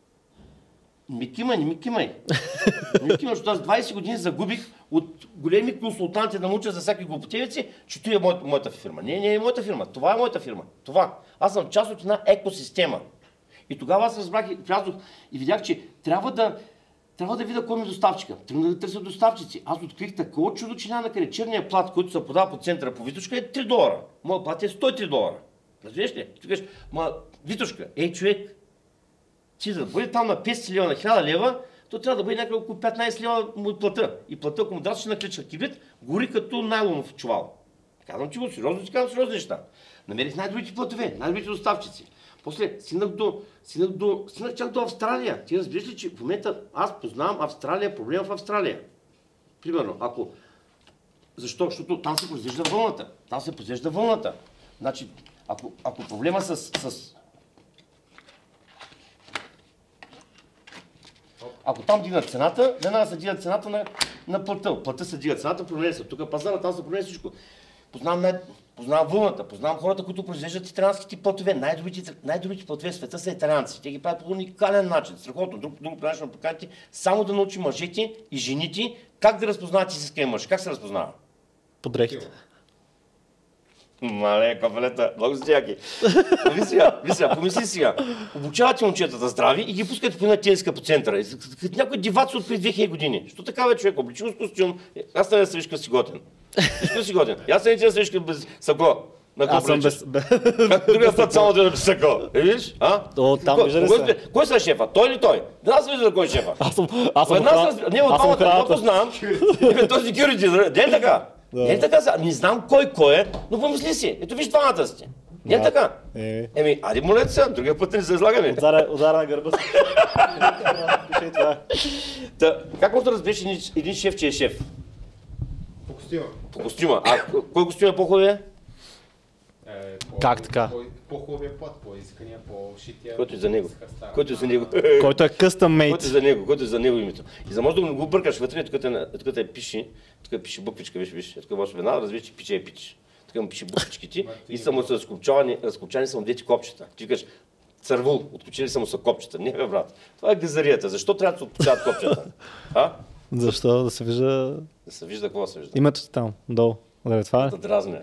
Не ми кимай, не ми кимай. Не ми кимай, защото аз двайсет години загубих от големи консултанти да науча за всякакви глупотевици, че това е моята, моята фирма. Не, не е моята фирма. Това е моята фирма. Това. Аз съм част от една екосистема. И тогава аз разбрах и влязох и видях, че трябва да, трябва да видя кой ми е доставчика. Трябва да търся доставчици. Аз открих такова чудо, че няма накъде. Черният плат, който се подава по центъра по Витушка е три долара. Моят плат е сто и три долара. Разбираш ли? Ти кажеш, ма Витушка, ей човек, ти да бъде там на петстотин лева на хиляда лева, то трябва да бъде някъде около петнайсет лева му плата. И плата, ако му дадеш на клечка кибрид, гори като найлонов чувал. Казвам ти го, сериозно ти казвам сериозни неща. Намерих най-добрите платове, най-добрите доставчици. После стигнах до, стигнах до, стигнах чак до Австралия. Ти разбираш ли, че в момента аз познавам Австралия, проблема в Австралия. Примерно, ако... Защо? Защото там се произвежда вълната. Там се произвежда вълната. Значи, ако, ако проблема с... с... Ако там дигнат цената, веднага се дигат цената на, на плата. Плата се дига цената, променя се. Тук пазара, там се променя всичко. Познавам, най... познавам вълната, познавам хората, които произвеждат италианските платове. Най-добрите, най-добрите платове в света са италианци. Те ги правят по уникален начин. Страхотно. Друг, друг начин на поканите, само да научи мъжете и жените как да разпознават истинския мъж. Как се разпознава? По дрехите. Мале, кафелета, много сте яки. Виж сега, виж сега, помисли сега. Обучавате момчетата здрави и ги пускате по една тениска по центъра. Като някой дивац от преди две хиляди години. Що такава е човек? Обличи го с костюм. Аз не се вижка си готен. Вижка си готен. Аз не се вижка без сако. Аз съм без... Как другия път само да без сако. Виж? А? О, там вижда ли се? Кой са шефа? Той или той? Да, аз вижда кой е шефа. Аз съм... Аз съм Не, от двамата, това познавам. Този security, не е така? Не е така, не знам кой кой е, но помисли си. Ето виж двамата сте. Не е така? Еми, ади молете се, другия път не се излагаме. Удара на гърба си. Как може да разбереш един шеф, че е шеф? По костюма. По костюма. А кой костюм е по-хубавия? Как така? По-хубавия плат, по-искания, по-шития. Който е за него. Който е за него. Който е къстъм мейт. Който е за него, който е за него името. И за може да го бъркаш вътре, тук те пише, тук пише буквичка, виж, виж. Тук можеш веднага да разбереш, че пиче е пич. Тук му пише буквичките и са му разкопчани, разкопчани са му двете копчета. Ти кажеш, цървул, откочили са му са копчета. Не, бе, брат. Това е газарията. Защо трябва да се откочават копчета? А? Защо? Да се вижда... Да се вижда какво се вижда. Името ти там, долу. Заради това ли? Да дразне.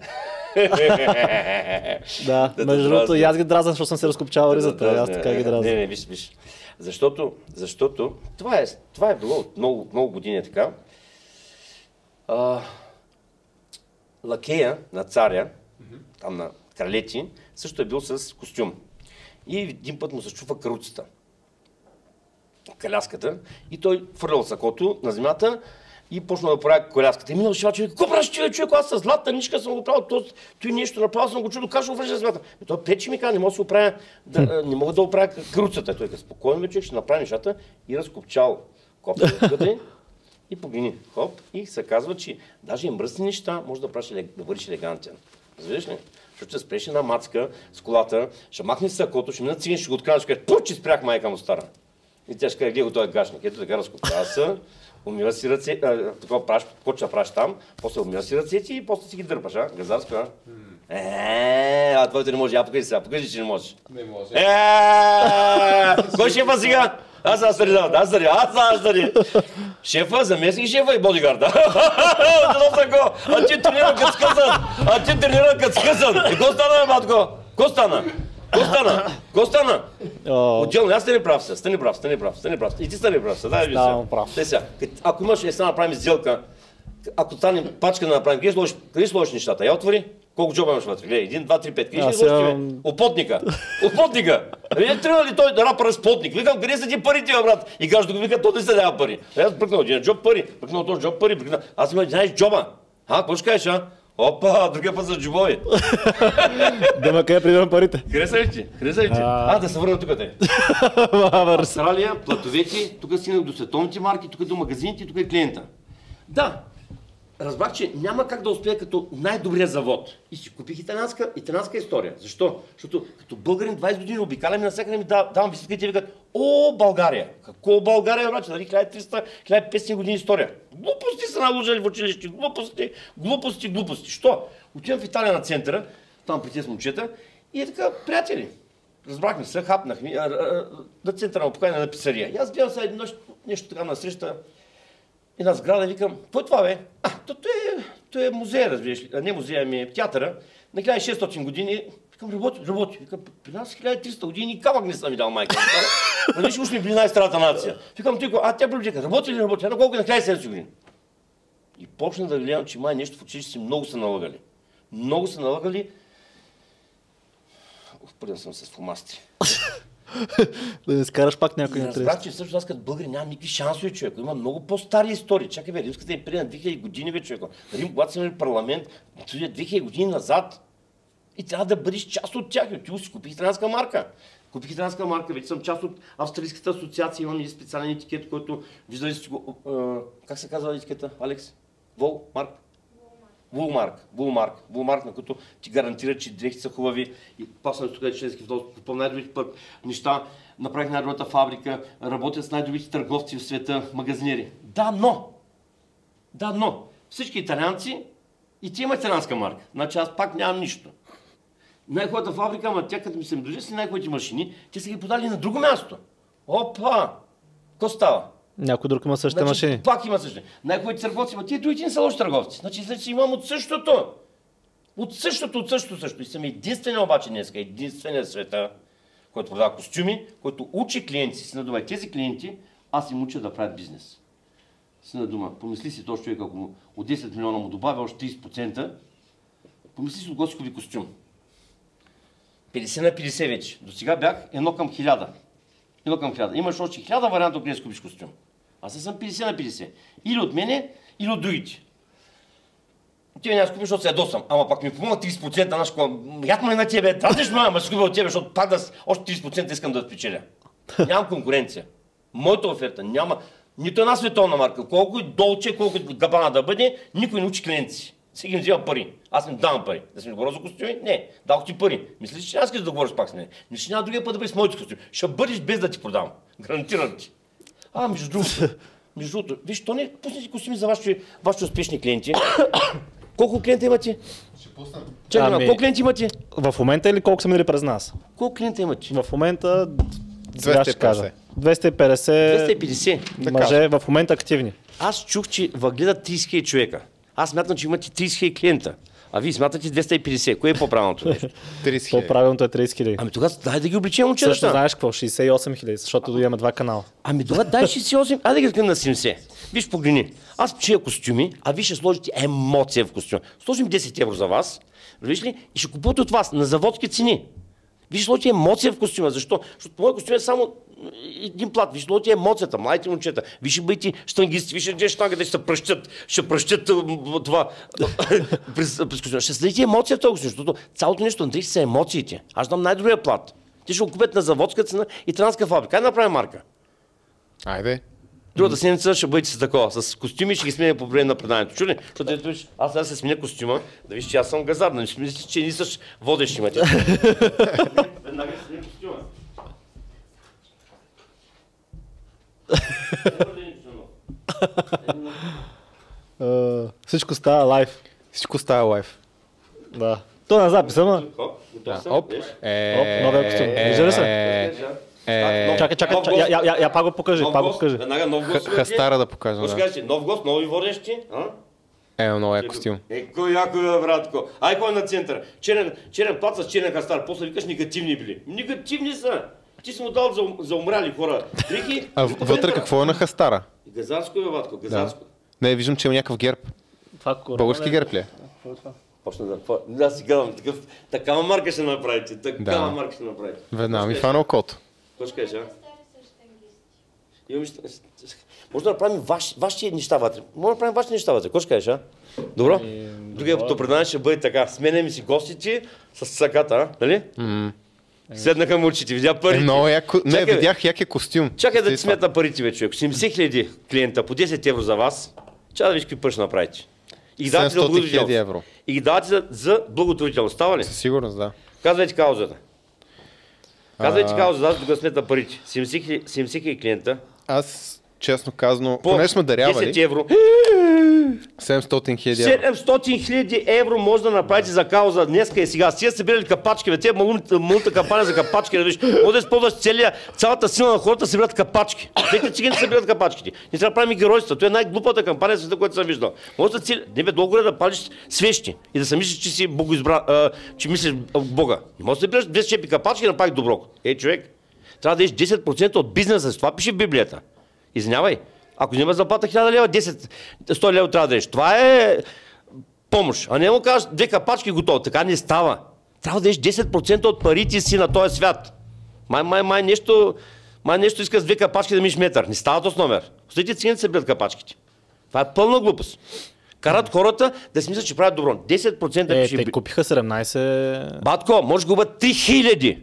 Да, между другото и аз ги дразна, защото съм се разкопчавал ризата. Аз така ги дразна. Не, не, виж, виж. Защото, защото това е, това е било от много, много години така. А, лакея на царя, там на кралети, също е бил с костюм. И един път му се чува каруцата. Коляската. И той фърлял сакото на земята и почна да прави коляската. И минал шива човек, какво правиш човек, човек, аз с златна нишка съм го правил, той нещо направил, съм го чудо, как ще го връжа на земята? И той печи ми каза, не мога да се оправя, да, не мога да оправя каруцата. Той каза, спокойно човек, ще направи нещата и разкопчал копчета и погледни. Хоп, и се казва, че даже и мръсни неща може да, праш, да бъдеш елегантен. Разбираш ли? Защото ще спреш една мацка с колата, ще махне сакото, ще минат циган, ще го откраднеш, ще каже, пу, че спрях майка му стара. И тя ще каже, гледа го този гашник. Ето така разкопава се, умива си ръце, такова праш, почва да праш там, после умива си ръцете и после си ги дърпаш, а? Газарско, а? Е, а твоето не може, я покажи сега, покажи, че не можеш. Не може. Е, кой шефа сега? Аз аз зари, аз зари, аз аз зари. Шефа, заместник шефа и бодигарда. А ти тренира като скъсан, а ти тренира като скъсан. И ко стана, матко? Ко стана? Ко стана? Ко стана? Отделно, аз стани прав се, стани прав, стани прав, стани прав. И ти стани прав се, дай ви се. Сега, ако имаш е, сега направим сделка, ако стане пачка да направим, къде сложиш, къде сложиш нещата? Я отвори. Колко джоба имаш вътре? Гледай, един, два, три, пет. Къде ще сложиш тебе? Опотника. Опотника. Не трябва ли той да рапа разпотник? Викам, къде са ти парите, бе, брат? И кажа, го вика, то не се дава пари. Аз бръкнал един джоб пари, бръкнал този джоб пари, бръкнал. Аз имам единайсет джоба. А, какво ще кажеш, а? Опа, другия път за джобови. Дема къде придем парите? Хареса ли ти? Хареса ли ти? А, да се върна тук те. Австралия, платовете, тук стигнах до световните марки, тук до магазините, тук е клиента. Да. Разбрах, че няма как да успея като най-добрия завод. И си купих италианска, италианска история. Защо? Защото като българин двайсет години обикалям и навсякъде ми давам визитка и те викат, о, България! Какво България, браче? Нали хиляда и триста хиляда и петстотин години история. Глупости са наложили в училище. Глупости, глупости, глупости. Що? Отивам в Италия на центъра, там при тези момчета и е така, приятели. Разбрахме се, хапнахме на центъра на покаяне на пицария. И аз гледам сега едно нещо така на среща. Една сграда, викам, какво е това, бе? А, то, то, е, то е музей, разбираш ли, не музея, ми е театъра, на хиляда и шестстотин години, викам, работи, работи, викам, при нас хиляда и триста години камък не съм ви дал майка, нали ще уж ми били най-старата нация. Викам, той, а тя библиотека, работи ли, работи, а на колко е на хиляда и седемстотин години? И почна да гледам, че май нещо в училище си много са налагали. Много са налагали. Пърден съм с фумасти. Да не скараш пак някой на Разбрах, че също аз като българи нямам никакви шансове, човек. Има много по-стари истории. Чакай, бе, римската е преди на две хиляди години, бе, човек. Рим, когато са имали парламент, това е две хиляди години назад. И трябва да бъдеш част от тях. Ти си купих италианска марка. Купих италианска марка, вече съм част от Австралийската асоциация, имам и специален етикет, който виждали сте го. Е, как се казва етикета, Алекс? Вол? Марк? Вулмарк, Вулмарк, Вулмарк, на който ти гарантира, че дрехите са хубави. И паснах тук членски вдол, купам най-добрите пък неща, направих най-добрата фабрика, работя с най-добрите търговци в света, магазинери. Да, но! Да, но! Всички италианци и ти има италианска марка. Значи аз пак нямам нищо. Най-хубавата фабрика, ама тя като ми се държи с най-хубавите машини, те са ги подали на друго място. Опа! Какво става? Някой друг има същите значи, машини. Пак има същите. Най-хубавите търговци, ма тия другите не са лоши търговци. Значи, значи имам от същото. От същото, от същото, също. И съм единствения обаче днеска, единствения в света, който продава костюми, който учи клиенти си на дума. Тези клиенти, аз им уча да правят бизнес. Си на дума. Помисли си този човек, ако от десет милиона му добавя още трийсет процента, помисли си от го си купи костюм. петдесет на петдесет вече. До сега бях едно към хиляда. Едно към хиляда. Имаш още хиляда варианта, къде си купиш костюм. Аз съм петдесет на петдесет. Или от мене, или от другите. Тебе няма скупиш, защото се ядосам. Ама пак ми помогна трийсет процента на школа. Ядно е на тебе, дразниш ме, ама скупя от тебе, защото пак да, още трийсет процента искам да спечеля. Нямам конкуренция. Моята оферта няма нито една световна марка. Колко и долче, колко и габана да бъде, никой не учи клиенти си. Всеки им взема пари. Аз не давам пари. Да си ми говоря за костюми? Не. Дал ти пари. Мислиш, че аз искаш да говориш пак с мен. Мислиш, че няма другия път да бъдеш с моите костюми. Ще бъдеш без да ти продавам. Гарантирам ти. А, между другото, между другото, виж, то не пуснете костюми за вашите, вашите успешни клиенти. Колко клиента имате? Ще пусна. Чакай, Ами... колко клиенти имате? В момента или колко са минали през нас? Колко клиента имате? В момента двеста и петдесет. двеста и петдесет двеста и петдесет. мъже в момента активни. Аз чух, че въгледат трийсет хиляди човека. Аз смятам, че имате трийсет хиляди клиента. А вие смятате двеста и петдесет. Кое е по-правилното нещо? трийсет хиляди. По-правилното е трийсет хиляди. Ами тогава дай да ги обличем момчета. Също знаеш какво? шейсет и осем хиляди, защото имаме два канала. Ами тогава дай шейсет и осем, айде да ги на седемдесет. Виж погледни. Аз печея костюми, а вие ще сложите емоция в костюм. Сложим десет евро за вас, виж ли? И ще купувате от вас на заводски цени. Виж сложите емоция в костюма. Защо? Защото по моят костюм е само един плат. Виж сложите емоцията, младите момчета. Виж ще бъдете штангисти, виж ще штангата ще се пръщат, ще пръщат това през, през костюма. Ще следите емоция в този костюм, защото цялото нещо на са емоциите. Аз дам най-добрия плат. Те ще го купят на заводска цена и транска фабрика. Ай направим марка. Айде. Другата седмица ще бъдете с такова, с костюми, ще ги сменя по време на преданието. Чули? Защото ето виж, аз сега се сменя костюма, да виж, че аз съм газар, да не мислиш, че не са водещ имате. Веднага се сменя костюма. Uh, всичко става лайв. Всичко става лайв. Да. То на запис, ама. Готов съм, Оп. виж. Оп, новия костюм. Вижда ли се? Е, Чакай, чакай, Нов чакай, гост. я, я, я, я пак го покажи, Нов пак го гост, покажи. веднага нов гост. ха- Хастара да покажа, Какво ще да. кажете? Нов гост, нови водещи? А? Е, много е костюм. Е, кой яко е, братко? Ай, кой е на центъра? Черен, черен плат с черен хастар. После викаш негативни били. Негативни са. Ти си му дал за, за умряли хора. Рики, А в- вътре какво е на Хастара? Газарско е, братко, газарско. Не, виждам, че има някакъв герб. Това корона, Български бе. герб ли е? Почна да... по- Да, си гледам, такъв... Такава марка ще направите. Такава Да. марка ще направите. Веднага ми фана окото. Какво ще кажеш, а? Имам ще- Може да направим ваш, вашите неща вътре. Може да направим вашите неща вътре. Какво ще кажеш, а? Добро? Другото предаване ще бъде така. Сменяме си гостите с саката, а? Нали? Седнаха му очите, видя Е, парите. много яко. Не, Чакай, бе. видях якия костюм. Чакай да ти Стига това. сметна парите, бе, човек. седемдесет хиляди клиента по десет евро за вас. Чакай да виж какви пари ще направите. И ги давате за седемстотин хиляди благотворителност. евро. И ги давате за, за благотворителност. Става ли? Със сигурност, да. Казвайте каузата. Казвайте А. каузата, аз тук сметна парите. седемдесет хиляди клиента. Аз, честно казано, По поне сме десет дарявали, евро. седемстотин хиляди евро. седемстотин хиляди евро може да направите за кауза днеска и сега. Си събирали капачки, бе, те малата кампания за капачки, да виж. Може да използваш целия, цялата сила на хората събират капачки. Дайте цигани събират капачките. Не трябва да правим геройства. Това е най-глупата кампания в света, която съм виждал. Може да цели, не бе, долу горе да палиш свещи и да се мислиш, че си богоизбра, а, че мислиш в Бога. Не може да събираш две чепи капачки и да направиш добро. Е, човек, трябва да еш десет процента от бизнеса. Това пише в Библията. Извинявай. Ако вземаш заплата хиляда лева, десет сто лева трябва да дадеш. Това е помощ. А не му кажеш две капачки готово. Така не става. Трябва да дадеш десет процента от парите си на този свят. Май, май, май нещо, май нещо иска с две капачки да миш метър. Не става този номер. Остайте циганите се бият капачките. Това е пълна глупост. Карат хората да си мислят, че правят добро. десет процента Е, пише. те купиха седемнайсет... Батко, може да губят три хиляди.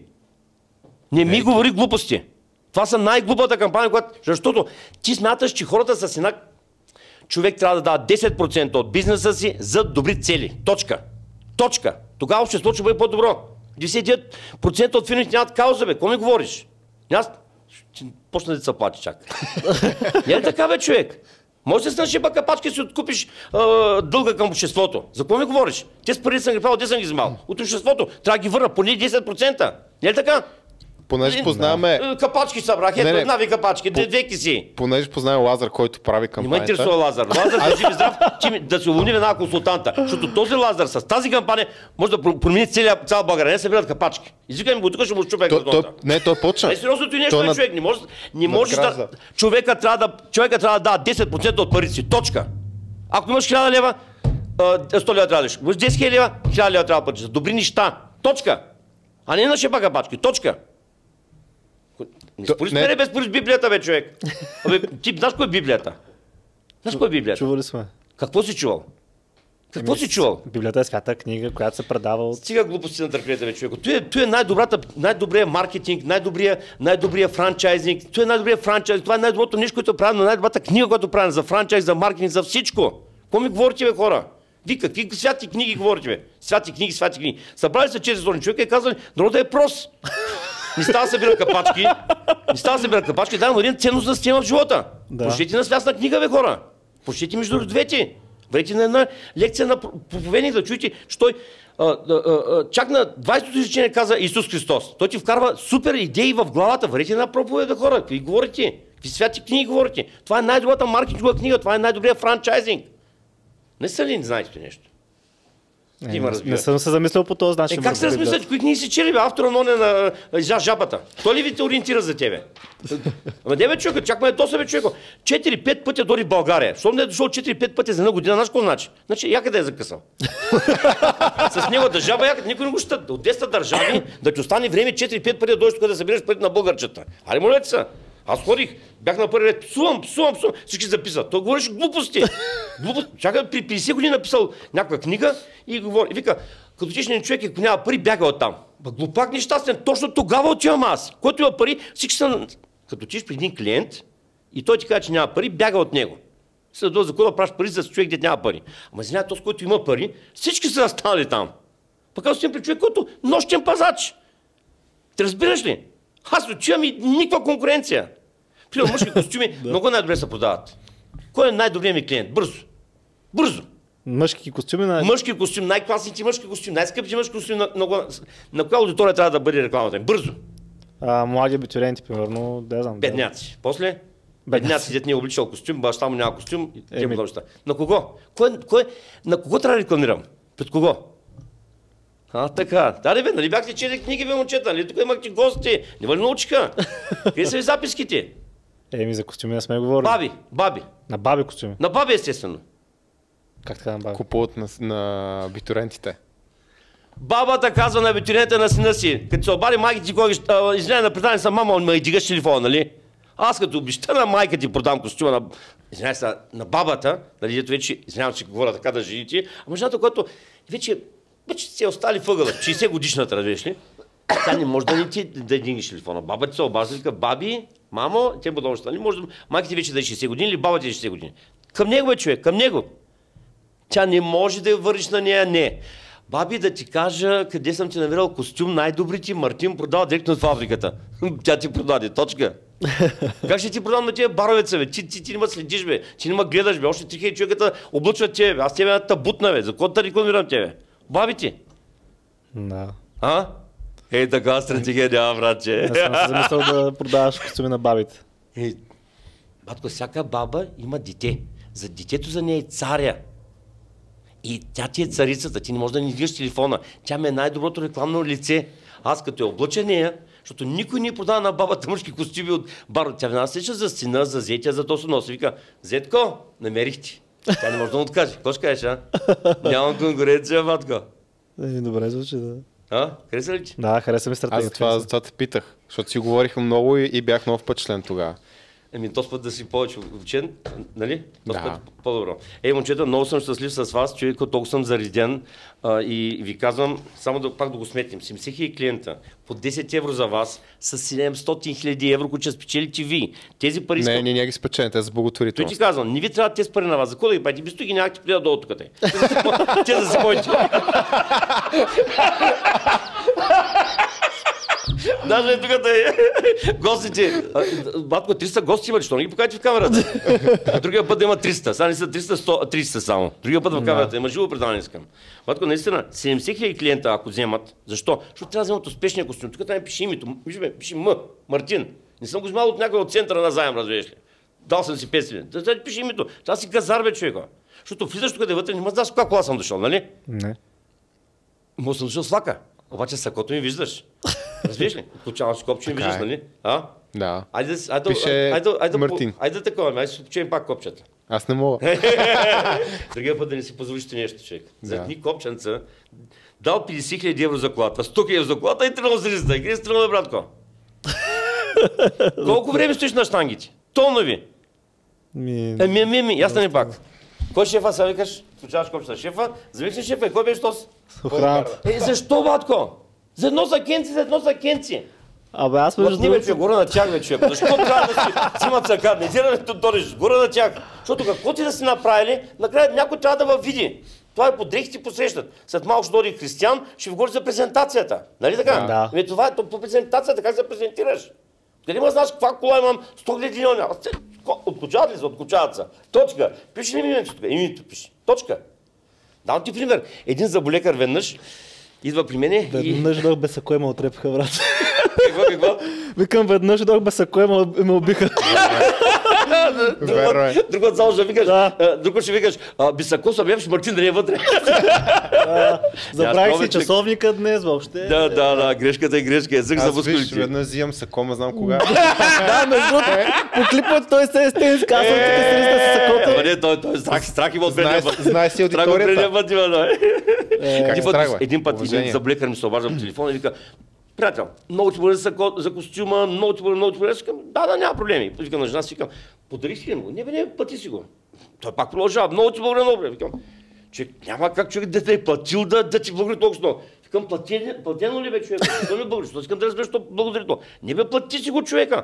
Не ми говори глупости. Това са най-глупата кампания, която... Защото ти смяташ, че хората с една... Човек трябва да дава десет процента от бизнеса си за добри цели. Точка. Точка. Тогава обществото ще бъде по-добро. деветдесет и девет процента от фирмите нямат кауза, бе. Какво ми говориш? Няма... Ще почна да се плачи чак. Не е ли така, бе, човек? Може да се нашипа капачки и си откупиш а, дълга към обществото. За какво ми говориш? Те с пари съм ги правил, де съм ги взимал? От обществото. Трябва да ги върна поне десет процента. Не е ли така? Понеже познаваме, Е, Капачки събрах, Не, ето не. една ви капачки, две две киси. понеже познаваме Лазар, който прави Не ме кампанията. интересува Лазар. Лазар да жив и здрав, че ми- да се уволни една консултанта. Защото този Лазар с тази кампания може да про- промени целия, цяла България. Не събират капачки. Извикай ми го тук, ще му щупя Той, той, гърдота. не, той почна. Е, сериозното и нещо Той е, над- човек. Не може, не можеш да... надгражда. Човека трябва да, човека трябва да дава десет процента от парите си. Точка. Ако имаш хиляда лева, а, сто лева трябва да дадеш. Имаш десет хиляди лева, хиляда лева трябва да платиш. За добри неща. Точка. А не на шепа капачки. Точка. Не То- спори с не. мене без спори с Библията, бе, човек. Абе, ти знаеш кой е Библията? Знаеш кой е Библията? Чували сме. Какво си чувал? Какво си чувал? Библията е свята книга, която се предава от... Стига глупости на търпете, бе, човек. Той е, той е най-добрата, най-добрият маркетинг, най-добрият, най-добрият франчайзинг. Той е най-добрият франчайз. Това е най-доброто нещо, което правим, най-добрата книга, която правим за франчайз, за маркетинг, за всичко. Какво ми говорите, бе, хора? Вие какви святи книги говорите, бе? Святи книги, святи книги. Събрали се четиристотин човека и казали, народът е прост. Не става да събира капачки. Не става да събира капачки. Дай му един ценност на система в живота. Да. Почнете на свясна книга, бе, хора. Почнете между двете. Бъдете на една лекция на проповедник да чуете, че той а, а, а, чак на двайсетото изречение каза Исус Христос. Той ти вкарва супер идеи в главата. Бъдете на проповед, бе, хора. Какви говорите? Какви святи книги говорите? Това е най-добрата маркетингова книга. Това е най-добрият франчайзинг. Не са ли не знаете нещо? Ти ме Не, разбира. не съм се замислял по този начин. Е, как се размислят? Кои книги си чели, бе? Автора на оне на Жа Жабата. Той ли ви те ориентира за тебе? Ама не бе, човека, чак ме то себе човека. четири-пет пъти дори в България. Щом не е дошъл четири-пет пъти за една година, знаеш какво значи? Значи, яка да е закъсал. С него държава, яка никой не го щат. От десет държави да ти остане време четири-пет пъти да дойдеш тук да събираш парите на българчета. Али моля ти са. Аз ходих, бях на първи ред, псувам, псувам, псувам, всички записват. Той говореше глупости. Глупости. Чакай, при петдесет години написал някаква книга и говори. И вика, като отиш на човек, ако няма пари, бяга оттам. Ба, глупак нещастен, точно тогава отивам аз. Който има пари, всички са... Като отиш при един клиент и той ти казва, че няма пари, бяга от него. След това закона да праш пари за човек, дете няма пари. Ама знаете, този, който има пари, всички са станали там. Пък аз стоим при човек, който нощен пазач. Ти разбираш ли? Аз отивам и никаква конкуренция. Примерно мъжки костюми много най-добре се продават. Кой е най-добрият ми клиент? Бързо. Бързо. Мъжки костюми на... Мъжки костюм, най-класните мъжки костюми, най-скъпите мъжки костюми, на, на, на, на коя аудитория трябва да бъде рекламата им? Бързо. А, млади абитуриенти, примерно, да знам. Бедняци. После? Бедняци, дете не е обличал костюм, баща му няма костюм и тем Еми... неща. На кого? Кой, кой, на кого трябва да рекламирам? Пред кого? А, така. Да, бе, нали бяхте чели книги, бе, момчета, нали? Тук имахте гости. Не ви научиха. Къде са ви записките? Еми, за костюми не сме говорили. Баби, баби. На баби костюми. На баби, естествено. Как така на баби? Купуват на, на абитурентите. Бабата казва на абитуриента на сина си, като се обади майка ти, кога извиняй на предание са мама, ме дигаш телефона, нали? Аз като обеща на майка ти продам костюма на, извиняй се, на бабата, нали, дето вече, извинявам, че говоря така да жените, ама жената, която вече, вече се е остали въгъла, шейсет годишната, разбираш ли? Тя не може да ни ти да дигнеш телефона. Баба ти се обажда и вика, баби, мамо, те подобно ще, нали? Може да, майка ти вече да е шейсет години или баба ти е шейсет години. Към него е човек, към него. Тя не може да я върнеш на нея, не. Баби, да ти кажа къде съм ти намерил костюм, най-добри ти, Мартин продава директно от фабриката. Тя ти продаде, точка. Как ще ти продам на тия баровеца, бе? Ти, ти, ти не ме следиш, бе. Ти не ме гледаш, бе. Още три хиляди човека облъчват тебе, бе. Аз тебе на табутна, бе. За кого да рекламирам тебе? Баби ти. Да. А? Ей, така стратегия няма, братче. Не съм се замислял да продаваш костюми на бабите. Е, батко, всяка баба има дете. За детето за нея е царя. И тя ти е царицата, ти не можеш да ни дигаш телефона. Тя ми е най-доброто рекламно лице. Аз като я облъча нея, защото никой не продава на бабата мъжки костюми от бар. Тя веднага сеча за сина, за зетя, за то се носи. Вика, Зетко, намерих ти. Тя не може да му откаже. Какво ще кажеш, а? Нямам конкуренция, батко. Е, добре звучи, да. А? Хареса ли ти? Да, хареса ми Аз стратегията. за това, за това те питах, защото си говориха много и, и бях много впечатлен тогава. Еми, този път да си повече учен, нали? Този Да. път по-добро. Ей, момчета, много съм щастлив с вас, човек, толкова съм зареден а, и ви казвам, само да, пак да го сметнем, седемдесет хиляди клиента, по десет евро за вас, с седемстотин хиляди евро, които ще спечелите ви. Тези пари Не, са... не, не ги спечелен, те са Той ти благотворителност. казвам, не ви трябва тези пари на вас, за кой да ги правите? Без тук ги нямате прида долу тук. Те Те за си моите. Даже тук да е гостите. А, Батко, триста гости има, защо не ги покажете в камерата? Другия път да има триста. Сега не са триста, сто, трийсет само. Другия път в камерата има живо предаване искам. Батко, наистина, седемдесет хиляди клиента, ако вземат, защо? Защото трябва да вземат успешния костюм. Тук трябва да пише името. Виждаме, пише М, Мартин. Не съм го вземал от някой от центъра на заем, разбираш ли. Дал съм си пет хиляди. Трябва да пише името. Трябва да си газар, бе, човека. Защото влизаш тук да вътре, не ма знаеш с каква кола съм дошъл, нали? Не. Може съм дошъл с влака. Обаче сакото ми виждаш. Разбираш ли? Отключаваш копче ми Така виждаш, е. нали? А? Да. Айде, да- айде, Пише айде, айде, Мартин. Айде да такова, айде да си почуем пак копчета. Аз не мога. Другия път да не си позволиш нещо, човек. За Да. едни копченца дал петдесет хиляди евро за колата, сто хиляди евро за колата и тръгнал с риста. И къде си тръгнал, братко? Колко време стоиш на щангите? Тонови. Ми... Еми, еми, еми, ясна ми пак. Кой е шефа, сега викаш, получаваш копчета шефа, завикаш ли шефа и кой беше този? Охраната. Е, защо, батко? За едно са кенци, за едно са кенци. Абе, аз между Лътни, бе, човек, другото... горе на тях, бе, човек. Защо трябва да си взимат сака? Не трябва да ториш, горе на тях. Защото какво ти да си направили, накрая някой трябва да ва види. Това е по дрехи ти посрещат. След малко ще дойде Християн, ще ви говори за презентацията. Нали така? Да. Ами това е то, по презентацията, как се презентираш. Къде ма знаеш каква кола имам сто хиляди леони? Откочават ли се? Откочават се. Точка. Пише ли ми името тук? Името пише. Точка. Дам ти пример. Един заболекар веднъж идва при мене и... Веднъж дох без ако ме отрепаха, брат. Какво, какво? Викам, веднъж дох без ако ме, ме убиха. Верно е. Друг от зал ще викаш, Да. а, друг ще викаш, а, Бисако съм явш, Мартин да не е вътре. Забравих си човек. часовника днес въобще. Да, да, да, грешката е грешка, езък за Аз виж, мускулите. веднъж взимам сакома, знам кога. Да, между другото, по клипът той се е стенска, аз съм тук с риста с Ама сакота. не, той, той страх, страх има от Знае, предния път. знае си Страх от предния аудиторията. път има, да. Как Един път, страх, бе? един път Уважение. един заблекар ми се обажда по телефона и вика, приятел, много ти благодаря за, ко- за костюма, много ти благодаря, много ти благодаря. Аз викам, да, да, няма проблеми. Викам на жена си, викам, подарих си ли го? Не, бе, не, плати си го. Той пак продължава, много ти благодаря, много благодаря. Викам, че няма как човек да те е платил да, да ти благодари толкова много. Викам, платено, платено ли бе човека? Той ми благодари, защото искам да разбереш, що благодари то. Не бе, плати си го човека.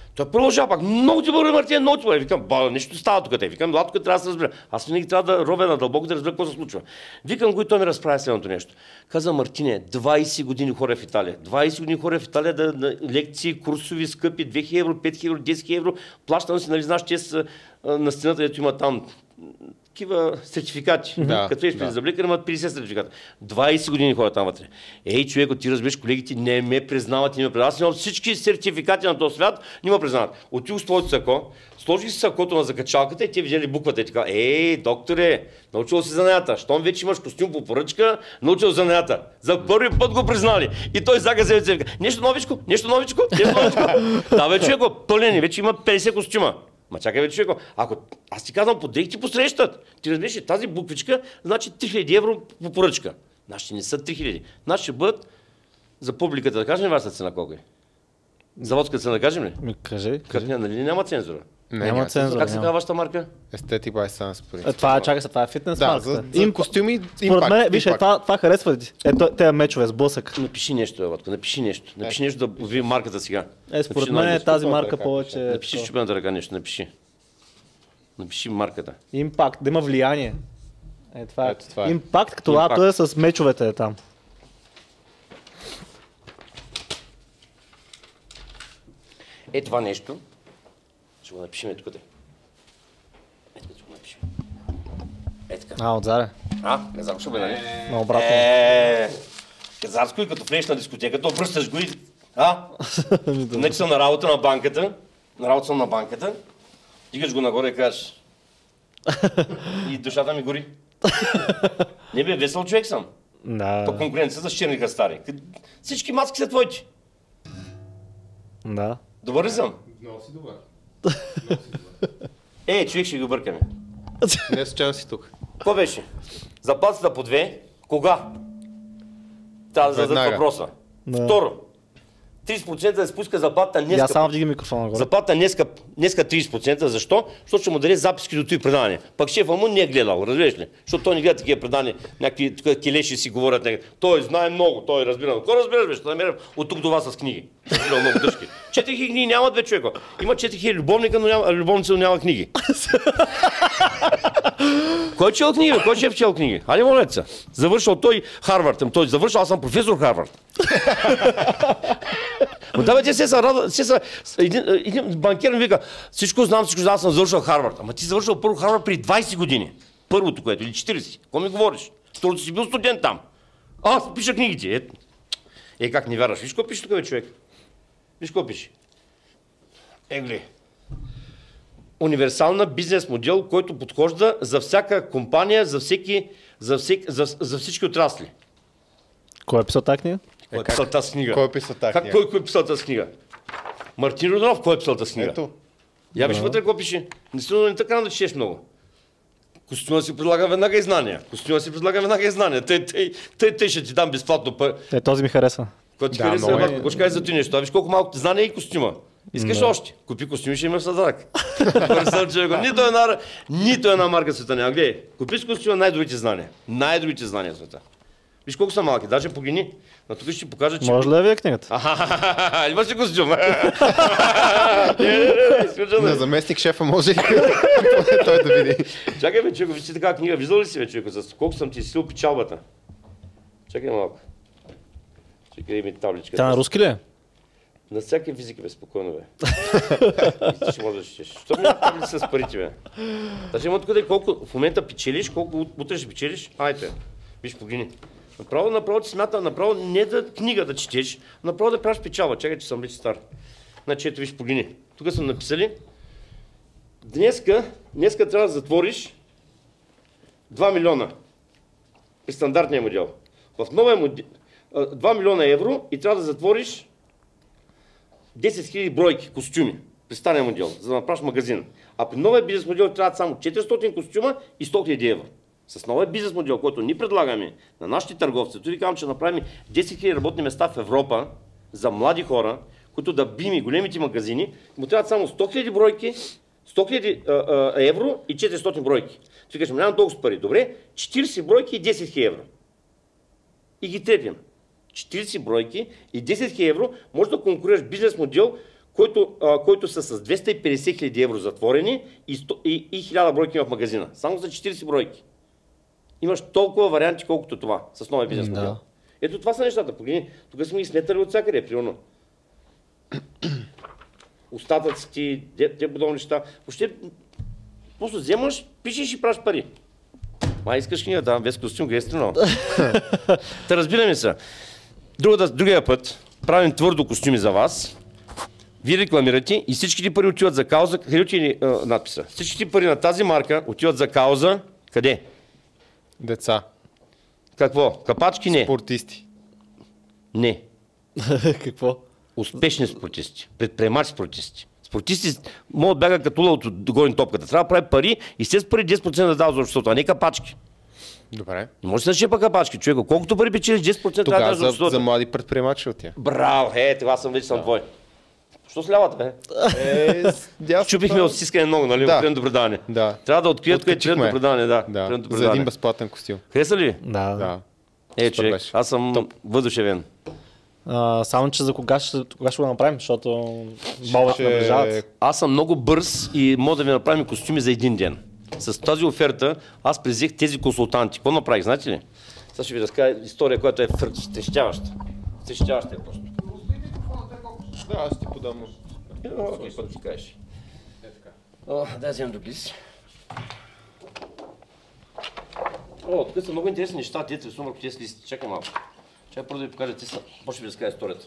Той продължава пак. Много ти благодаря, Мартин, много ти благодаря. Викам, ба, нещо става тук. Те. Викам, ла, тук трябва да се разбера. Аз винаги трябва да ровя надълбоко да разбера какво се случва. Викам го и той ми разправя следното нещо. Каза, Мартине, двайсет години хора в Италия. двайсет години хора в Италия, да, да лекции, курсови, скъпи, две хиляди евро, пет хиляди евро, десет хиляди евро. Плащам си, нали, знаеш, че са на стената, дето има там такива сертификати. Да, Като еш да. за лекар, имат петдесет сертификата. двайсет години хора там вътре. Ей, човек, ти разбираш, колегите не ме признават, не ме признават. Аз имам всички сертификати на този свят, не ме признават. Отидох с твоето сако, сложих си сакото на закачалката и те видели буквата и така. Ей, докторе, научил си занаята. Щом вече имаш костюм по поръчка, научил занаята. За първи път го признали. И той зака се вика, нещо новичко, нещо новичко, нещо новичко. Да, бе, човек, пълен, вече има петдесет костюма. Ма чакай, бе, човеко, ако аз ти казвам, подрех ти посрещат. Ти разбираш, тази буквичка значи три хиляди евро по поръчка. Нашите не са три хиляди. Нашите ще бъдат за публиката, да кажем ли вашата цена колко е? Заводската цена да кажем ли? Ми, кажи, Как кажи. не, нали няма цензура? Не, Няма цензура. Как се няма. казва вашата марка? Естети бай санс по Е, принцип. това е, чакай се, това е фитнес Да, марката. за, за Им- костюми, Според импакт, мен, виж, е, импакт. това, това харесва ли ти? Ето, тези мечове, сблъсък. Напиши нещо, Еватко, напиши нещо. Напиши нещо да видим марката сега. Е, според Напиши на мен е английски. тази Какво марка така повече... Напиши с чупената ръка нещо, напиши. Напиши марката. Импакт, да има влияние. Е, това е. Ето, това е. Импакт, като лято е с мечовете е там. Е това нещо. Ще го напишем тук. Е така ще го напишем. Е така. А, отзаре. А, казарско бе, нали? На обратно. Е, казарско и като влезеш на дискотеката, обръщаш го и... А? Не, че съм на работа на банката. На работа съм на банката. Дигаш го нагоре и кажеш. И душата ми гори. Не бе, весел човек съм. Да, То конкуренция за черника стари. Всички маски са твоите. да. Добър ли съм? Много си добър. Е, човек ще ги объркаме. Не случайно си тук. Какво беше? Заплатата по две. Кога? Трябва да зададат Веднага. въпроса. Да. Второ. трийсет процента да спуска заплата Я днеска. само вдига микрофона горе. Заплата днеска, днеска трийсет процента. Защо? Защото ще му даде записки до този предаване. Пък шефа му не е гледал, разбираш ли? Защото той не гледа такива предания, някакви тук келеши си говорят. Някакви. Той знае много, той разбира. Какво разбираш, бе? Ще намеря от тук до вас с книги. Разбира много дъжки. четири хиляди книги нямат, бе, човека. Има четири хиляди любовника, но няма, любовница, но няма книги. Кой чел книги, бе? Кой шеф чел книги? Айде, молеца. Завършил той Харвард. Той завършил, аз съм професор Харвард. Но да, бе, те се са рада, се са, един, един банкер ми вика, всичко знам, всичко знам, аз съм завършил Харвард. Ама ти завършил първо Харвард при двайсет години. Първото, което, или четирийсет. Какво ми говориш? Второто си бил студент там. А, аз пиша книгите. Е, е как не вярваш? Виж какво пише тук, бе, човек? Виж какво пише? Е, гледай. Универсална бизнес модел, който подхожда за всяка компания, за, всеки, за, всеки, за, за всички отрасли. Кой е писал тази книга? Кой е писал тази книга? Кой е писал тази Как, книга? кой, кой е писал тази книга? Мартин Родонов, кой е писал тази книга? Ето. Я виж вътре какво пише. Наистина не така да четеш много. Костюма си предлага веднага и знания. Костюма си предлага веднага и знания. Тъй, тъй, тъй, тъй ще ти дам безплатно. Пър... Е, този ми хареса. Кой ти Да, хареса, много е. бе, какво ще кажеш за ти нещо? А виж колко малко знания и костюма. Искаш Да. още? Купи костюми, ще имаш съдрак. нито, една, нито една марка в света няма. Гледай, купи с костюма най-добрите знания. Най-добрите знания в света. Виж колко са малки, даже погледни. Но тук ще ти покажа, че... Може ли да ви е книгата? Ахахахаха, имаш ли костюм? Не, не, не, не, изключено На е. заместник шефа може ли той да види? Чакай, бе, човек, вижте така книга. Виждал ли си, бе, човек, с колко съм ти сил печалбата? Чакай малко. Чакай ми табличка. Тя на руски ли е? На всяка физика, бе, спокойно, бе. И ще можеш да четеш. Що ми таблица с парите, бе? Даже има тук да е колко в момента печелиш, колко утре ще печелиш. Айде, виж, погледни. Направо, направо ти смята, направо не да книга да четеш, направо да правиш печалба. Чакай, че съм вече стар. Значи, ето виж, погледни. Тук съм написали. Днеска, днеска трябва да затвориш два милиона при стандартния модел. В новия модел два милиона евро и трябва да затвориш десет хиляди бройки костюми при стария модел, за да направиш магазин. А при новия бизнес модел трябва само четиристотин костюма и сто хиляди евро. С новия бизнес модел, който ни предлагаме на нашите търговци, тук казвам, че направим десет хиляди работни места в Европа за млади хора, които да бими големите магазини, му трябва само сто хиляди бройки, сто хиляди евро и четиристотин бройки. Ти кажеш, нямам толкова пари. Добре, четирийсет бройки и десет хиляди евро. И ги трепим. четирийсет бройки и десет хиляди евро може да конкурираш бизнес модел, който, а, който са с двеста и петдесет хиляди евро затворени и, сто, и, и хиляда бройки в магазина. Само за четирийсет бройки. Имаш толкова варианти, колкото това, с новия бизнес модел. Да. Ето това са нещата. Погледни, тук сме ги сметали от всякъде, примерно. Остатъците, те, те подобни неща. Въобще, просто вземаш, пишеш и праш пари. Ма искаш книга, да, без костюм, гестрино. Та разбираме се. Другата, другия път правим твърдо костюми за вас. Вие рекламирате и всичките пари отиват за кауза. Къде отиде надписа? Всичките пари на тази марка отиват за кауза. Къде? Деца. Какво? Капачки? Не. Спортисти. Не. Какво? Успешни спортисти. Предприемачи спортисти. Спортисти могат да бягат като лъвото до горни топката. Трябва да прави пари и с тези пари десет процента да дава за обществото, а не капачки. Добре. Не може да се шепа капачки, човека. Колкото пари печелиш, десет процента трябва да Тогава дадеш за за, обществото. за млади предприемачи от тия. Браво, е, това съм вече съм твой. Що с лявата, бе? Е, Чупихме от стискане много, нали? Да. От предното предаване. Да. Трябва да открият кое е Откачихме. предното предаване, да. Да, Предното за предаване. един безплатен костюм. Хареса ли ви? Да. Да. Е, Супер човек, беше. аз съм Топ. въдушевен. А, само, че за кога ще, кога ще го направим, защото болът Ще- наближават. Аз съм много бърз и мога да ви направим костюми за един ден. С тази оферта аз презех тези консултанти. Какво направих, знаете ли? Сега ще ви разкажа история, която е втрещяваща. Втрещяваща е просто. Да, аз ти подам. Е, Окей, път ти кажеш. О, дай вземем до си. О, тук са много интересни неща, те рисувам върху тези листи. Чакай малко. Чакай първо да ви покажа, те са. После ви разкажа историята.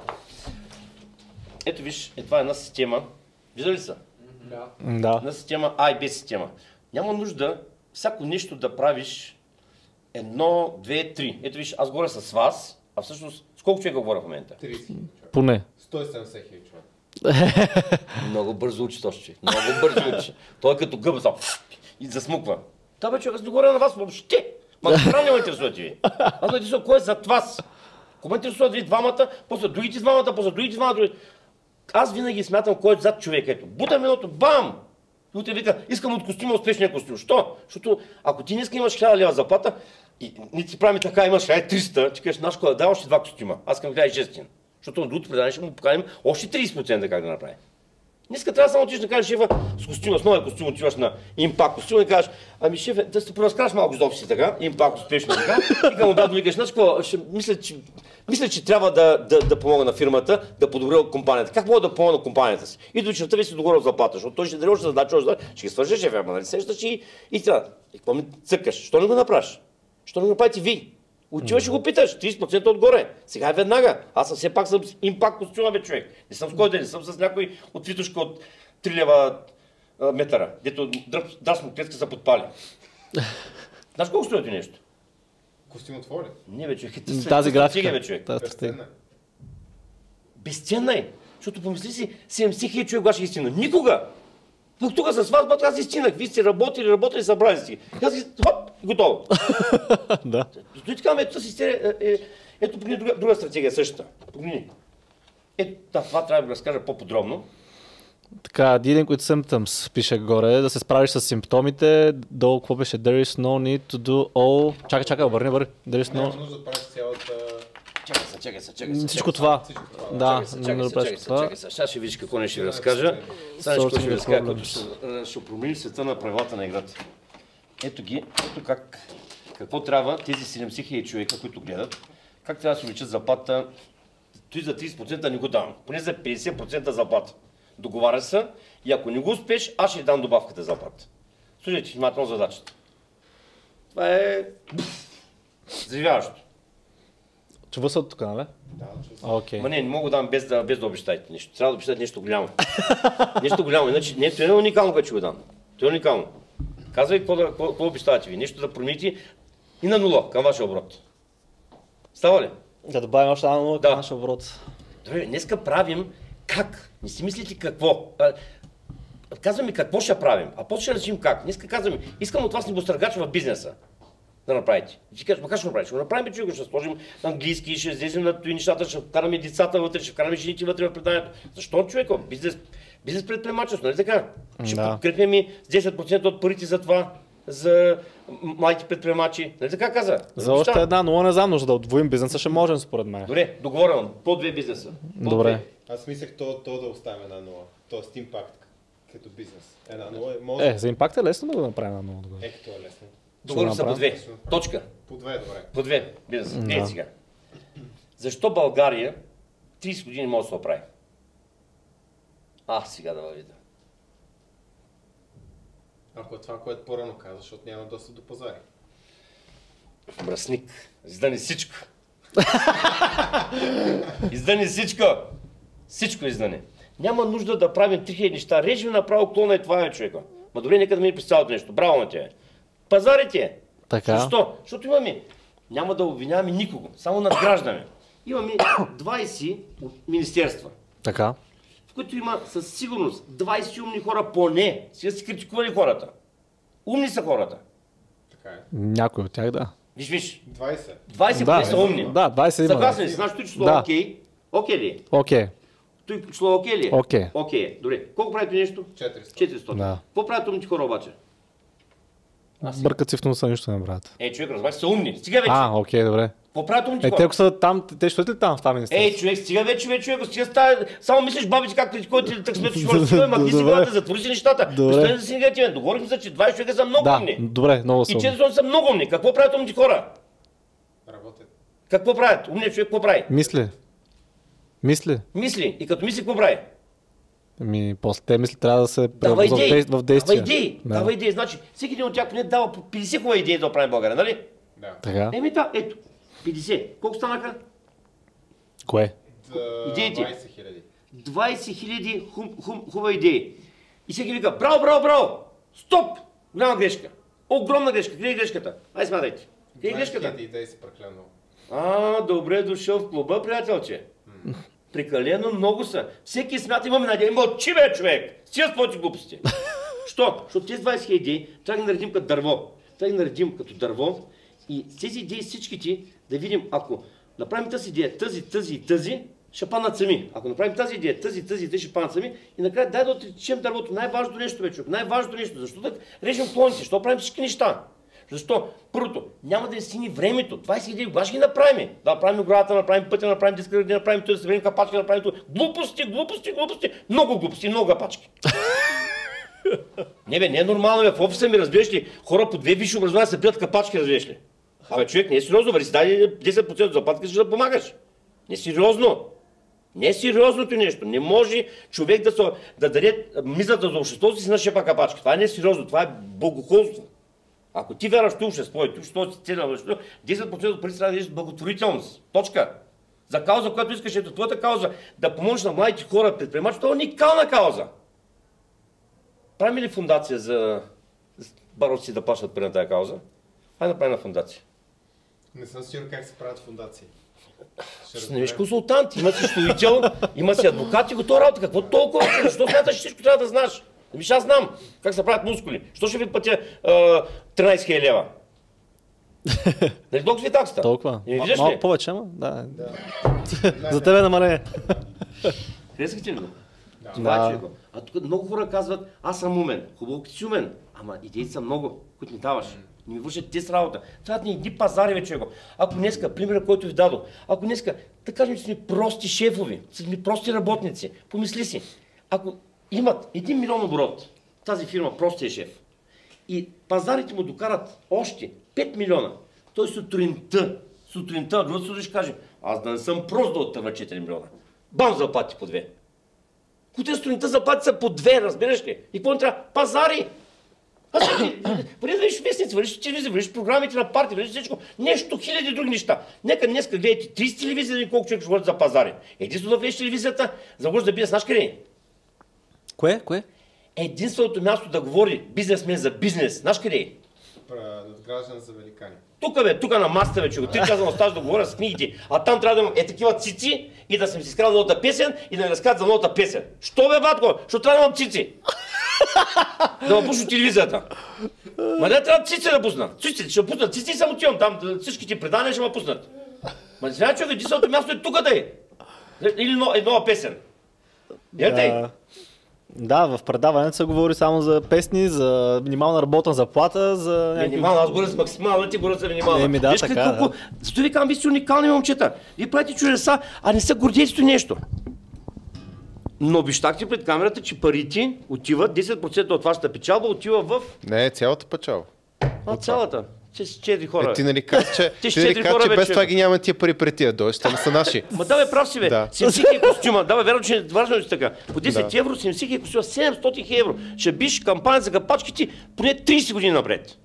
Ето виж, е това е една система. Виждали ли са? Да. Една система А и Б система. Няма нужда всяко нещо да правиш едно, две, три. Ето виж, аз говоря с вас, а всъщност с колко човека говоря в момента? Поне. сто и седемдесет хиляди човек. Много бързо учи този човек. Много бързо учи. Той е като гъба, само и засмуква. Та бе, човек, аз не говоря на вас въобще. Ма това не ме интересувате ви. Аз ме интересува кой е зад вас. Кой ме интересуват ви двамата, после другите двамата, после другите двамата. Другите. Аз винаги смятам кой е зад човека. Ето, бутам едното, бам! И утре вика, искам от костюма успешния костюм. Що? Защото ако ти днес имаш хиляда лева заплата и ние ти правим така, имаш триста, ти кажеш, наш кола, дай още два костюма. Аз към хиляда и шестстотин. Защото от другото предание ще му поканим още трийсет процента как да направи. Днеска трябва само отиш да кажеш шефа с костюма, с новия костюм отиваш на импакт костюм и кажеш, ами шефе, да се поразкраш малко с офиси така, импакт успешно така, и към обратно викаш, знаеш какво, ще, мисля, че, мисля, че трябва да, да, да помогна на фирмата, да подобря компанията. Как мога да помогна на компанията си? И до вечерта ви си договорил заплата, защото той ще даде още задача, още задача, ще ги свържеш шефа, ама нали сещаш и, и трябва. И какво ми цъкаш? Що не го направиш? Що не го направите ви? Отиваш и го питаш, трийсет процента отгоре. Сега е веднага. Аз съм все пак съм импакт костюма, бе, човек. Не съм с кой да не съм с някой от витушка от три лева а, метъра, дето дръсно клетка се подпали. Знаеш колко стои нещо? Костюм отвори. Не, бе, човек. Тази графика. Стига, бе, човек. Тази стратегия. Безценна е. Защото помисли си, седемдесет хиляди човек ще ги стигна. Никога! Тук, тук с вас, бат, аз си стигнах. Вие сте работили, работили, събрали си. Аз си, хоп, готово. Да. Той така, ето тази истерия, е, е, ето погледни друга, друга стратегия същата. Погледни. Ето това трябва да го разкажа по-подробно. Така, dealing with symptoms, пише горе, да се справиш с симптомите, долу, какво беше, there is no need to do all... Чакай, чакай, обърни, обърни. There is no... нужда да правиш цялата... Чакай се, чакай се, чакай се. Всичко това. Да, Чакай се, не чакай да се, правиш чакай се, това. чакай се. Сега ще видиш какво не ще ви разкажа. Сега нещо какво ще ви Sorting разкажа, problems. като ще, ще промени света на правилата на играта. Ето ги, ето как, какво трябва тези седемдесет хиляди човека, които гледат, как трябва да се увеличат заплата. Той за трийсет процента не го давам, поне за петдесет процента заплата. Договаря се и ако не го успеш, аз ще дам добавката заплата. Слушайте внимателно задачата. Това е заявяващо. Чува се от тук, нали? Да, окей. Ма не, не мога да дам без да, без да обещаете нещо. Трябва да обещаете нещо голямо. нещо голямо, иначе не, това е уникално, което ще го дам. Това е уникално. Казвай какво, да, какво, какво обещавате ви. Нещо да промените и на нула към вашия оборот. Става ли? Да добавим още една нула Да. към нашия оборот. Добре, днеска правим как. Не си мислите какво. А, казваме какво ще правим, а после ще решим как. Днеска казваме, искам от вас небостъргач в бизнеса да направите. И ти кажеш, ма как ще го направиш? Ще го направим, човек, ще сложим английски, ще излезем на този нещата, ще вкараме децата вътре, ще вкараме жените вътре в преданието. Защо, човек? Бизнес, бизнес предприемачество, нали така? Ще Да. подкрепим и с десет процента от парите за това. за младите предприемачи. Нали така каза? За още една нула не знам, но за да отвоим бизнеса ще можем според мен. Добре, договорено. По две бизнеса. По Добре. Две. Аз мислех то, то да оставим една нула. Тоест импакт като бизнес. Една нула е може. Е, за импакт е лесно да го направим на нула. Е, като е лесно. Договорим се по направим? две. Точка. По две, добре. По две бизнеса. Да. Ей сега. Защо България трийсет години може да се оправи? А, сега да видя. Ако е това, което по-рано каза, защото няма достъп до пазари. Мръсник. Издани всичко. Издани всичко. Всичко издани. Няма нужда да правим три хиляди неща. Режим направо клона и това е човека. Ма добре, нека да мине през цялото нещо. Браво на тебе. Пазарите. Така. Защо? Защото имаме, няма да обвиняваме никого, само надграждаме. Имаме двайсет министерства, Така. в които има със сигурност двайсет умни хора поне. Сега си критикували хората. Умни са хората. Така е. Някой от тях да. Виж, виж, двайсет. двайсет Да, поне са умни. да, двайсет има. Съгласен ли си? Значи, число Да. окей. Окей ли? Окей. Той число окей ли? Окей. Окей. Добре. Колко правите нещо? четиристотин. четиристотин. Да. Какво правят умните хора обаче? Бъркат си в носа, нищо не правят. Е, човек, разбрах, са умни. Стига вече. А, окей, добре. Какво правят умните Е, хора? те ако са там, те ще ли там в тази министерство? Ей, човек, стига вече, вече, човек, стига става, само мислиш бабите как критикуват и так сметаш хора, стига, ма ти си Добре. главата, затвори си нещата. Добре. Остани да си негативен. Договорим се, че двайсет човека са много Да, умни. добре, много И са. умни. четиристотин са много умни. Какво правят умните хора? Работят. Какво правят? Умният човек какво прави? Мисли. Мисли. Мисли. И като мисли, какво прави? Ами, после те мисли трябва да се Дава превърнат в идеи. действ- в действие. Дава идеи. Да. Дава идеи. Значи, всеки един от тях поне дава по петдесет хубави идеи да оправим България, нали? Да. Така. Еми да, ето. петдесет. Колко станаха? Кое? Д- Идеите. двайсет хиляди. двайсет хиляди хум, хум, хубави идеи. И всеки вика, браво, браво, браво! Стоп! Голяма грешка. Огромна грешка. Къде е грешката? Ай, смятайте. Къде е двайсет грешката? хиляди идеи са прекалено. А, добре дошъл в клуба, приятелче. Прекалено много са. Всеки смята, имаме надежда. Мълчи, бе, човек! Стига с твоите глупости. Що? Защото тези двайсет хиляди идеи трябва да ги наредим като дърво. Трябва да ги наредим като дърво и с тези идеи всичките да видим, ако направим тази идея, тази, тази и тази, ще паднат сами. Ако направим тази идея, тази, тази и тази, ще паднат сами. И накрая дай да отречем дървото. Най-важното нещо, бе, човек. Най-важното нещо. Защо да режем клоните? Защо правим всички неща? Защо? Първото, няма да е сини времето. двайсет идеи, кога ще ги направим? Да направим оградата, да направим пътя, да направим диска, да направим това, да съберем капачки, да направим това. Глупости, глупости, глупости. Много глупости, много капачки. Не бе, не е нормално, бе. В офиса ми, разбираш ли, хора по две висши образования се пият капачки, разбираш ли. Абе, човек, не е сериозно, бе, си дай десет процента заплатка, за да помагаш. Не е сериозно. Не е сериозното нещо. Не може човек да, се, да даде мизата за обществото си на шепа капачки. Това не е сериозно, това е богохулство. Ако ти вярваш в общество и обществото си цели на обществото, десет процента от пари трябва да дадеш благотворителност. Точка. За кауза, която искаш, ето твоята кауза, да помогнеш на младите хора, предприемачи, това е уникална кауза. Правим ли фундация за бароци да плащат пари на тази кауза? Хайде да правим на фундация. Не съм сигурен как се правят фундации. Ще Ще намериш разберем. консултант, има си строител, има си адвокат и готова работа. Какво толкова? Защо смяташ, че всичко трябва да знаеш? Виж, аз знам как се правят мускули. Що ще ви платя а, тринайсет хиляди лева? Нали толкова ви е таксата? Толкова. И ми Ма- виждаш Малко ли? повече, ама да. Да. За тебе намаление. Харесахте ли го? Да. Това е Да. човеко. А тук много хора казват, аз съм умен. Хубаво, ти си умен. Ама идеите са много, които ми даваш. Не ми вършат те с работа. Трябва да ни едни пазари, бе, човеко. Ако днеска, примера, който ви дадох, ако днеска, да кажем, че сме прости шефови, сме прости работници, помисли си, ако имат един милион оборот, тази фирма простия шеф, и пазарите му докарат още пет милиона, той сутринта, сутринта, другото ще каже, аз да не съм прост да оттърна четири милиона. Бам, заплати по две. Които сутринта заплати са по две, разбираш ли? И какво не трябва? Пазари! Аз преди да виж вестници, вървиш телевизия, вървиш програмите на партия, вървиш всичко, нещо, хиляди други неща. Нека днеска гледате трийсет телевизии и колко човек ще говорят за пазари. Единствено да влезеш телевизията, за да можеш да биеш, знаеш къде е? Кое? Кое? Единственото място да говори бизнесмен за бизнес, знаеш къде е? Пра- Надграждан за великани. Тук бе, тук на масата бе, че го три часа на стаж да говоря с книгите, а там трябва да имам е такива цици и да съм си изкрал новата песен и да ми разказват за новата песен. Що бе, батко? Що трябва да имам цици? Да ме пуша телевизията. Ма не трябва цици да пусна. Цици, ще пуснат цици и само отивам там, да- всичките предания ще ме пуснат. Ма не знае човек, единственото място е тук да е. Или но- е нова песен. Ето Да. Да, в предаването се говори само за песни, за минимална работна заплата, за някакви... Минимална, аз говоря за максимална, ти говоря за минимална. Еми да, Виж така, колко... да. Зато ви казвам, вие сте уникални момчета. Вие правите чудеса, а не са гордейството нещо. Но обещахте пред камерата, че парите отиват, десет процента от вашата печалба отива в... Не, цялата печалба. А, цялата. Че с четири хора. Е, ти нали каза, че, Ти с ти нали четири каза, хора че без вече. това ги няма тия пари пред тия дойш, те не са наши. Ма да бе, прав си бе. Да. седемдесет костюма. Да бе, верно, че важно е така. По десет Да. евро, седемдесет костюма, седемстотин евро. Ще биш кампания за капачките поне трийсет години напред.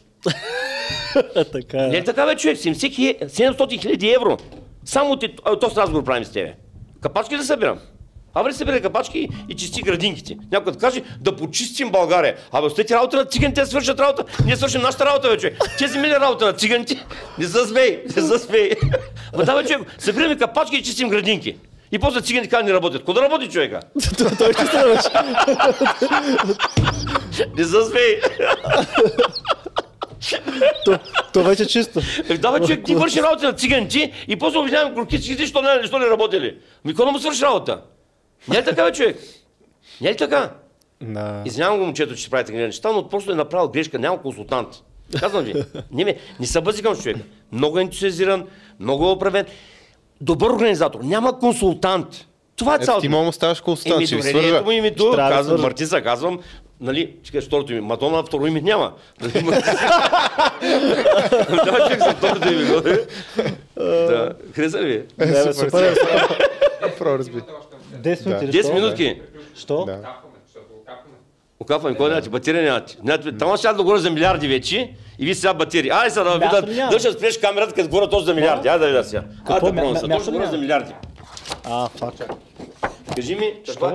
така е. Не е така бе, човек. седемдесет хи- седемстотин хиляди евро. Само от а, този разговор правим с тебе. Капачки да събирам. Абе ли събира капачки и чисти градинките. Някой да каже да почистим България. Абе, оставете работа на циганите да свършат работа. Ние свършим нашата работа, бе, човек. Тези мили работа на циганите. Не се смей, не се смей. Ма да, бе, човек, събираме капачки и чистим градинки. И после циганите как не работят. Кога да работи човека? Той чисто вече. Не се смей. То- То вече чисто. Е, да, бе, човек, ти върши работа на циганите и после обвиняваме горкиците, защо не, защо не работили. Ми кога да му свърши работа? Не е така, бе, човек. Не е така. Да. Извинявам го, момчето, че ще правите грешка неща, но просто е направил грешка, няма консултант. Казвам ви, не, ме, не се бъзикам с човека. Много е ентусиазиран, много е оправен. Добър организатор, няма консултант. Това е Ето, цялото. ти мога да ставаш консултант, Еми, ще ви добре, ето свържа. му името, Ще трябва да казвам, свържа. Мартиса, казвам, нали, че кажеш второто име, Мадона, второ име няма. Да, човек за второто име. Да, хареса ли? Да, бе, супер. Право разби. десет минути. ли, десет що? минутки. Що? Да. Окапваме, кой нямате? Батерия нямате. Нямате. Там ще да говоря за милиарди вече и вие сега батерии. Ай сега да Място видя, няма. да ще спреш камерата, като говоря точно за милиарди. Ай да видя сега. Ай Какво? да Мя- пробвам мя- се. място Точно говоря няма. за милиарди. А, фак. Кажи ми, Що, каква... бе?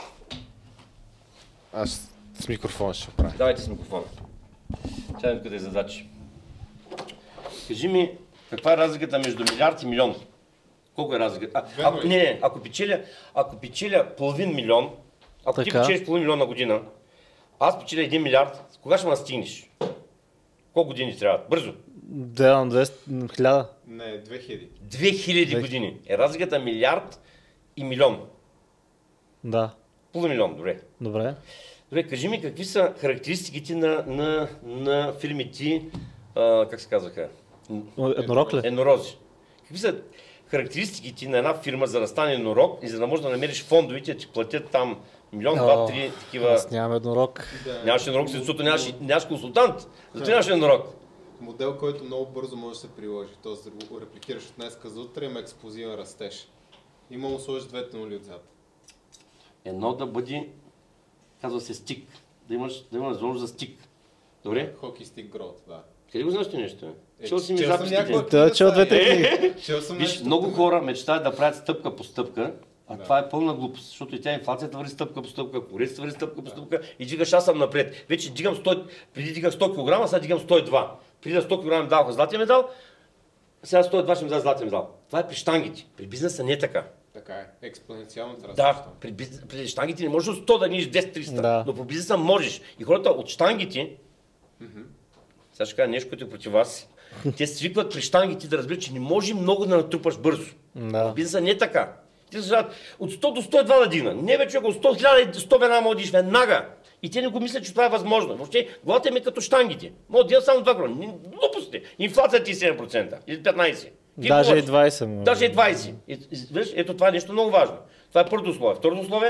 Аз с микрофона ще правя. Давайте с микрофона. Чакай къде е задачи. Кажи ми, каква е разликата между милиард и милион? Колко е разликата? А, ако, не, не, ако печеля, ако печеля половин милион, ако ти Така. печелиш половин милион на година, аз печеля един милиард, кога ще ме настигнеш? Колко години ти трябват? Бързо. Да, на двеста хиляда. Не, две хиляди. Две хиляди години. Е разликата милиард и милион. Да. Половин милион, добре. Добре. Добре, кажи ми какви са характеристиките на, на, на фирмите, а, как се казваха? Еднорог ли? Еднорози. Какви са характеристиките на една фирма, за да стане еднорог и за да можеш да намериш фондовите, да ти платят там милион, два, три, такива... Аз нямам еднорог. Нямаш еднорог, защото нямаш, нямаш консултант. Зато нямаш еднорог. Модел, който много бързо може да се приложи, т.е. да го репликираш от днес за утре, има експлозивен растеж. И мога да сложиш двете нули отзад. Едно да бъде, казва се стик. Да имаш, да имаш възможност за стик. Добре? Хоки стик гроут, да. Къде го знаеш ти нещо? Е, Чел си ми чел съм записките. някаква Той е чел двете книга, книги. Чел съм Виж, нещо. много хора мечтаят да правят стъпка по стъпка, а това е пълна глупост, защото и тя инфлацията върви стъпка по стъпка, корецията върви стъпка по стъпка и дигаш, аз съм напред. Вече дигам сто, преди дигах сто килограма, сега дигам сто и два. Преди да сто килограма ми даваха златен медал, сега сто и два ще ми даде златен медал. Това е при щангите. При бизнеса не е така. Така е, експоненциално трябва Да, при, биз- при щангите не можеш от сто да ниш десет триста, Да. но по бизнеса можеш. И хората от щангите, сега ще кажа нещо, което е против вас, те свикват при щангите да разберат, че не може много да натрупаш бързо. Да. Бизнеса не е така. Ти се от сто до сто и два да дигна. Не бе, човек, от сто хиляди сто веднага може да диш веднага. И те не го мислят, че това е възможно. Въобще, главата ми е като щангите. Мога да дигна само два крона. Глупости. Инфлацията ти е седем процента или петнайсет процента. Ти Даже и говориш. двайсет. може. Даже и двайсет. И, и, виж, ето това е нещо много важно. Това е първото условие. Второто условие?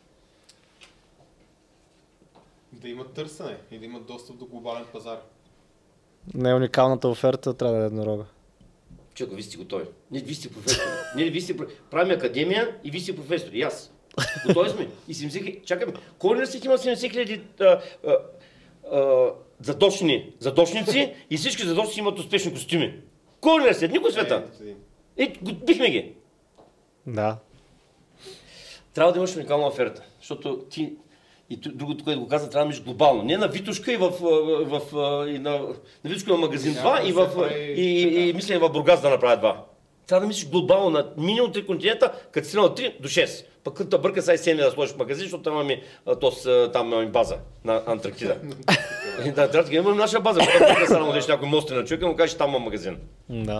Да имат търсене и да имат достъп до глобален пазар. Не е уникалната оферта, трябва да е еднорога. Човек, вие сте готови. Не, вие сте професори. Не, вие сте... про- Правим академия и вие сте професори. И аз. Готови сме. И седемдесет хиляди... Чакаме. Кой университет има седемдесет хиляди задочни, задочници и всички задочници имат успешни костюми? Кой университет? Никой в света. Е, го- бихме ги. Да. Трябва да имаш уникална оферта, защото ти и ту- другото, което го каза, трябва да имаш глобално. Не на Витушка и в, в, в и на, на Витушка на магазин Няма два да и, се в, прави и, и, и мисля и в Бургас да направя два. Трябва да мислиш глобално на минимум три континента, като си на три до шест. Пък като те бърка сега и седем да сложиш в магазин, защото там имаме а, то с, там имаме база на Антарктида. И да, трябва да имаме наша база. Когато да само дадеш някой мост на човека, му кажеш, там има магазин. Да.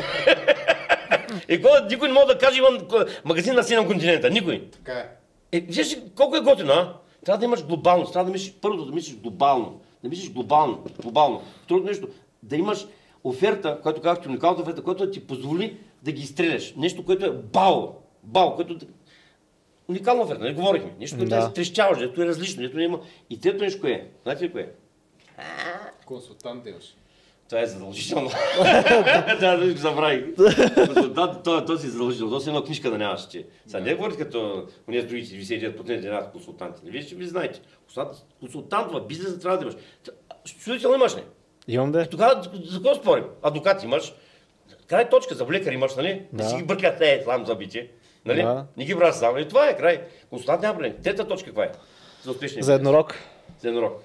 И когато никой не може да каже, имам магазин на седем континента. Никой. Така е. Е, виж колко е готино, а? Трябва да имаш глобалност, трябва да мислиш, първото да мислиш глобално. Да мислиш глобално, глобално. Второто нещо, да имаш оферта, която казах, уникалната оферта, която да ти позволи да ги изстреляш. Нещо, което е бао, бао, което уникална оферта, не говорихме. Нещо, което Да. е стрещаваш, нещо е различно, нещо не има. И трето нещо кое е? Знаете ли кое е? Консултант имаш. Това е задължително. Да, да го забравих. Да, то, то си задължително. То си една книжка да нямаш, че. Сега не говорите като уния другите ви седят по една консултанти. Не вие ще ви знаете. Консултант, консултант в бизнеса трябва да имаш. Счетоводител имаш ли? Имам да. Е, тогава за какво спорим? Адвокат имаш. Край точка, за лекар имаш, нали? Да. Не си ги бъркат, е, там забитие. Нали? Да. Не ги брат само. И това е край. Консултант няма проблем. Трета точка каква е? За успешния За еднорог. За еднорог.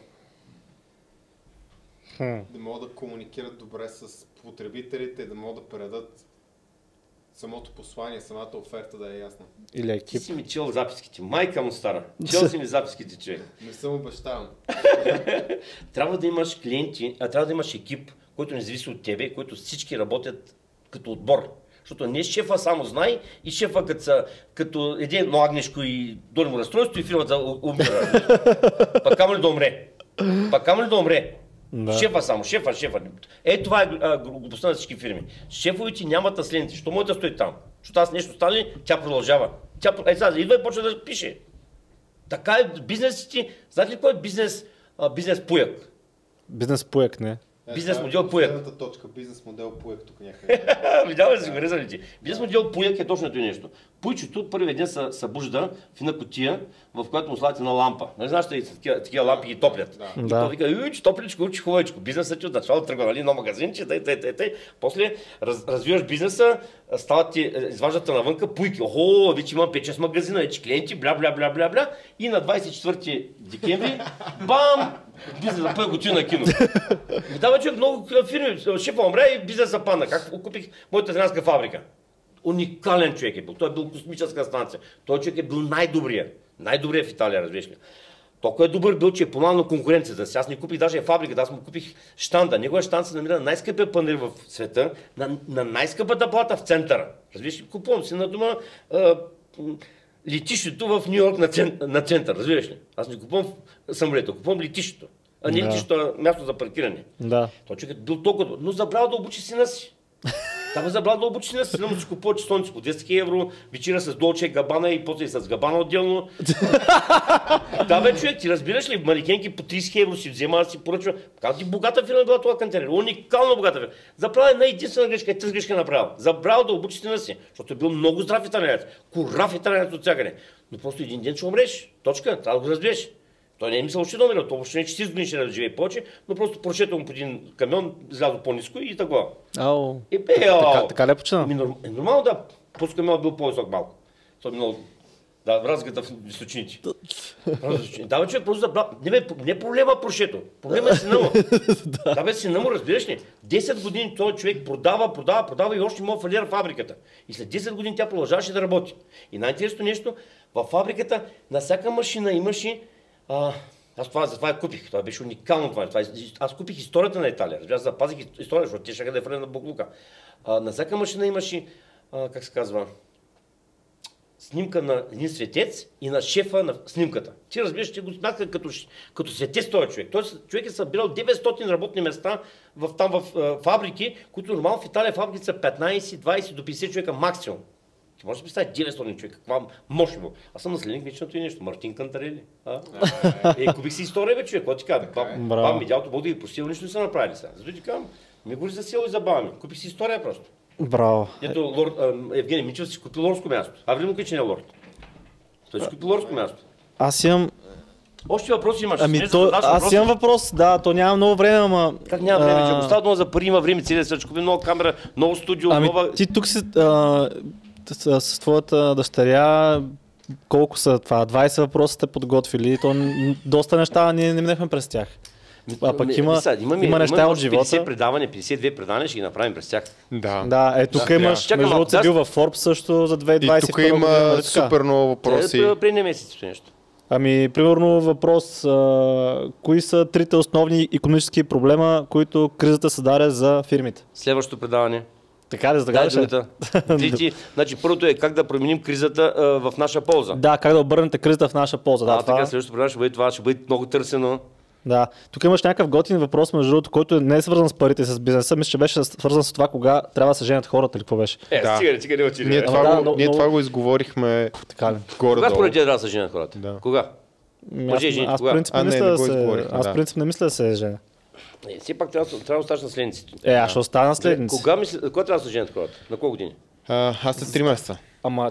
Хм. Да могат да комуникират добре с потребителите, да могат да предадат самото послание, самата оферта да е ясна. Или Ти екип. си ми чел записките. Майка му стара. Чел си ми записките, човек. Не съм обещавам. Трябва да имаш клиенти, а трябва да имаш екип, който не зависи от тебе, който всички работят като отбор. Защото не шефа само знае и шефа като, са, като един едно агнешко и долу му разстройство и фирмата умира. Пак камо ли да умре? Пак камо ли да умре? Да. Шефа само, шефа, шефа. Е, това е а, глупостта на всички фирми. Шефовите нямат наследници. Що може да стои там? Защото аз нещо стане, тя продължава. Тя, е, сега идва и почва да пише. Така е бизнесите. Знаете ли кой е бизнес, а, бизнес пуяк? Бизнес поек, не. Бизнес модел Пуяк. Последната точка, бизнес модел Пуяк тук някъде. Видява ли си го резали ти? Бизнес модел Пуяк е точно това нещо. Пуйчето първият ден се събужда в една кутия, в която му слагате на лампа. Нали знаеш, че такива, такива лампи ги топлят. Да. И Да. той вика, уй, че топличко, учи хубавичко. Бизнесът ти от начало тръгва, нали, едно магазинче, тъй, тъй, тъй, тъй. После раз, развиваш бизнеса, стават ти, изваждат те навънка, пуйки. Охо, вече имам пет-шест магазина, вече клиенти, бля, бля, бля, бля, бля. И на двадесет и четвърти декември, бам! Бизнесът пък отида на кино. И дава човек много фирми, шефа умря и бизнесът падна. Как купих моята италианска фабрика? Уникален човек е бил. Той е бил космическа станция. Той човек е бил най-добрия. Най-добрия в Италия, разбираш ли. Толкова е добър бил, че е понал на конкуренцията. Сега аз не купих даже фабриката, аз му купих щанда. Неговия щанд се намира на най-скъпия панер в света, на, на най-скъпата плата в центъра. Разбираш ли, купувам си на дома а, летището в Нью Йорк на, цен, на център, разбираш ли. Аз не купувам самолета, купувам летището. А не Да. летището, а място за паркиране. Да. Той човек е бил толкова, но забрал да обучи сина си. Там е забрал да обучи сина си, сина му си купува честолници по двеста хиляди евро, вечера с Долче Габана и после и с Габана отделно. Да бе, човек, ти разбираш ли, манекенки по тридесет хиляди евро си взема, да си поръчва. Как ти богата фирма е била това кантерер? Уникално богата фирма. Забрал една единствена грешка, и тази грешка е направил. Забрал да обучи сина си, защото е бил много здрав италианец, корав италианец от всякъде. Но просто един ден ще умреш. Точка, трябва да го разбереш. Той не е мисъл, че да умре, то въобще не че четиридесет години ще да живее повече, но просто прочета му по един камион, излязо по-ниско и така. Ау. И бе, Така, така ли е почина? Ами, норм, е нормално да, после камион бил по-висок малко. Той е много, да, разликата в височините. Да, бе, човек, просто да брат. Не, бе, не е проблема прошето. Проблема е сина му. Да, бе, сина му, разбираш ли? десет години този човек продава, продава, продава и още му фалира фабриката. И след десет години тя продължаваше да работи. И най-интересното нещо, във фабриката на всяка машина имаше. А, аз това, за това я купих. Това беше уникално. Това. Това, аз купих историята на Италия. Разбира се, запазих историята, защото те ще да е фалира на буклука. А, на всяка машина имаше, а, как се казва, снимка на един светец и на шефа на снимката. Ти разбираш, че го смятаха като, като светец този човек. Той човек е събирал деветстотин работни места в, там в а, фабрики, които нормално в Италия фабрики са петнадесет, двадесет до петдесет човека максимум. Ти можеш да представиш деветстотин човека, каква мощ е. Аз съм наследник вечното и нещо. Мартин Кантарели. А? Е, купих си история, бе, човек. Какво ти кажа? Баб, Браво. баб ми дялото Бог да ги простил, нищо не са направили сега. Зато ти казвам, ми говори за село и за баба ми. Купих си история просто. Браво. Ето лорд, а, Евгений Мичев си купи лордско място. А вли му че не е лорд. Той си купи лордско място. Аз имам... Още въпроси имаш. Ами Не, то, задаш аз въпроси. имам въпрос, да, то няма много време, ама... Как няма време, че а, ако става дума за пари, има време, целият свят, ще купи нова камера, ново студио, Ами нова... ти тук си а, с, с твоята дъщеря, колко са това? двадесет въпроса сте подготвили, то н- доста неща ние не минахме през тях. А пък Ми, има, ми, сега, имаме- има неща имаме от още живота. петдесет предавания, петдесет и две предавания, ще ги направим през тях. Да. Да, е тук Да, имаш, Чакай между малко, другото си аз- бил във Forbes също за две хиляди И двадесет и тук втора има година, нали така? супер много въпроси. Е, преди месец нещо. Ами, примерно въпрос, а, кои са трите основни икономически проблема, които кризата създаде за фирмите? Следващото предаване. Така ли, Да, така ли ще? другата. Ти, ти, значи, първото е как да променим кризата а, в наша полза. Да, как да обърнете кризата в наша полза. Да, а, това... така, следващото програма ще бъде това, ще бъде много търсено. Да. Тук имаш някакъв готин въпрос, между другото, който не е свързан с парите, с бизнеса. Мисля, че беше свързан с това, кога трябва да се женят хората или какво беше. Е, Да. стига, стига, не отиде. Ние, бе. това, да, го, но- ние но- това го изговорихме Така ли? Кога горе-долу. според тебе трябва да се женят хората? Да. Кога? Ами Мъже и Аз, жени, аз кога? принцип А, не не, мисля не да го се... изговорихме, Аз да. принцип не мисля да се женя. Е, все пак трябва, трябва да оставаш наследниците. Е, аз ще остана наследници. Кога, мисля, кога трябва да се женят хората? На колко години? А, аз след три месеца. Ама,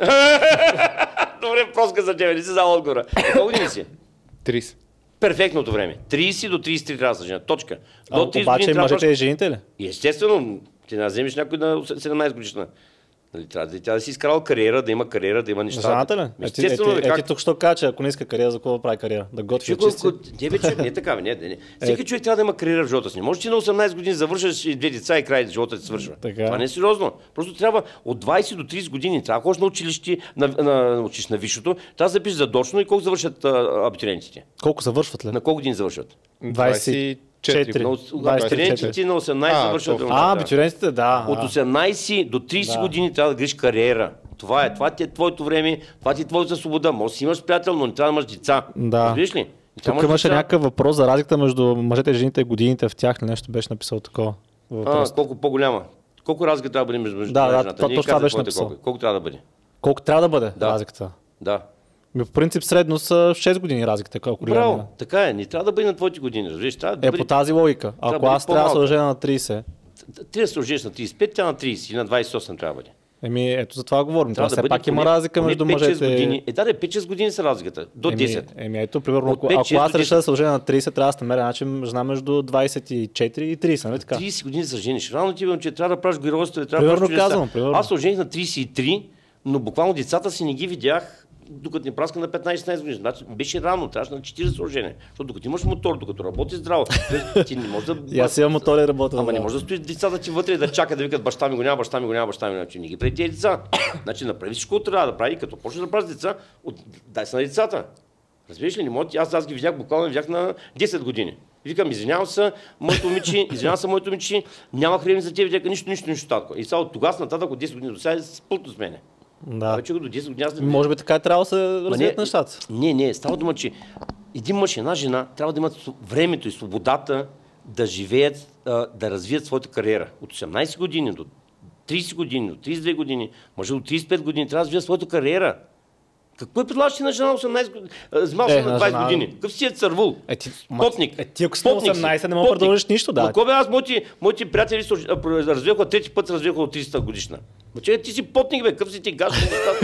Добре, проска за тебе, не си за отговора. На колко години си? трийсет. Перфектното време. трийсет до трийсет и три трябва да се женят. Точка. а, До трийсет обаче години и трябва да мъжете и жените ли? И естествено, ти не вземеш някой на седемнайсет годишна. Нали, трябва, да, трябва да си изкарал кариера, да има кариера, да има неща. Знаете ли? Ами, Е, ти, е, Естествено, ти, бе, е, как? ти тук ще кажа, че ако не иска кариера, за какво да прави кариера? Да готви Човек, чисти. ако- не, бе, човек, не е така, бе, не, не, не. Всеки човек трябва да има кариера в живота си. Не може ти на осемнайсет години завършиш и две деца и край живота ти свършва. Така. Това не е сериозно. Просто трябва от двайсет до трийсет години, трябва да ходиш на училище, на, на, на, учиш на висшето, трябва да запишеш задочно и колко завършат а, абитуриентите. Колко завършват ли? На колко години завършат? двайсет и четири. На, двайсет и четири. абитуриентите на осемнайсет А, завършват. то- А, абитуриентите, да. От а. осемнайсет до трийсет Да. години трябва да гриш кариера. Това е, това ти е твоето време, това ти е твоята свобода. Може да си имаш приятел, но не трябва да имаш деца. Да. Разбираш ли? Не трябва Тук да имаш имаше деца. някакъв въпрос за разликата между мъжете и жените и годините в тях. Нещо беше написал такова. А, Въпрос. колко по-голяма. Колко разлика трябва да бъде между мъжете Да, и да, жената? то- Ние точно това казахме беше твоите написал. Колко, колко трябва да бъде? Колко трябва да бъде Да. разликата? Да. Ми, по принцип средно са шест години разликата. Ако Браво, гледаме. да. Така е. Не трябва да бъде на твоите години. Разбираш, трябва да Е, бъде... по тази логика. да Ако бъде аз трябва да се по-малка. оженя на трийсет, Ти да се оженеш на трийсет и пет, тя на трийсет и на двайсет и осем трябва да бъде. еми ето за това говорим. Това Трябва все да бъде пак има поне- разлика поне между пет-шест мъжете. години. Е, да, да, пет-шест години са разликата. До Еми, десет. еми ето, примерно, От ако, пет, ако шест аз до реша да десет. се оженя на трийсет, трябва да се намеря начин жена между двайсет и четири и трийсет, нали така? трийсет години да се жениш. Рано ти че трябва да правиш геройство, трябва Примерно да правиш чудеса. казвам, примерно. Аз се ожених на трийсет и три, но буквално децата си не ги видях, докато не праска на петнайсет-шестнайсет години. Значи беше рано, трябваше на четирийсет се оженя. Защото докато имаш мотор, докато работи здраво, ти не можеш да... И аз имам мотор и работя. Ама не да. може да стои децата ти вътре и да чака да викат баща ми го няма, баща ми го няма, баща ми го няма. Значи не ги преди тези деца. Значи направи всичко, което трябва да прави, като почнеш да правиш деца, от... дай се на децата. Разбираш ли, не може, аз, аз ги видях, буквално видях на десет години. И викам, извинявам се, моето момиче, извинявам се, моето момиче, нямах време за теб, дека нищо, нищо, нищо татко. И сега от тогава нататък от десет години до сега е спълто с мене. Да. Вече до десет години аз не... Може би така е трябвало да се Ма развият нещата. Не, не, става дума, че един мъж и една жена трябва да имат св- времето и свободата да живеят, а, да развият своята кариера. От осемнайсет години до трийсет години, до трийсет и две години, може до трийсет и пет години трябва да развият своята кариера. Какво е предлагаш ти на жена на осемнайсет години? Взимал Е, се на на двайсет жена- години. Какъв си е цървул? Е, ти, Потник. Е, ти ако си на Потник си. осемнайсет, не мога да Потник. продължиш нищо, да. Ма кой бе, аз, моите, моите приятели се а, про- развиваха трети път, се развиваха от трийсет годишна. Ма че ти си потник, бе, къв си ти гаш,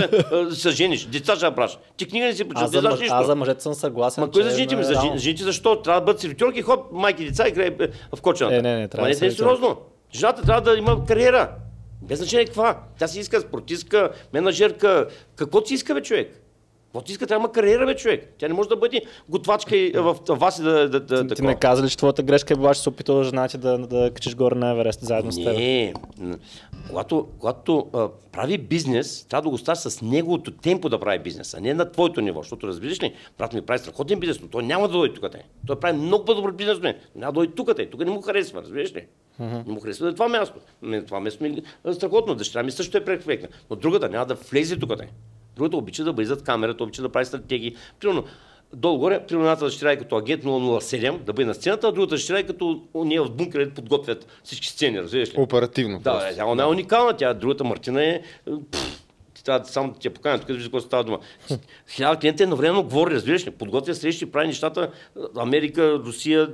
се жениш, деца ще направиш. Ти книга не си почел, Аз не за, знаеш мъж, нищо. аз за мъжете съм съгласен. Ма кой че за жените ми? е За жен- реално. жените защо? Трябва да бъдат сервитьорки, хоп, майки деца и играе в кочената. Е, не, не, трябва Ма да не, е не е сервитьорка. сериозно. Жената трябва да има кариера. Без значение каква. Тя си иска спортистка, менеджерка, какво си иска, бе, човек? Какво ти иска, трябва да има кариера, бе, човек. Тя не може да бъде готвачка и в вас и да... да, да Ти такова. не каза ли, че твоята грешка е била, че се опитала жена ти да, да качиш горе на Еверест заедно с теб? Не, н- когато, когато а, прави бизнес, трябва да го ставаш с неговото темпо да прави бизнес, а не на твоето ниво. Защото разбираш ли, брат ми прави страхотен бизнес, но той няма да дойде тук. Той прави много по-добър бизнес, но няма да дойде тук. Тук не му харесва, разбираш ли? Uh-huh. Не му харесва да е това място. Не, това място ми е страхотно, дъщеря ми също е перфектна. Но другата няма да влезе тук. Другата обича да бъде зад камерата, обича да прави стратегии. Примерно, долу-горе, примерно едната дъщеря е като агент нула нула седем, да бъде на сцената, а другата дъщеря е като ние в бункера подготвят всички сцени, разбираш ли? Оперативно. Да, просто. е, тя не е уникална, тя другата Мартина е... пф, ти трябва да само да ти я поканя, тук да вижда какво става дума. Хиляда клиента едновременно говори, разбираш ли? Подготвя срещи, прави нещата Америка, Русия,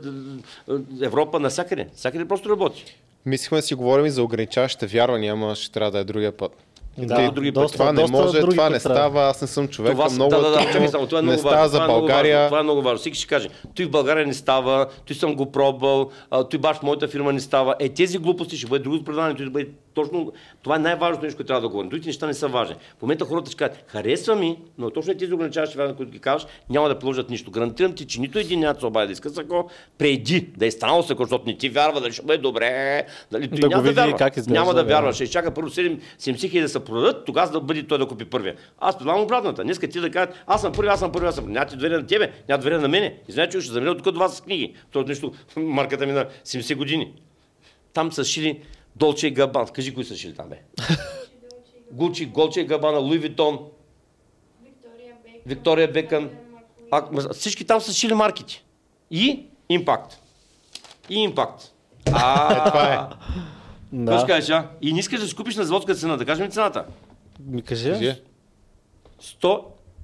Европа, навсякъде. Всякъде просто работи. Мислихме да си говорим и за ограничаващите вярвания, ама ще трябва да е другия път. Да, други доста, Това не доста може, други това не път трябва. става, аз не съм човек. Това, Много да, да, да, трудно, чакай само, това е не много става важно. за Това е много България. важно, това е много важно. Всеки ще каже, той в България не става, той съм го пробвал, а, той баш в моята фирма не става. Е, тези глупости ще бъде друго предаване, той ще бъде точно. Това е най-важното нещо, което трябва да говорим. Другите неща не са важни. В момента хората ще кажат, харесва ми, но точно тези ограничаващи вярвания, които ги кажеш, няма да приложат нищо. Гарантирам ти, че нито един няма да се обади да иска сако, преди да е станало сако, защото не ти вярва, дали ще бъде добре. Дали, той Да няма го види да вярва. как изглежда, Няма да да. вярва. Ще изчака първо седемдесет хиляди да се продадат, тогава да бъде той да купи първия. Аз предлагам обратната. Днеска ти да кажат, аз съм първи, аз съм първи, аз съм първи. Няма ти доверие на тебе, няма доверие на мене. И знаете, че ще замеря тук до вас с книги. Това нещо, марката ми на седемдесет години. Там са шили Долче и Габан. Кажи кои са шили там, бе. Гучи, Голче и Габана, Луи Витон, Виктория Бекън. А, всички там са шили марките. И импакт. И импакт. А, Е, това е. Какво ще Да. кажеш, а? И не искаш да си купиш на заводска цена, да кажем цената. Ми кажи. Кажи. сто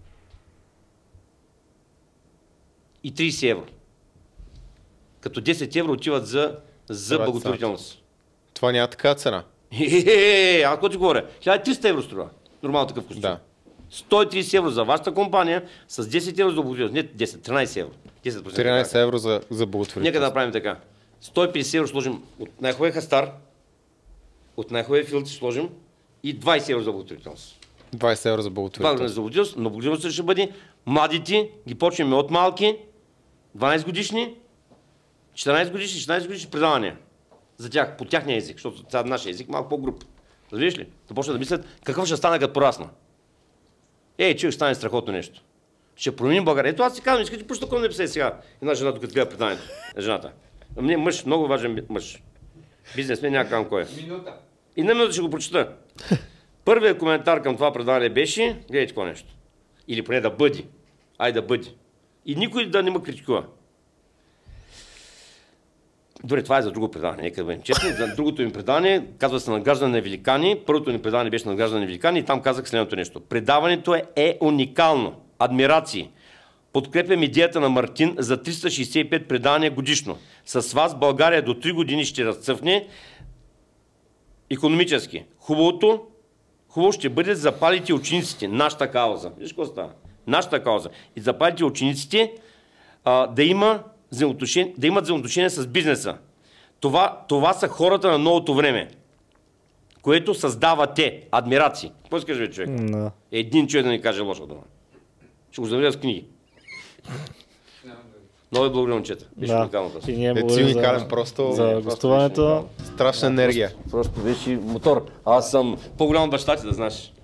и трийсет евро. Като десет евро отиват за, за Това е благотворителност. Това няма така цена. Хе-хе-хе, а какво ти говоря? хиляда и триста евро струва. Нормално такъв костюм. Да. сто и трийсет евро за вашата компания с десет евро за благотворителност. Не десет, тринайсет евро. десет процента. тринайсет евро за, за благотворителност. Нека да направим така. сто и петдесет евро сложим от най-хубавия хастар, от най-хубавия филци сложим и двайсет евро за благотворителност. двайсет евро за Това е благотворителност. за благотворителност, но благотворителност ще бъде младите, ги почваме от малки, дванайсет годишни, четиринайсет годишни, шестнайсет годишни предавания. За тях, по тяхния език, защото сега нашия език малко по-груб. Разбираш ли? Да почнат да мислят какъв ще стане като порасна. Ей, че ще стане страхотно нещо. Ще променим България. Ето аз си казвам, искате почта какво написай сега. Една жена тук гледа преданието. Жената. Не, мъж, много важен мъж. Бизнесмен, няма казвам кой е. Минута. И на минута ще го прочета. Първият коментар към това предаване беше, гледайте какво нещо. Или поне да бъди. Ай да бъди. И никой да не ме критикува. Добре, това е за друго предаване, нека да бъдем честни. За другото им предаване казва се Надграждане на великани. Първото ни предаване беше Надграждане на великани и там казах следното нещо. Предаването е, е уникално. Адмирации. Подкрепям идеята на Мартин за триста шейсет и пет предавания годишно. С вас България до три години ще разцъфне икономически. Хубавото, хубаво ще бъде запалите учениците. Нашата кауза. Виж какво става? Нашата кауза. И запалите учениците а, да, има да имат взаимоотношения с бизнеса. Това, това са хората на новото време, което създава те. Адмирации. Какво искаш, бе, човек? Да. Един човек да ни каже лоша дума. Ще го заведа с книги. Много е благодаря, момчета. Беше Да. уникалната. И ние Е, си благодарим уникален, за, просто, за просто гостуването. страшна енергия. Просто беше мотор. Аз съм по-голям от баща ти, да знаеш.